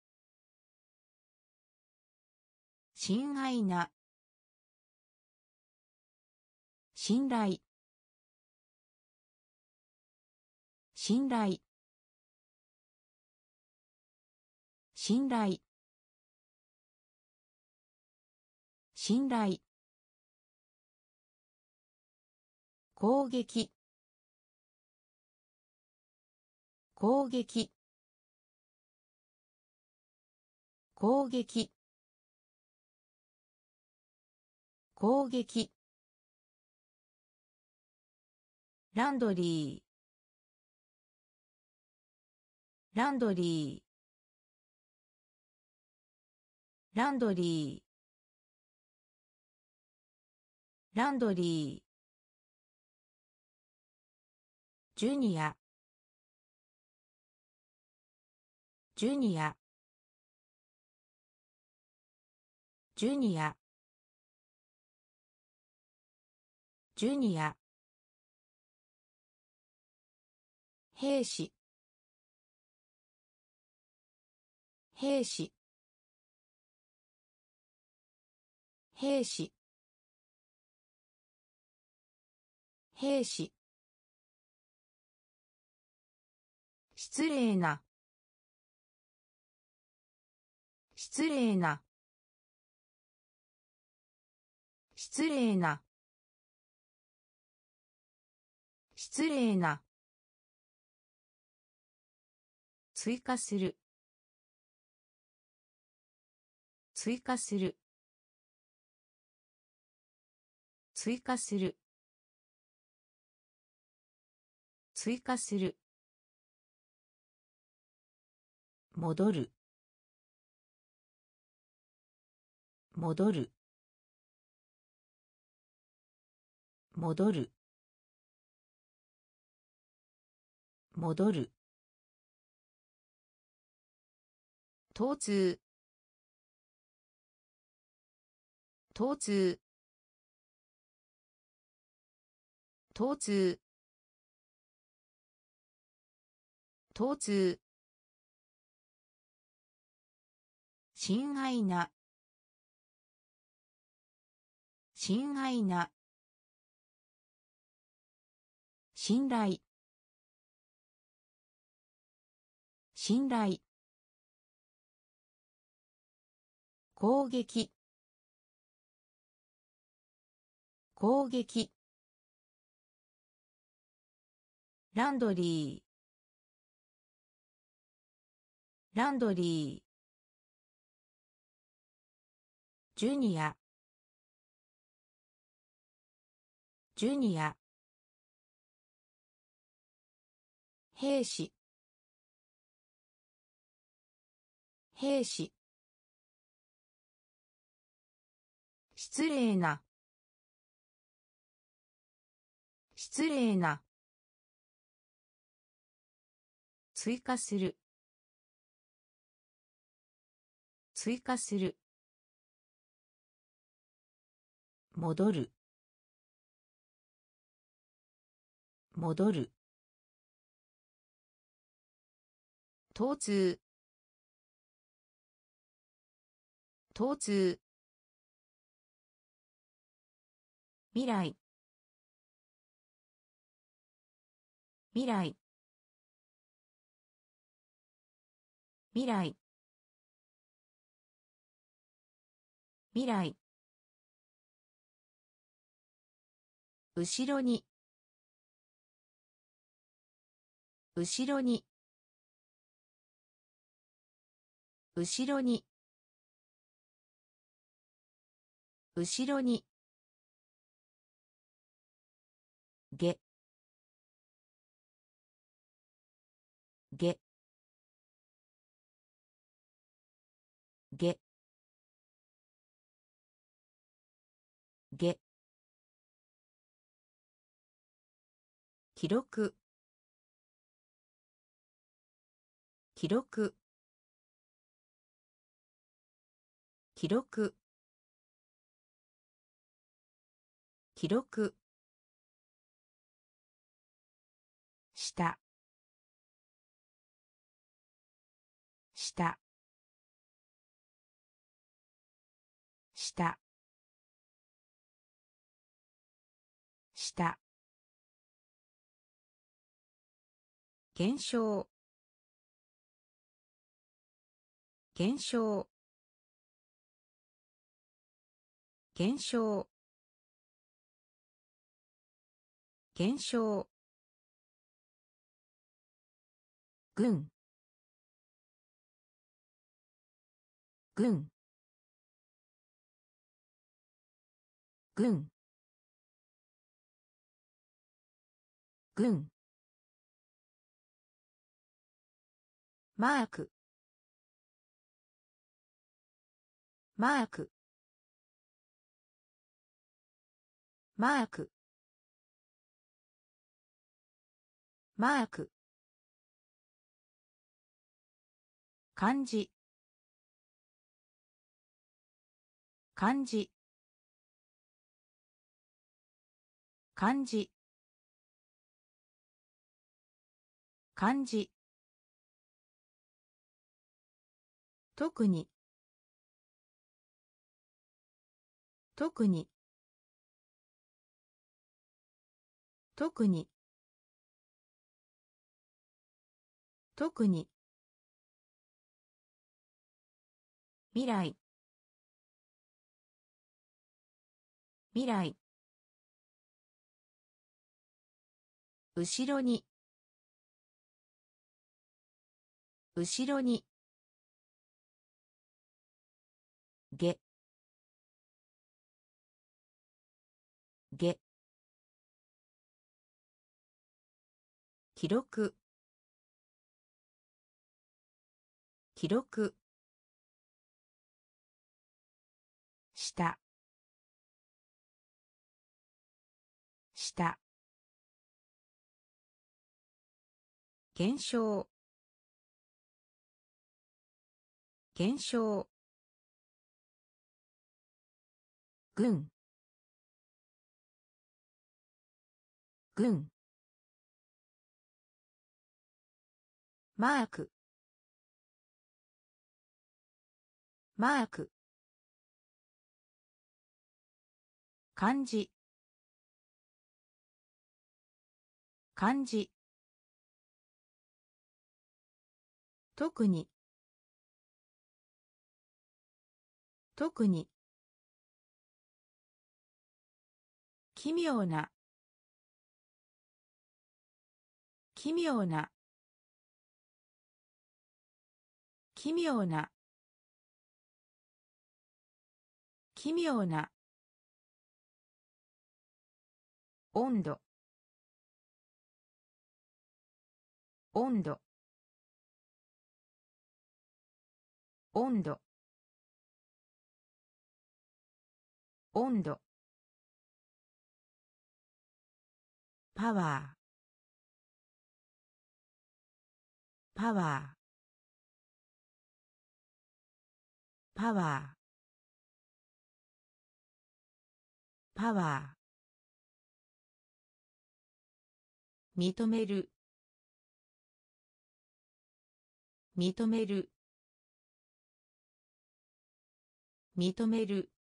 親愛な信頼信頼信頼信頼攻撃攻撃攻撃攻撃ランドリーランドリーランドリーランドリージュニアジュニアジュニアジュニア兵士兵士兵士兵士失礼な失礼な失礼な失礼な追加する追加する追加する追加する戻る戻る戻る戻る疼痛疼痛疼痛疼痛親愛な親愛な信頼信頼攻撃攻撃。ランドリー。ランドリー。ジュニア。ジュニア。兵士。兵士。失礼な。失礼な。追加する。追加する。戻る。戻る。疼痛。疼痛。未来。未来。未来。未来。後ろに。後ろに。後ろに。後ろに。げ。げ。げ。げ。記録。記録。記録。記録。下。下。下。下。減少。減少。減少。減少。軍。軍。軍。軍。マーク。マーク。マーク。マーク。漢字。漢字。漢字。漢字。特に。特に。特に。特に。未来。未来。後ろに。後ろに。げ。げ。記録。記録。下。下。減少。減少。軍。軍。マーク。マーク。漢字。漢字。特に。特に。 奇妙な奇妙な奇妙な奇妙な温度温度温度温度パワーパワーパワーパワー認める認める認める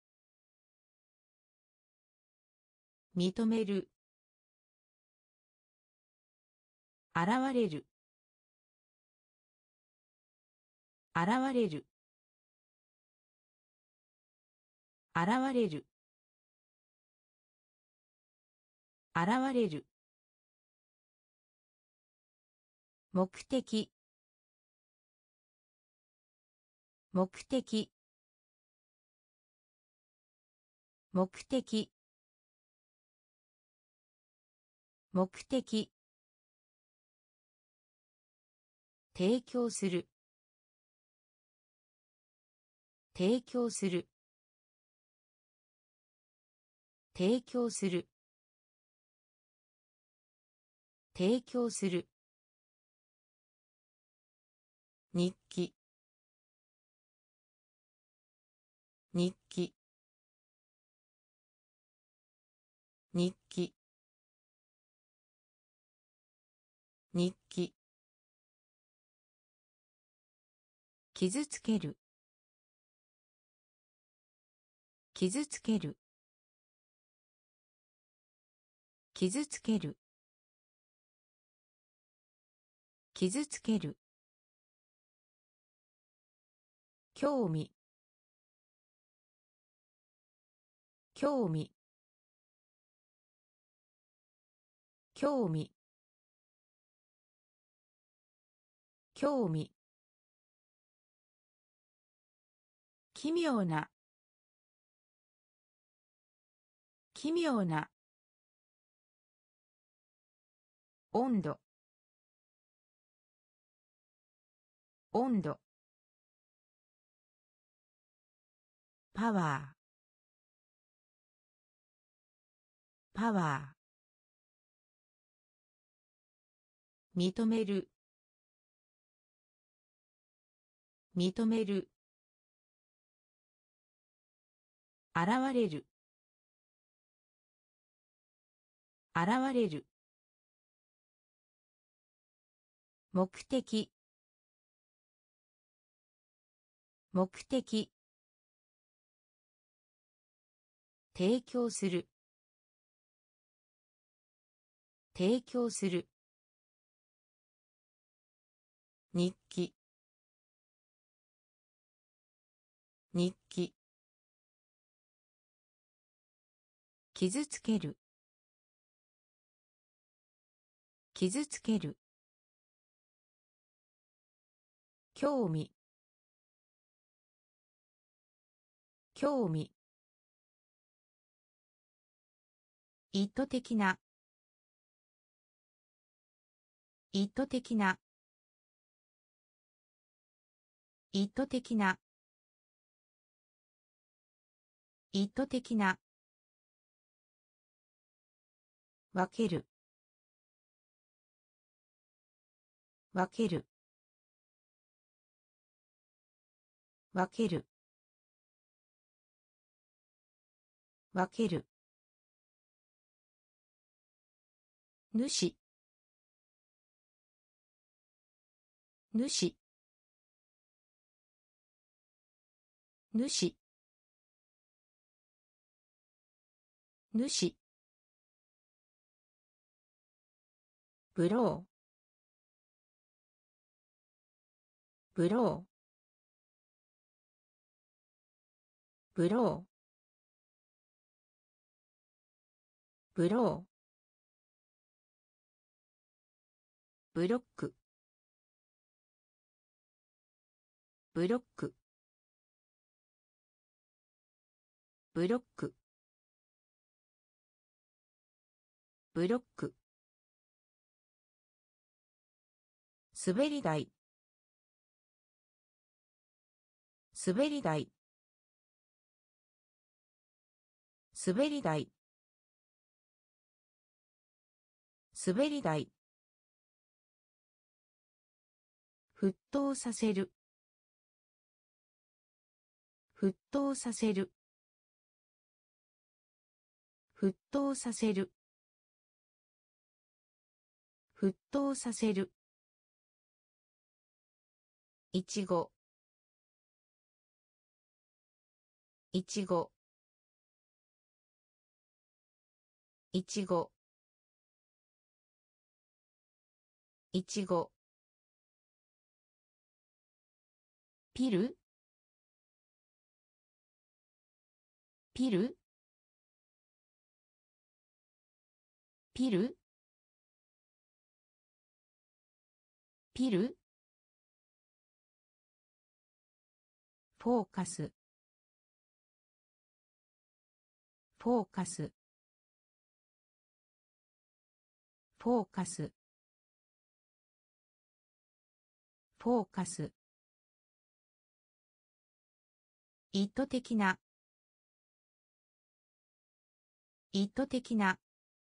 認める現れる現れる現れる現れる目的目的目的目的提供する提供する提供する提供する日記日記日記日記傷つける傷つける傷つける傷つける興味興味興味興味奇妙な奇妙な温度温度パワーパワー認める認める現れる現れる目的目的提供する提供する日記日記傷つける傷つける興味興味意図的な意図的な意図的な意図的な分ける分ける分ける分ける主主主主ブローブローブローブロー、ブロック、ブロック、ブロック、ブロック、滑り台、滑り台、滑り台、滑り台、沸騰させる、沸騰させる、沸騰させる、沸騰させる、いちご、いちご、いちご、いちご、ピル、ピル、ピル、ピル、フォーカス、フォーカス、フォーカス、フォーカス、意図的な、意図的な、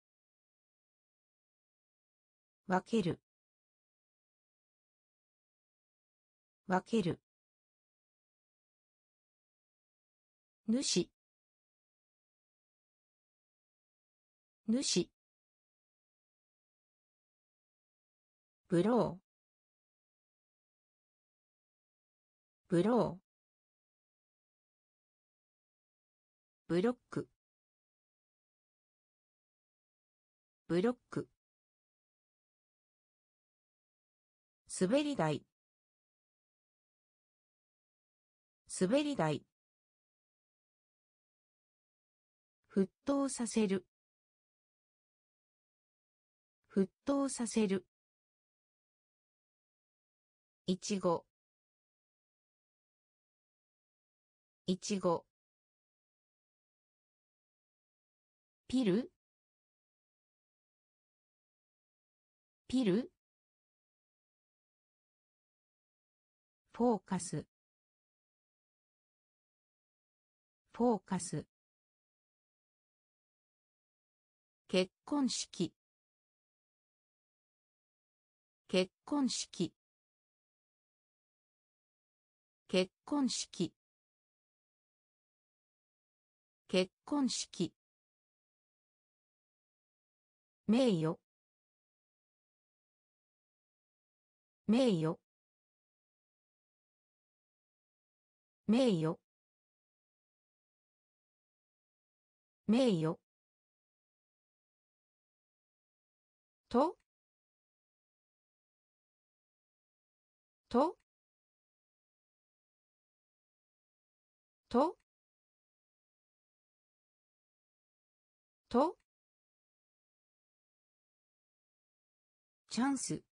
分ける、分ける、主、主、ブロー、ブロー、ブロック、ブロック、滑り台、滑り台、沸騰させる、沸騰させる、いちご、いちご、ピル、ピル、フォーカス、フォーカス、結婚式、結婚式、結婚式、結婚式、名誉、名誉、名誉、名誉、と、と、と、と、チャンス、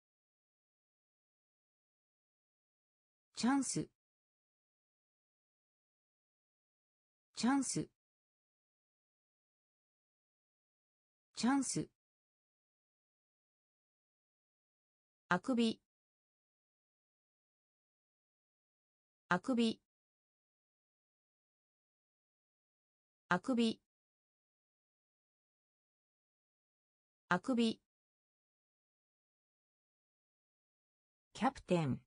チャンス、チャンス、チャンス、あくび、あくび、あくび、あくび、キャプテン、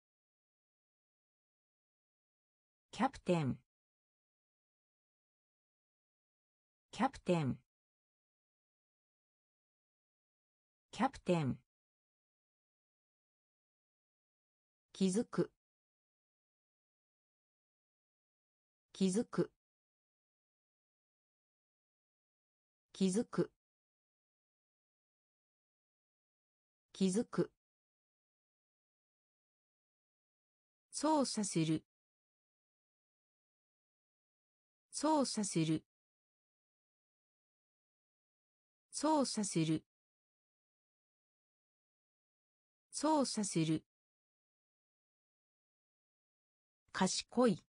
キャプテン、キャプテン、キャプテン、気づく、気づく、気づく、気づく、操作する、操作する、 操作する操作する賢い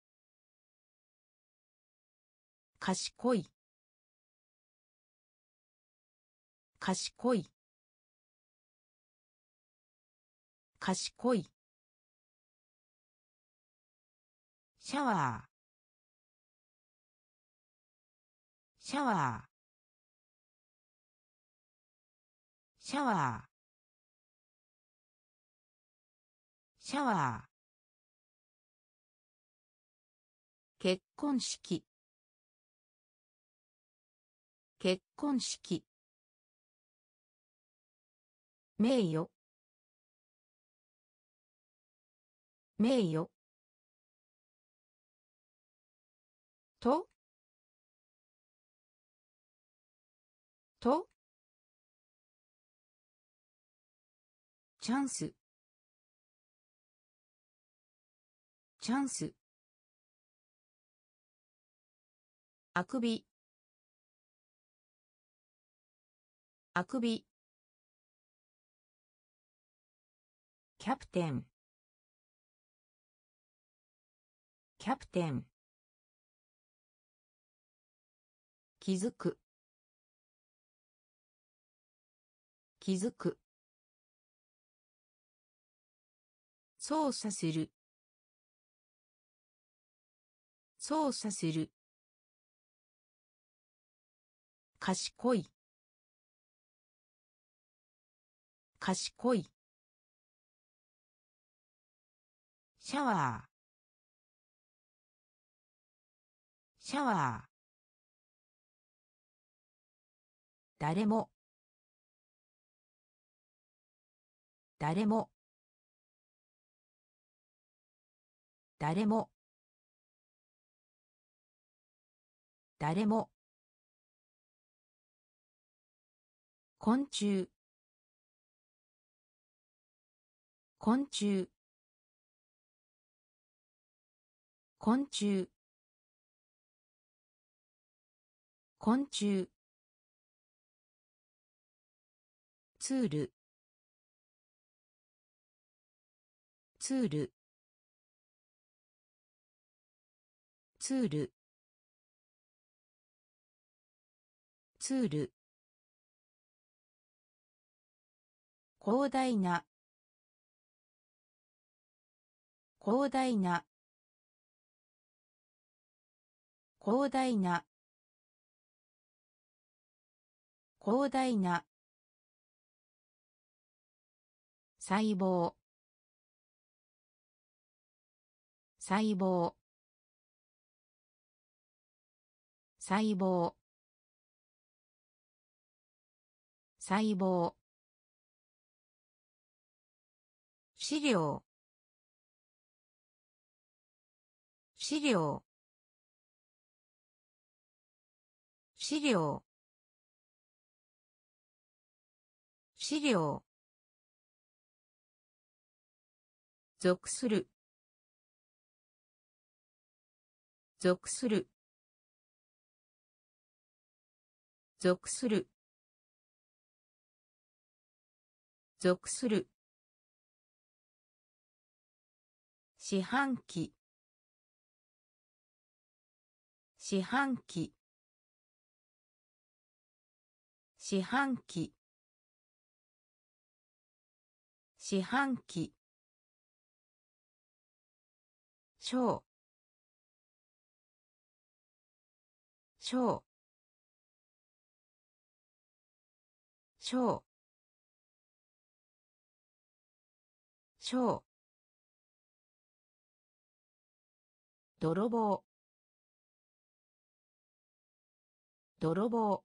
賢い賢い賢いシャワーシャワーシャワーシャワー結婚式結婚式名誉名誉ととチャンスチャンスあくびあくびキャプテンキャプテン気づく気づく操作する操作する賢い賢いシャワーシャワー誰も誰も誰も誰も昆虫昆虫昆虫昆虫ツールツールツールツール広大な広大な広大な広大な細胞細胞細胞細胞資料資料資料資料属する属する属する属する四半期四半期四半期四半期小小小小泥棒泥棒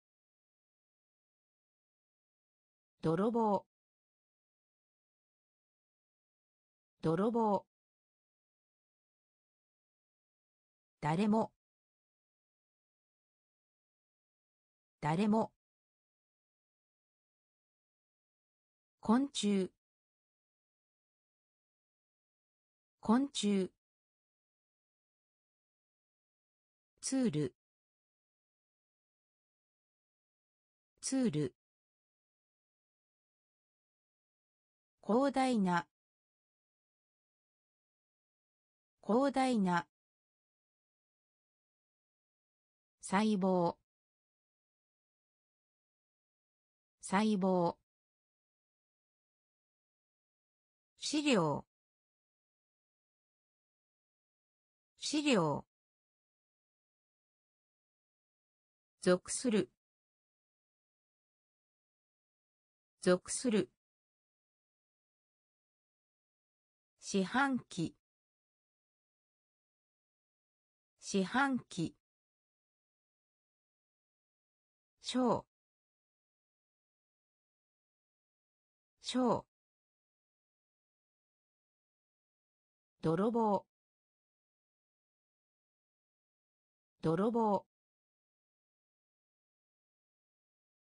泥棒泥棒誰も誰も昆虫昆虫ツールツール。広大な。広大な。細胞。細胞。資料。資料。属する。属する。四半期。四半期。小。小。泥棒。泥棒。